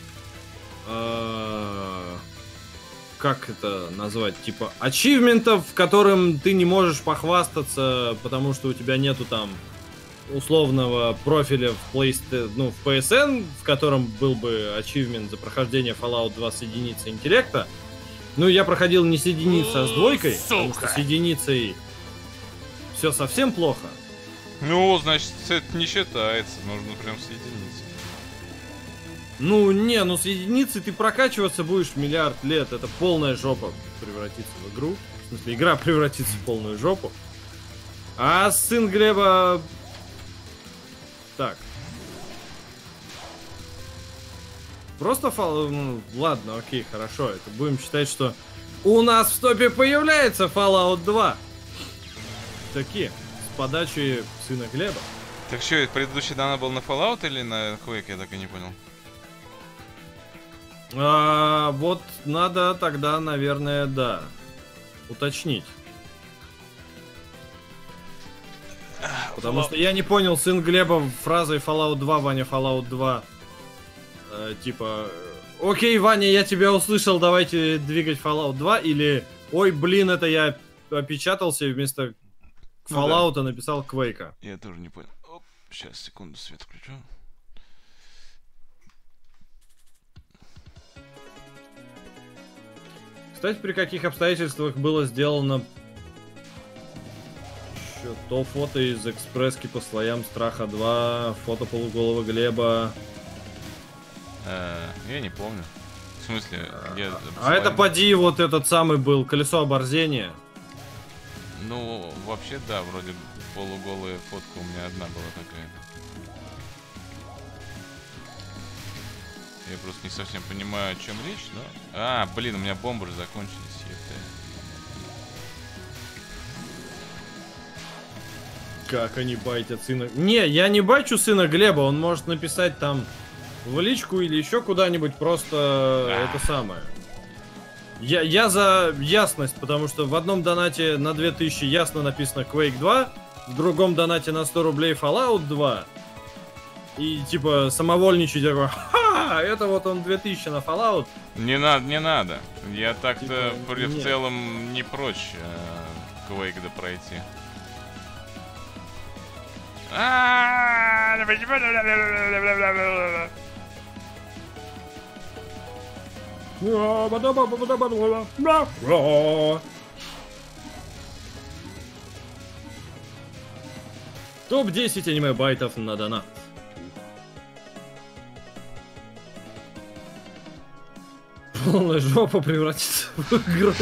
как это назвать? Типа, ачивментов, которым ты не можешь похвастаться, потому что у тебя нету там условного профиля в в PSN, в котором был бы ачивмент за прохождение Fallout 2 с единицей интеллекта. Ну, я проходил не с единицей, а с двойкой, потому что с единицей все совсем плохо. Ну, значит, это не считается, нужно прям с единицей. Ну, не, ну с единицей ты прокачиваться будешь миллиард лет, это полная жопа превратится в игру. В смысле, игра превратится в полную жопу. А сын Глеба... Так. Просто ну, ладно, окей, хорошо. Это будем считать, что у нас в топе появляется Fallout 2. Такие, с подачи сына Глеба. Так что, предыдущий донат был на Fallout или на Quake, я так и не понял. Вот надо тогда, наверное, да, уточнить. Потому что я не понял, сын Глеба фразой Fallout 2, Ваня, Fallout 2. Типа, окей, Ваня, я тебя услышал, давайте двигать Fallout 2. Или, ой, блин, это я опечатался и вместо Fallout написал Quake. Я тоже не понял. Оп, сейчас, секунду, свет включу. Кстати, при каких обстоятельствах было сделано еще то фото из экспресски по слоям Страха 2, фото полуголого Глеба. Я не помню. В смысле, где... А это поди вот этот самый был, колесо оборзения. Ну, вообще, да, вроде полуголая фотка у меня одна была такая. Я просто не совсем понимаю, о чем речь, но... А, блин, у меня бомбы же закончились, ёпта. Как они байтят сына... Не, я не бачу сына Глеба, он может написать там в личку или еще куда-нибудь просто это самое. Я за ясность, потому что в одном донате на 2000 ясно написано Quake 2, в другом донате на 100 рублей Fallout 2. И типа самовольничать такой, ха, это вот он 2000 на Fallout. Не надо, не надо. Я так-то Типа, в целом не прочь Quake да пройти. Топ-10 аниме байтов на донат. Полная жопа превратится в игру.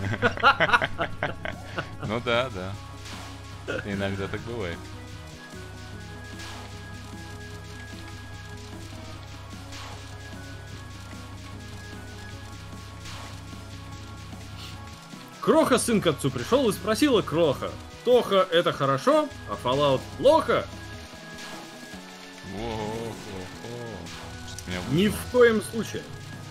Ну да, да. Иногда так бывает. Кроха сын к отцу пришел и спросила Кроха: Тоха это хорошо, а Fallout плохо? Ни в коем случае.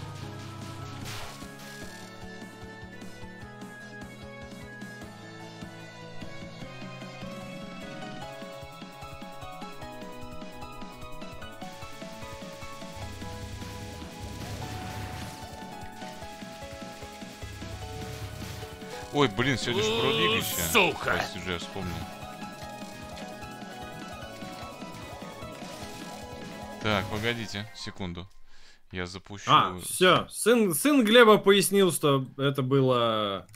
Ой, блин, сегодня же пролигище. Сука! Прости, уже я вспомнил. Так, погодите, секунду. Я запущу... все. Сын Глеба пояснил, что это было...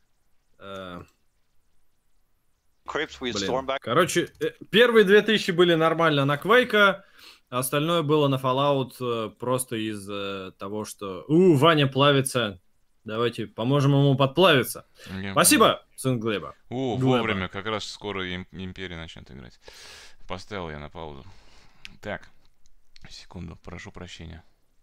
Короче, первые 2000 были нормально на Quake, а остальное было на Fallout просто из того, что... Ваня плавится... Давайте поможем ему подплавиться. Спасибо, сын Глеба. Вовремя, как раз скоро Империя начнет играть. Поставил я на паузу. Так, секунду, прошу прощения.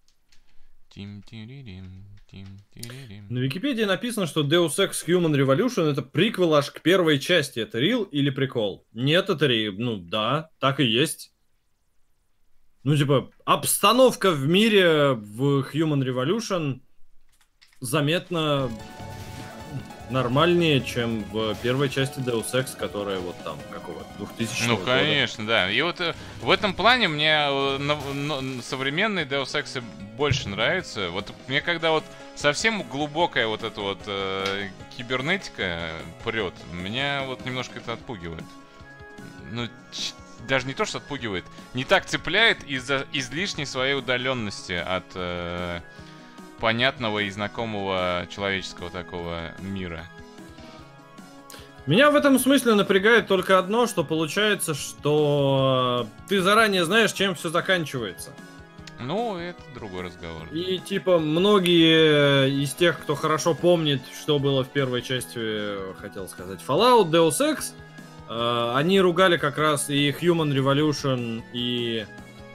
На Википедии написано, что Deus Ex Human Revolution это приквел аж к первой части. Это рил или прикол? Нет, это рил. Ну да, так и есть. Ну типа, обстановка в мире в Human Revolution заметно нормальнее, чем в первой части Deus Ex, которая вот там, какого, 2000 Ну, года. конечно, да. И вот в этом плане мне современные Deus Ex больше нравятся. Вот мне когда вот совсем глубокая вот эта вот кибернетика прет, меня вот немножко это отпугивает. Ну, даже не то, что отпугивает, не так цепляет из-за излишней своей удаленности от... понятного и знакомого человеческого такого мира. Меня в этом смысле напрягает только одно, что получается, что ты заранее знаешь, чем все заканчивается. Ну, это другой разговор. И типа многие из тех, кто хорошо помнит, что было в первой части, хотел сказать, Fallout, Deus Ex, они ругали как раз и Human Revolution, и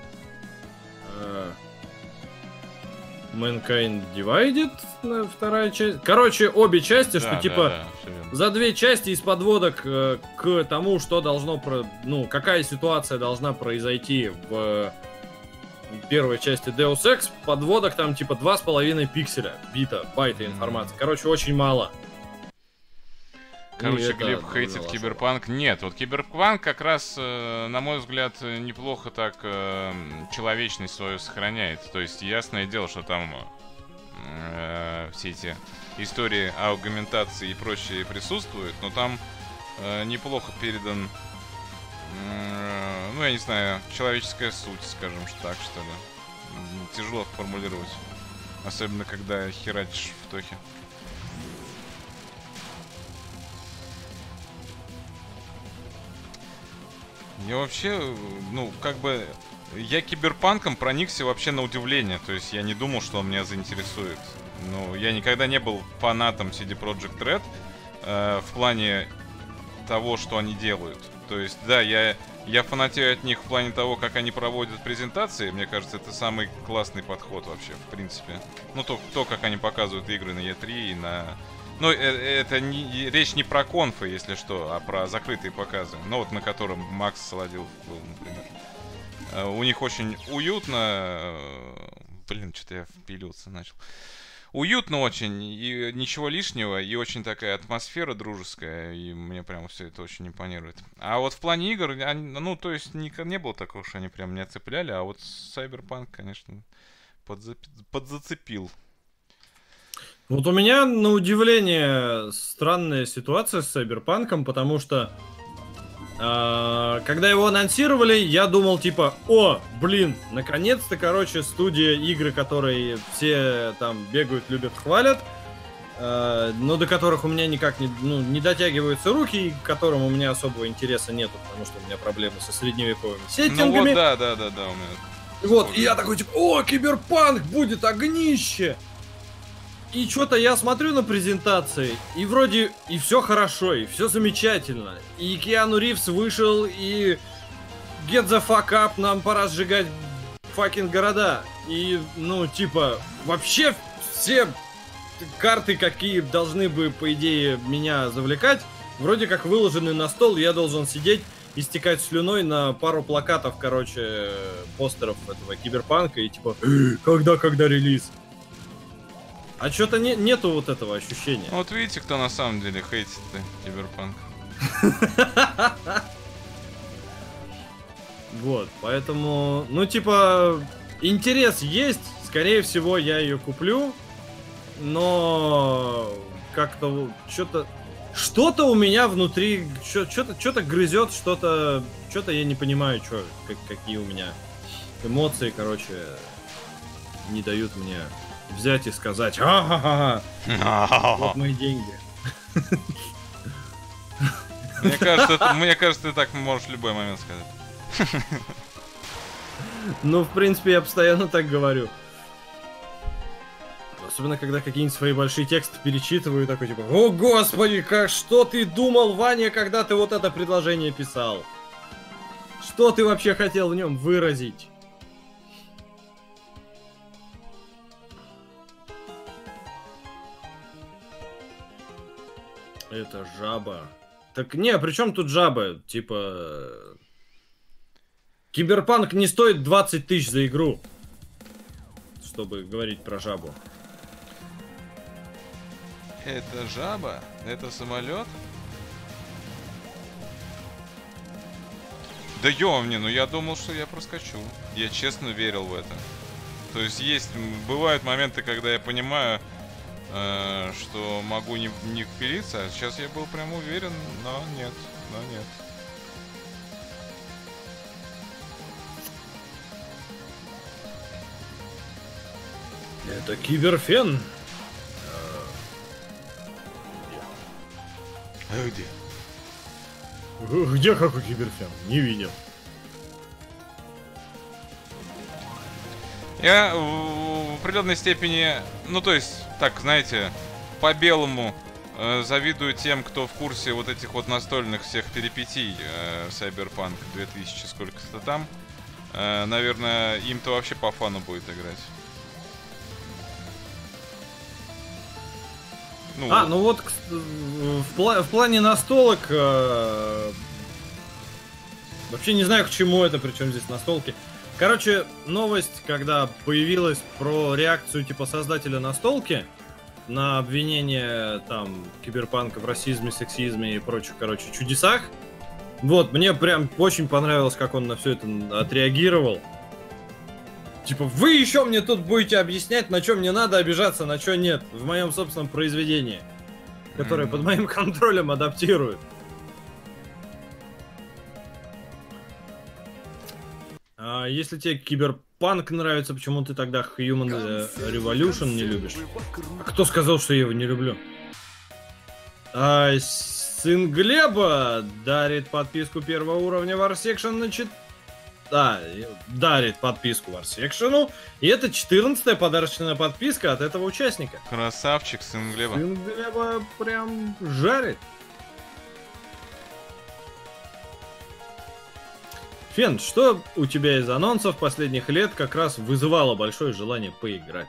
Mankind Divided, вторая часть. Короче, обе части, да, что типа за две части из подводок к тому, что должно, какая ситуация должна произойти в первой части Deus Ex, подводок там типа 2,5 пикселя, байта информации. Короче, очень мало. Короче, это Глеб довольно хейтит лажово. Киберпанк. Нет, вот Киберпанк как раз, на мой взгляд, неплохо так человечность свою сохраняет. То есть, ясное дело, что там все эти истории аугментации и прочее присутствуют, но там неплохо передан, ну, я не знаю, человеческая суть, скажем так, что ли. Тяжело формулировать. Особенно, когда херачишь в тохе. Я вообще, ну, как бы... Я Киберпанком проникся вообще на удивление. То есть я не думал, что он меня заинтересует. Ну, я никогда не был фанатом CD Projekt Red в плане того, что они делают. То есть, да, я фанатею от них в плане того, как они проводят презентации. Мне кажется, это самый классный подход вообще, в принципе. Ну, то как они показывают игры на E3 и на... Ну, это речь не про конфы, если что, а про закрытые показы. Ну, вот на котором Макс Солодилов был, например. У них очень уютно... Блин, что-то я впилился начал. Уютно очень, и ничего лишнего, и очень такая атмосфера дружеская, и мне прям все это очень импонирует. А вот в плане игр, ну, то есть не было такого, что они прям меня цепляли, а вот Cyberpunk, конечно, подзацепил. Вот у меня, на удивление, странная ситуация с Cyberpunk'ом, потому что когда его анонсировали, я думал, типа, о, блин, наконец-то, короче, студия игры, которые все там бегают, любят, хвалят, но до которых у меня никак не дотягиваются руки, и к которым у меня особого интереса нету, потому что у меня проблемы со средневековыми сеттингами. Ну вот, да, у меня... Вот, и я такой, типа, о, Киберпанк, будет огнище! И что-то я смотрю на презентации, и вроде и все хорошо, и все замечательно. И Киану Ривз вышел, и get the fuck up, нам пора сжигать факинг города. И, ну, типа, вообще все карты, какие должны бы, по идее, меня завлекать, вроде как выложены на стол, и я должен сидеть, истекать слюной на пару плакатов, короче, постеров этого Киберпанка, и типа, когда релиз? А что-то нету вот этого ощущения. Вот видите, кто на самом деле хейтит-то Киберпанк. Вот, поэтому, ну, типа, интерес есть, скорее всего, я ее куплю, но как-то что-то у меня внутри, что-то грызет, что-то я не понимаю, какие у меня эмоции, короче, не дают мне взять и сказать, вот мои деньги. Мне кажется, ты так можешь в любой момент сказать. Ну, в принципе, я постоянно так говорю. Особенно, когда какие-нибудь свои большие тексты перечитываю, такой типа, о господи, что ты думал, Ваня, когда ты вот это предложение писал? Что ты вообще хотел в нем выразить? Это жаба. Так не, при чем тут жаба? Типа... Киберпанк не стоит 20 тысяч за игру. Чтобы говорить про жабу. Это жаба? Это самолет? Да ёмни, ну я думал, что я проскочу. Я честно верил в это. То есть бывают моменты, когда я понимаю, что могу не впилиться, а сейчас я был прям уверен, но нет. Это Киберфен. А где? Где какой Киберфен? Не видел. Я в определенной степени, ну то есть, так, знаете, по-белому завидую тем, кто в курсе вот этих вот настольных всех перипетий Cyberpunk 2000, сколько-то там. Наверное, им-то вообще по фану будет играть. Ну, ну вот в плане настолок вообще не знаю, к чему это, причем здесь настолки. Короче, новость, когда появилась про реакцию типа создателя настолки на обвинение там киберпанка в расизме, сексизме и прочих, короче, чудесах. Вот, мне прям очень понравилось, как он на все это отреагировал. Типа, вы еще мне тут будете объяснять, на чем мне надо обижаться, на что нет, в моем собственном произведении, которое под моим контролем адаптирует. А если тебе киберпанк нравится, почему ты тогда Human Revolution не любишь? А кто сказал, что я его не люблю? Сын Глеба дарит подписку первого уровня Warsection на дарит подписку Warsection. И это 14-я подарочная подписка от этого участника. Красавчик, сын Глеба. Сын Глеба прям жарит. Фен, что у тебя из анонсов последних лет как раз вызывало большое желание поиграть?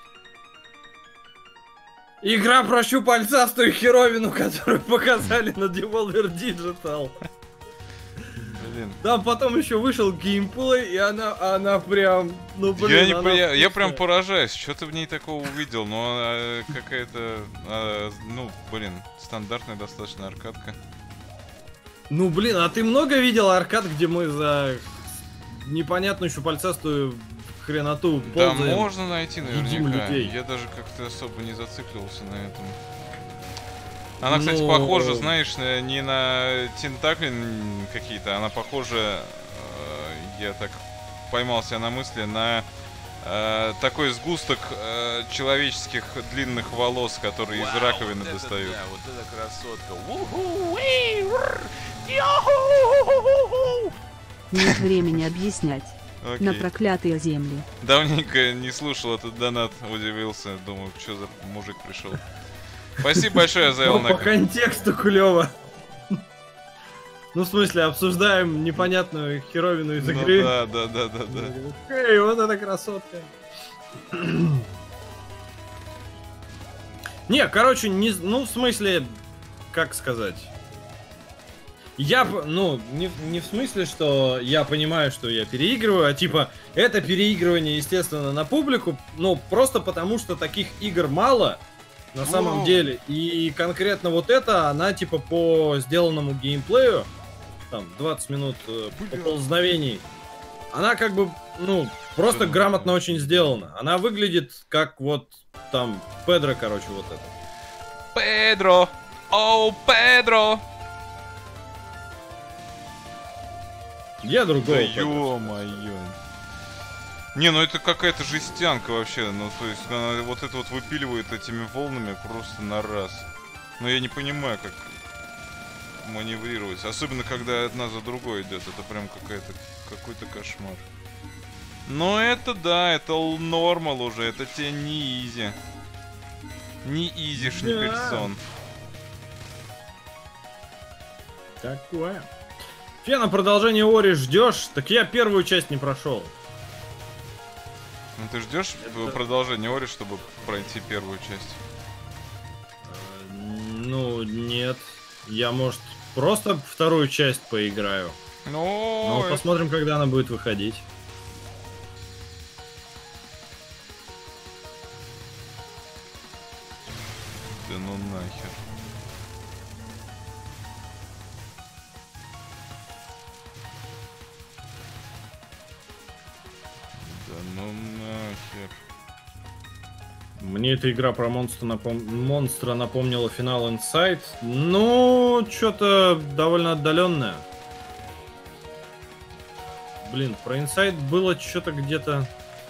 Игра про щупальцастую херовину, которую показали на Devolver Digital. Блин. Там потом еще вышел геймплей, и она прям, ну блин, я прям поражаюсь, что ты в ней такого увидел, но какая-то, ну блин, стандартная достаточно аркадка. Ну блин, а ты много видел аркад, где мы за непонятную щупальцастую хреноту ползаем? Да можно найти наверняка, людей. я даже как-то особо не зацикливался на этом. Она, кстати, похожа, знаешь, не на тентакли какие-то, она похожа, я так поймался на мысли, на такой сгусток человеческих длинных волос, которые из раковины вот достают. Да, вот эта красотка. Нет времени объяснять. Окей. На проклятые земли. Давненько не слушал этот донат, удивился, думаю, что за мужик пришел. Спасибо большое за Ну, по контексту клево. Ну, в смысле, обсуждаем непонятную херовину из игры. Да. Эй, вот эта красотка. Не, короче, ну, в смысле, как сказать. Ну, не в смысле, что я понимаю, что я переигрываю, а типа, это переигрывание, естественно, на публику, ну, просто потому, что таких игр мало, на самом деле. И конкретно вот это, она, типа, по сделанному геймплею, там, 20 минут поползновений, она как бы, ну, просто грамотно очень сделана. Она выглядит как вот, там, Педро, короче, вот это. Педро! Оу, Педро! Я другого. Да Педро. ё-моё. Не, ну это какая-то жестянка вообще. Ну, то есть, она вот это вот выпиливает этими волнами просто на раз. Но я не понимаю, как маневрировать. Особенно, когда одна за другой идет. Это прям какой-то кошмар. Но это да, это нормал уже. Это тебе не изи. Не изишний персон. Такое. Фена, продолжение Ори ждешь? Так я первую часть не прошел. Ну ты ждешь продолжение Ори, чтобы пройти первую часть? Ну, нет. Я, может, просто вторую часть поиграю. Ну, посмотрим, когда она будет выходить. Да ну нахер. Да ну нахер. Мне эта игра про монстра напомнила финал Inside. Ну, что-то довольно отдаленное. Блин, про Inside было что-то где-то...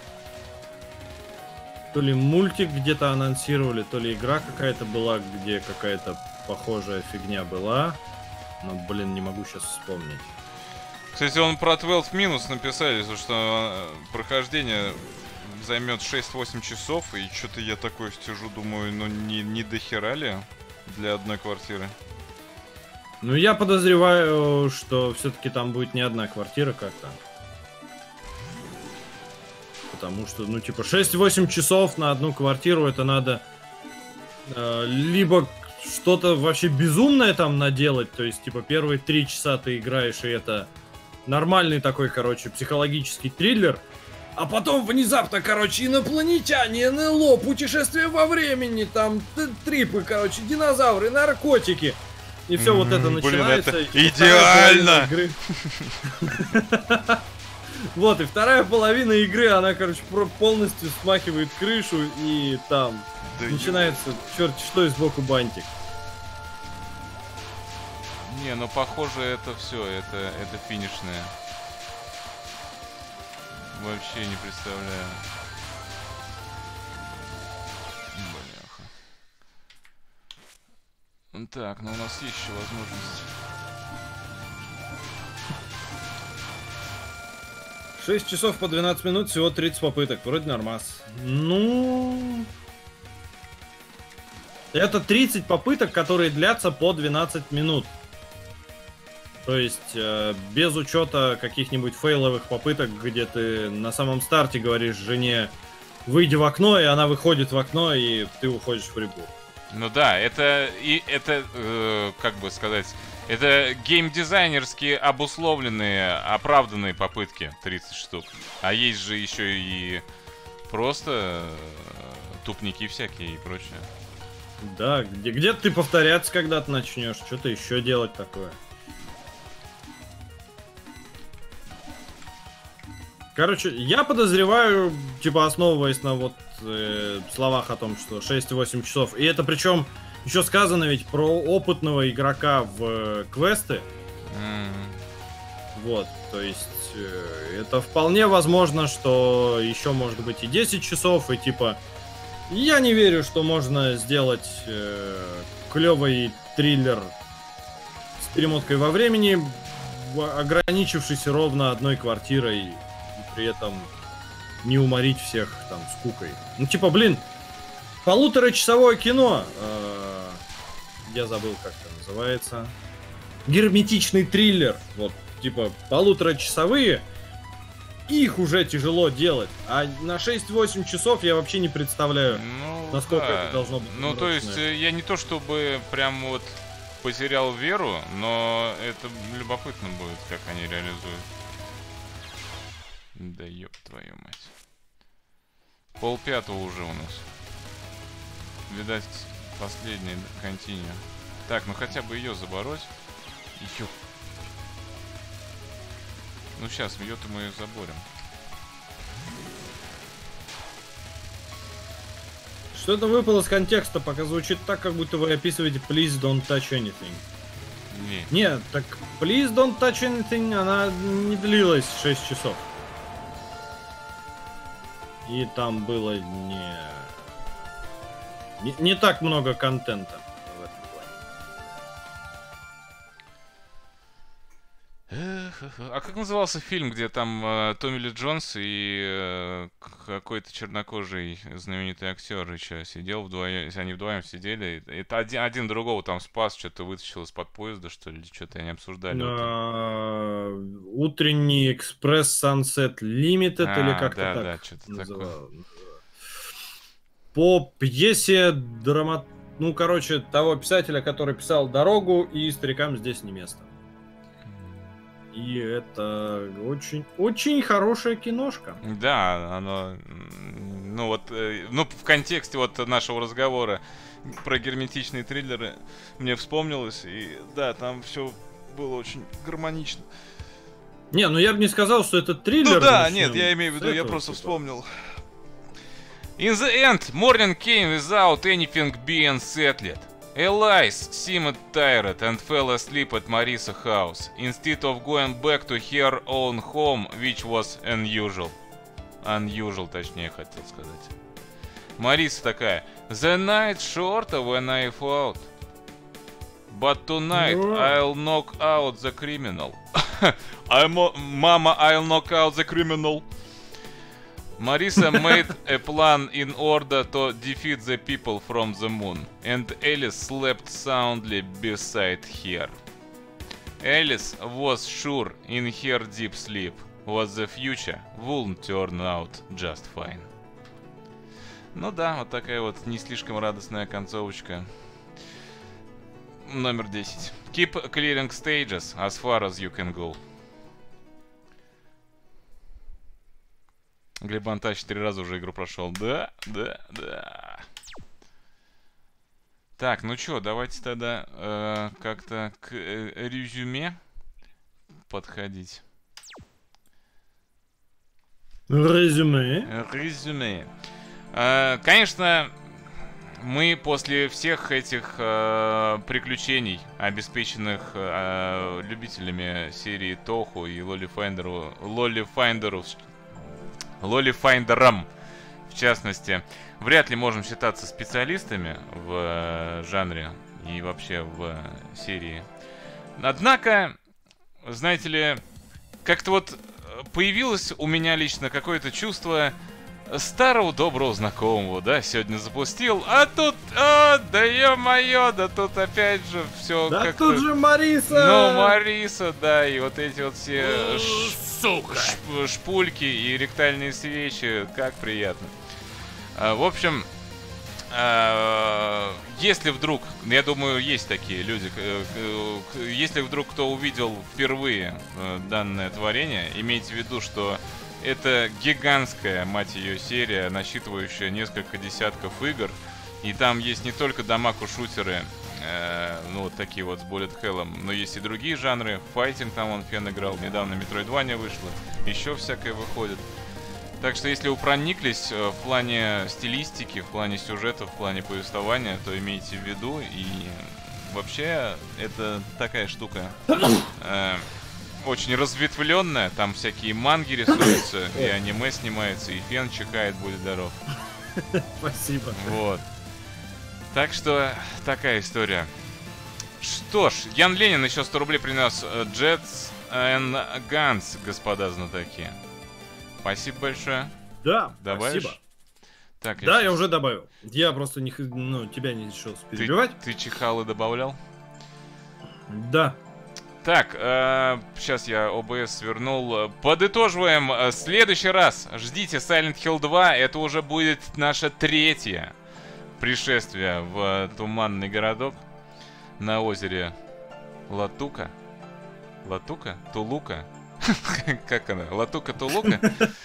То ли мультик где-то анонсировали, то ли игра какая-то была, где какая-то похожая фигня была. Но, блин, не могу сейчас вспомнить. Кстати, он про 12 минус написали, что прохождение займет 6-8 часов, и что-то я такой сижу, думаю, ну не дохера ли для одной квартиры? Ну, я подозреваю, что все-таки там будет не одна квартира как-то. Потому что, ну, типа, 6-8 часов на одну квартиру, это надо либо что-то вообще безумное там наделать, то есть, типа, первые 3 часа ты играешь, и это нормальный такой, короче, психологический триллер, А потом внезапно, короче, инопланетяне, НЛО, путешествие во времени, там трипы, короче, динозавры, наркотики. И все вот это начинается. Блин, это идеально! Вот, и вторая половина игры, она, короче, полностью смахивает крышу, и там начинается черт что и сбоку бантик. Не, ну похоже это все, это финишное. Вообще не представляю. Бляха. Так, ну у нас есть еще возможность. 6 часов по 12 минут, всего 30 попыток. Вроде нормас. Ну... Это 30 попыток, которые длятся по 12 минут. То есть, без учета каких-нибудь фейловых попыток, где ты на самом старте говоришь жене, выйди в окно, и она выходит в окно, и ты уходишь в ребут. Ну да, это, как бы сказать, это геймдизайнерски обусловленные, оправданные попытки, 30 штук. А есть же еще и просто тупники всякие и прочее. Да, где-то ты повторяться когда-то начнешь, что-то еще делать такое. Короче, я подозреваю, типа основываясь на вот словах о том, что 6-8 часов. И это причем еще сказано ведь про опытного игрока в квесты. Вот, то есть это вполне возможно, что еще может быть и 10 часов, и типа... Я не верю, что можно сделать клевый триллер с перемоткой во времени, ограничившись ровно одной квартирой, и при этом не уморить всех там скукой. Ну типа, блин, полуторачасовое кино. Я забыл, как это называется. Герметичный триллер. Вот, типа, полуторачасовые. Их уже тяжело делать. А на 6-8 часов я вообще не представляю, насколько это должно быть. Ну, то есть, я не то чтобы прям вот потерял веру, но это любопытно будет, как они реализуют. Да ёб твою мать. 4:30 уже у нас. Видать, последний континью. Так, ну хотя бы ее забороть. Ёп. Ну сейчас, ее-то мы ее заборем. Что-то выпало из контекста, пока звучит так, как будто вы описываете Please don't touch anything. Не. Нет, так Please don't touch anything, она не длилась 6 часов. И там было не так много контента в этом плане. А как назывался фильм, где там Томми Ли Джонс и какой-то чернокожий знаменитый актер еще сидел вдвоем, они вдвоем сидели. Это один другого там спас, что-то вытащил из-под поезда, что ли, что-то они обсуждали. Утренний экспресс Sunset Limited или как-то так. Да, что-то такое. По пьесе ну, короче, того писателя, который писал «Дорогу», и «Старикам здесь не место». И это очень хорошая киношка. Да, оно... Ну вот, ну в контексте вот нашего разговора про герметичные триллеры мне вспомнилось, и да, там все было очень гармонично. Не, ну я бы не сказал, что это триллер. Ну да, нет, я имею в виду, я просто вспомнил. In the end, morning came without anything being settled. Elise seemed tired and fell asleep at Marisa's house, instead of going back to her own home, which was unusual. Unusual, точнее, хотел сказать. Мариса такая: The night shorter when I thought. But tonight I'll knock out the criminal. Mama, I'll knock out the criminal. Marisa made a plan in order to defeat the people from the moon, and Alice slept soundly beside her. Alice was sure in her deep sleep that the future wouldn't turn out just fine. Ну да, вот такая вот не слишком радостная концовочка. Номер 10. Keep clearing stages as far as you can go. Глеб Антач 3 раза уже игру прошел. Да. Так, ну чё, давайте тогда как-то к резюме подходить. Резюме. Конечно, мы после всех этих приключений, обеспеченных любителями серии Тоху и Лолифайндером, в частности, вряд ли можем считаться специалистами в жанре и вообще в серии. Однако, знаете ли, как-то вот появилось у меня лично какое-то чувство старого доброго знакомого, да, сегодня запустил, а тут, да ё-моё, да тут опять же все да как-то... тут же Мариса! Ну, Мариса, да, и вот эти вот все Сука! шпульки и ректальные свечи, как приятно. В общем, если вдруг, я думаю, есть такие люди, если вдруг кто увидел впервые данное творение, имейте в виду, что это гигантская, мать ее, серия, насчитывающая несколько десятков игр. И там есть не только дамаку-шутеры, ну вот такие вот с Bullet Hell'ом, но есть и другие жанры. Файтинг там он Фен играл, недавно Metroidvania вышло, еще всякое выходит. Так что если вы прониклись в плане стилистики, в плане сюжета, в плане повествования, то имейте в виду. И вообще это такая штука очень разветвленная. Там всякие манги рисуются, и аниме снимается, и Фен чихает, будет здоров. Спасибо. Вот. Так что такая история. Что ж, Ян Ленин еще 100 рублей принес. Jets and Guns, господа знатоки. Спасибо большое. Да, Добавишь? спасибо. Так, Да, я щас- уже добавил. Я просто не, тебя не решил перебивать. Ты чихал и добавлял? Да. Так, сейчас я ОБС свернул. Подытоживаем. Следующий раз ждите Silent Hill 2. Это уже будет наше третье пришествие в туманный городок на озере Латука. Латука? Тулука? Как она? Латука Тулука?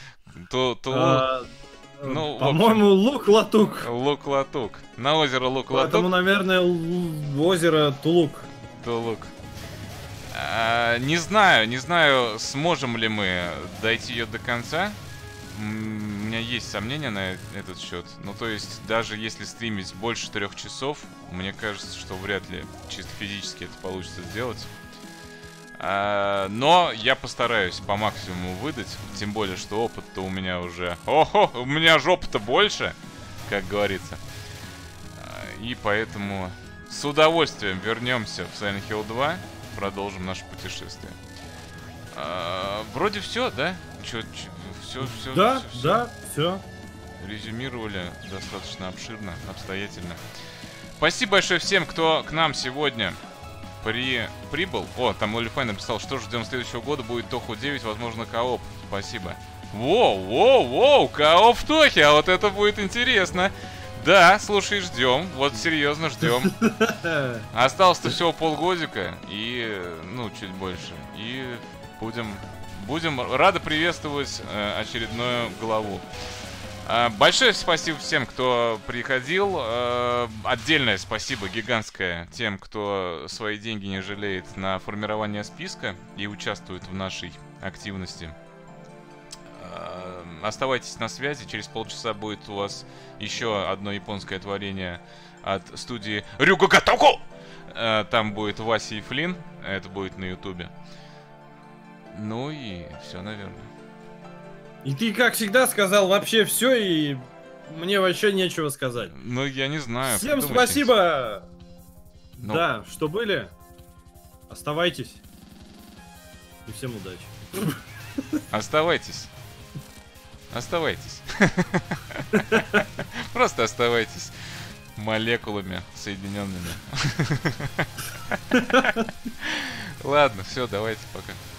Ну, По-моему, Лук-Латук. Лук-Латук. На озеро Поэтому, Лук-Латук. наверное, озеро Тулук. Тулук. Не знаю, сможем ли мы дойти ее до конца. У меня есть сомнения на этот счет. Ну, то есть, даже если стримить больше 3 часов, мне кажется, что вряд ли чисто физически это получится сделать. Но я постараюсь по максимуму выдать. Тем более, что опыт-то у меня уже... Ого, у меня же опыта больше, как говорится. И поэтому с удовольствием вернемся в Silent Hill 2. Продолжим наше путешествие. Вроде все, да? Все. Да, все. Резюмировали достаточно обширно, обстоятельно. Спасибо большое всем, кто к нам сегодня прибыл. О, там Лолифай написал, что ждем следующего года. Будет Тоху 9, возможно, кооп. Спасибо. Воу, кооп в Тохе, а вот это будет интересно. Да, слушай, ждем. Вот серьезно ждем. Осталось-то всего полгодика и, ну, чуть больше. И будем рады приветствовать очередную главу. Большое спасибо всем, кто приходил. Отдельное спасибо гигантское тем, кто свои деньги не жалеет на формирование списка и участвует в нашей активности. Оставайтесь на связи, через полчаса будет у вас еще одно японское творение от студии Рюгагатоку. Там будет Вася и Флинн, это будет на ютубе. Ну и все, наверное. И ты, как всегда, сказал вообще все, и мне вообще нечего сказать. Ну, я не знаю. Всем придумай спасибо! Ну. Да, что были. Оставайтесь. И всем удачи. Оставайтесь. Оставайтесь. Просто оставайтесь молекулами соединенными. Ладно, все, давайте, пока.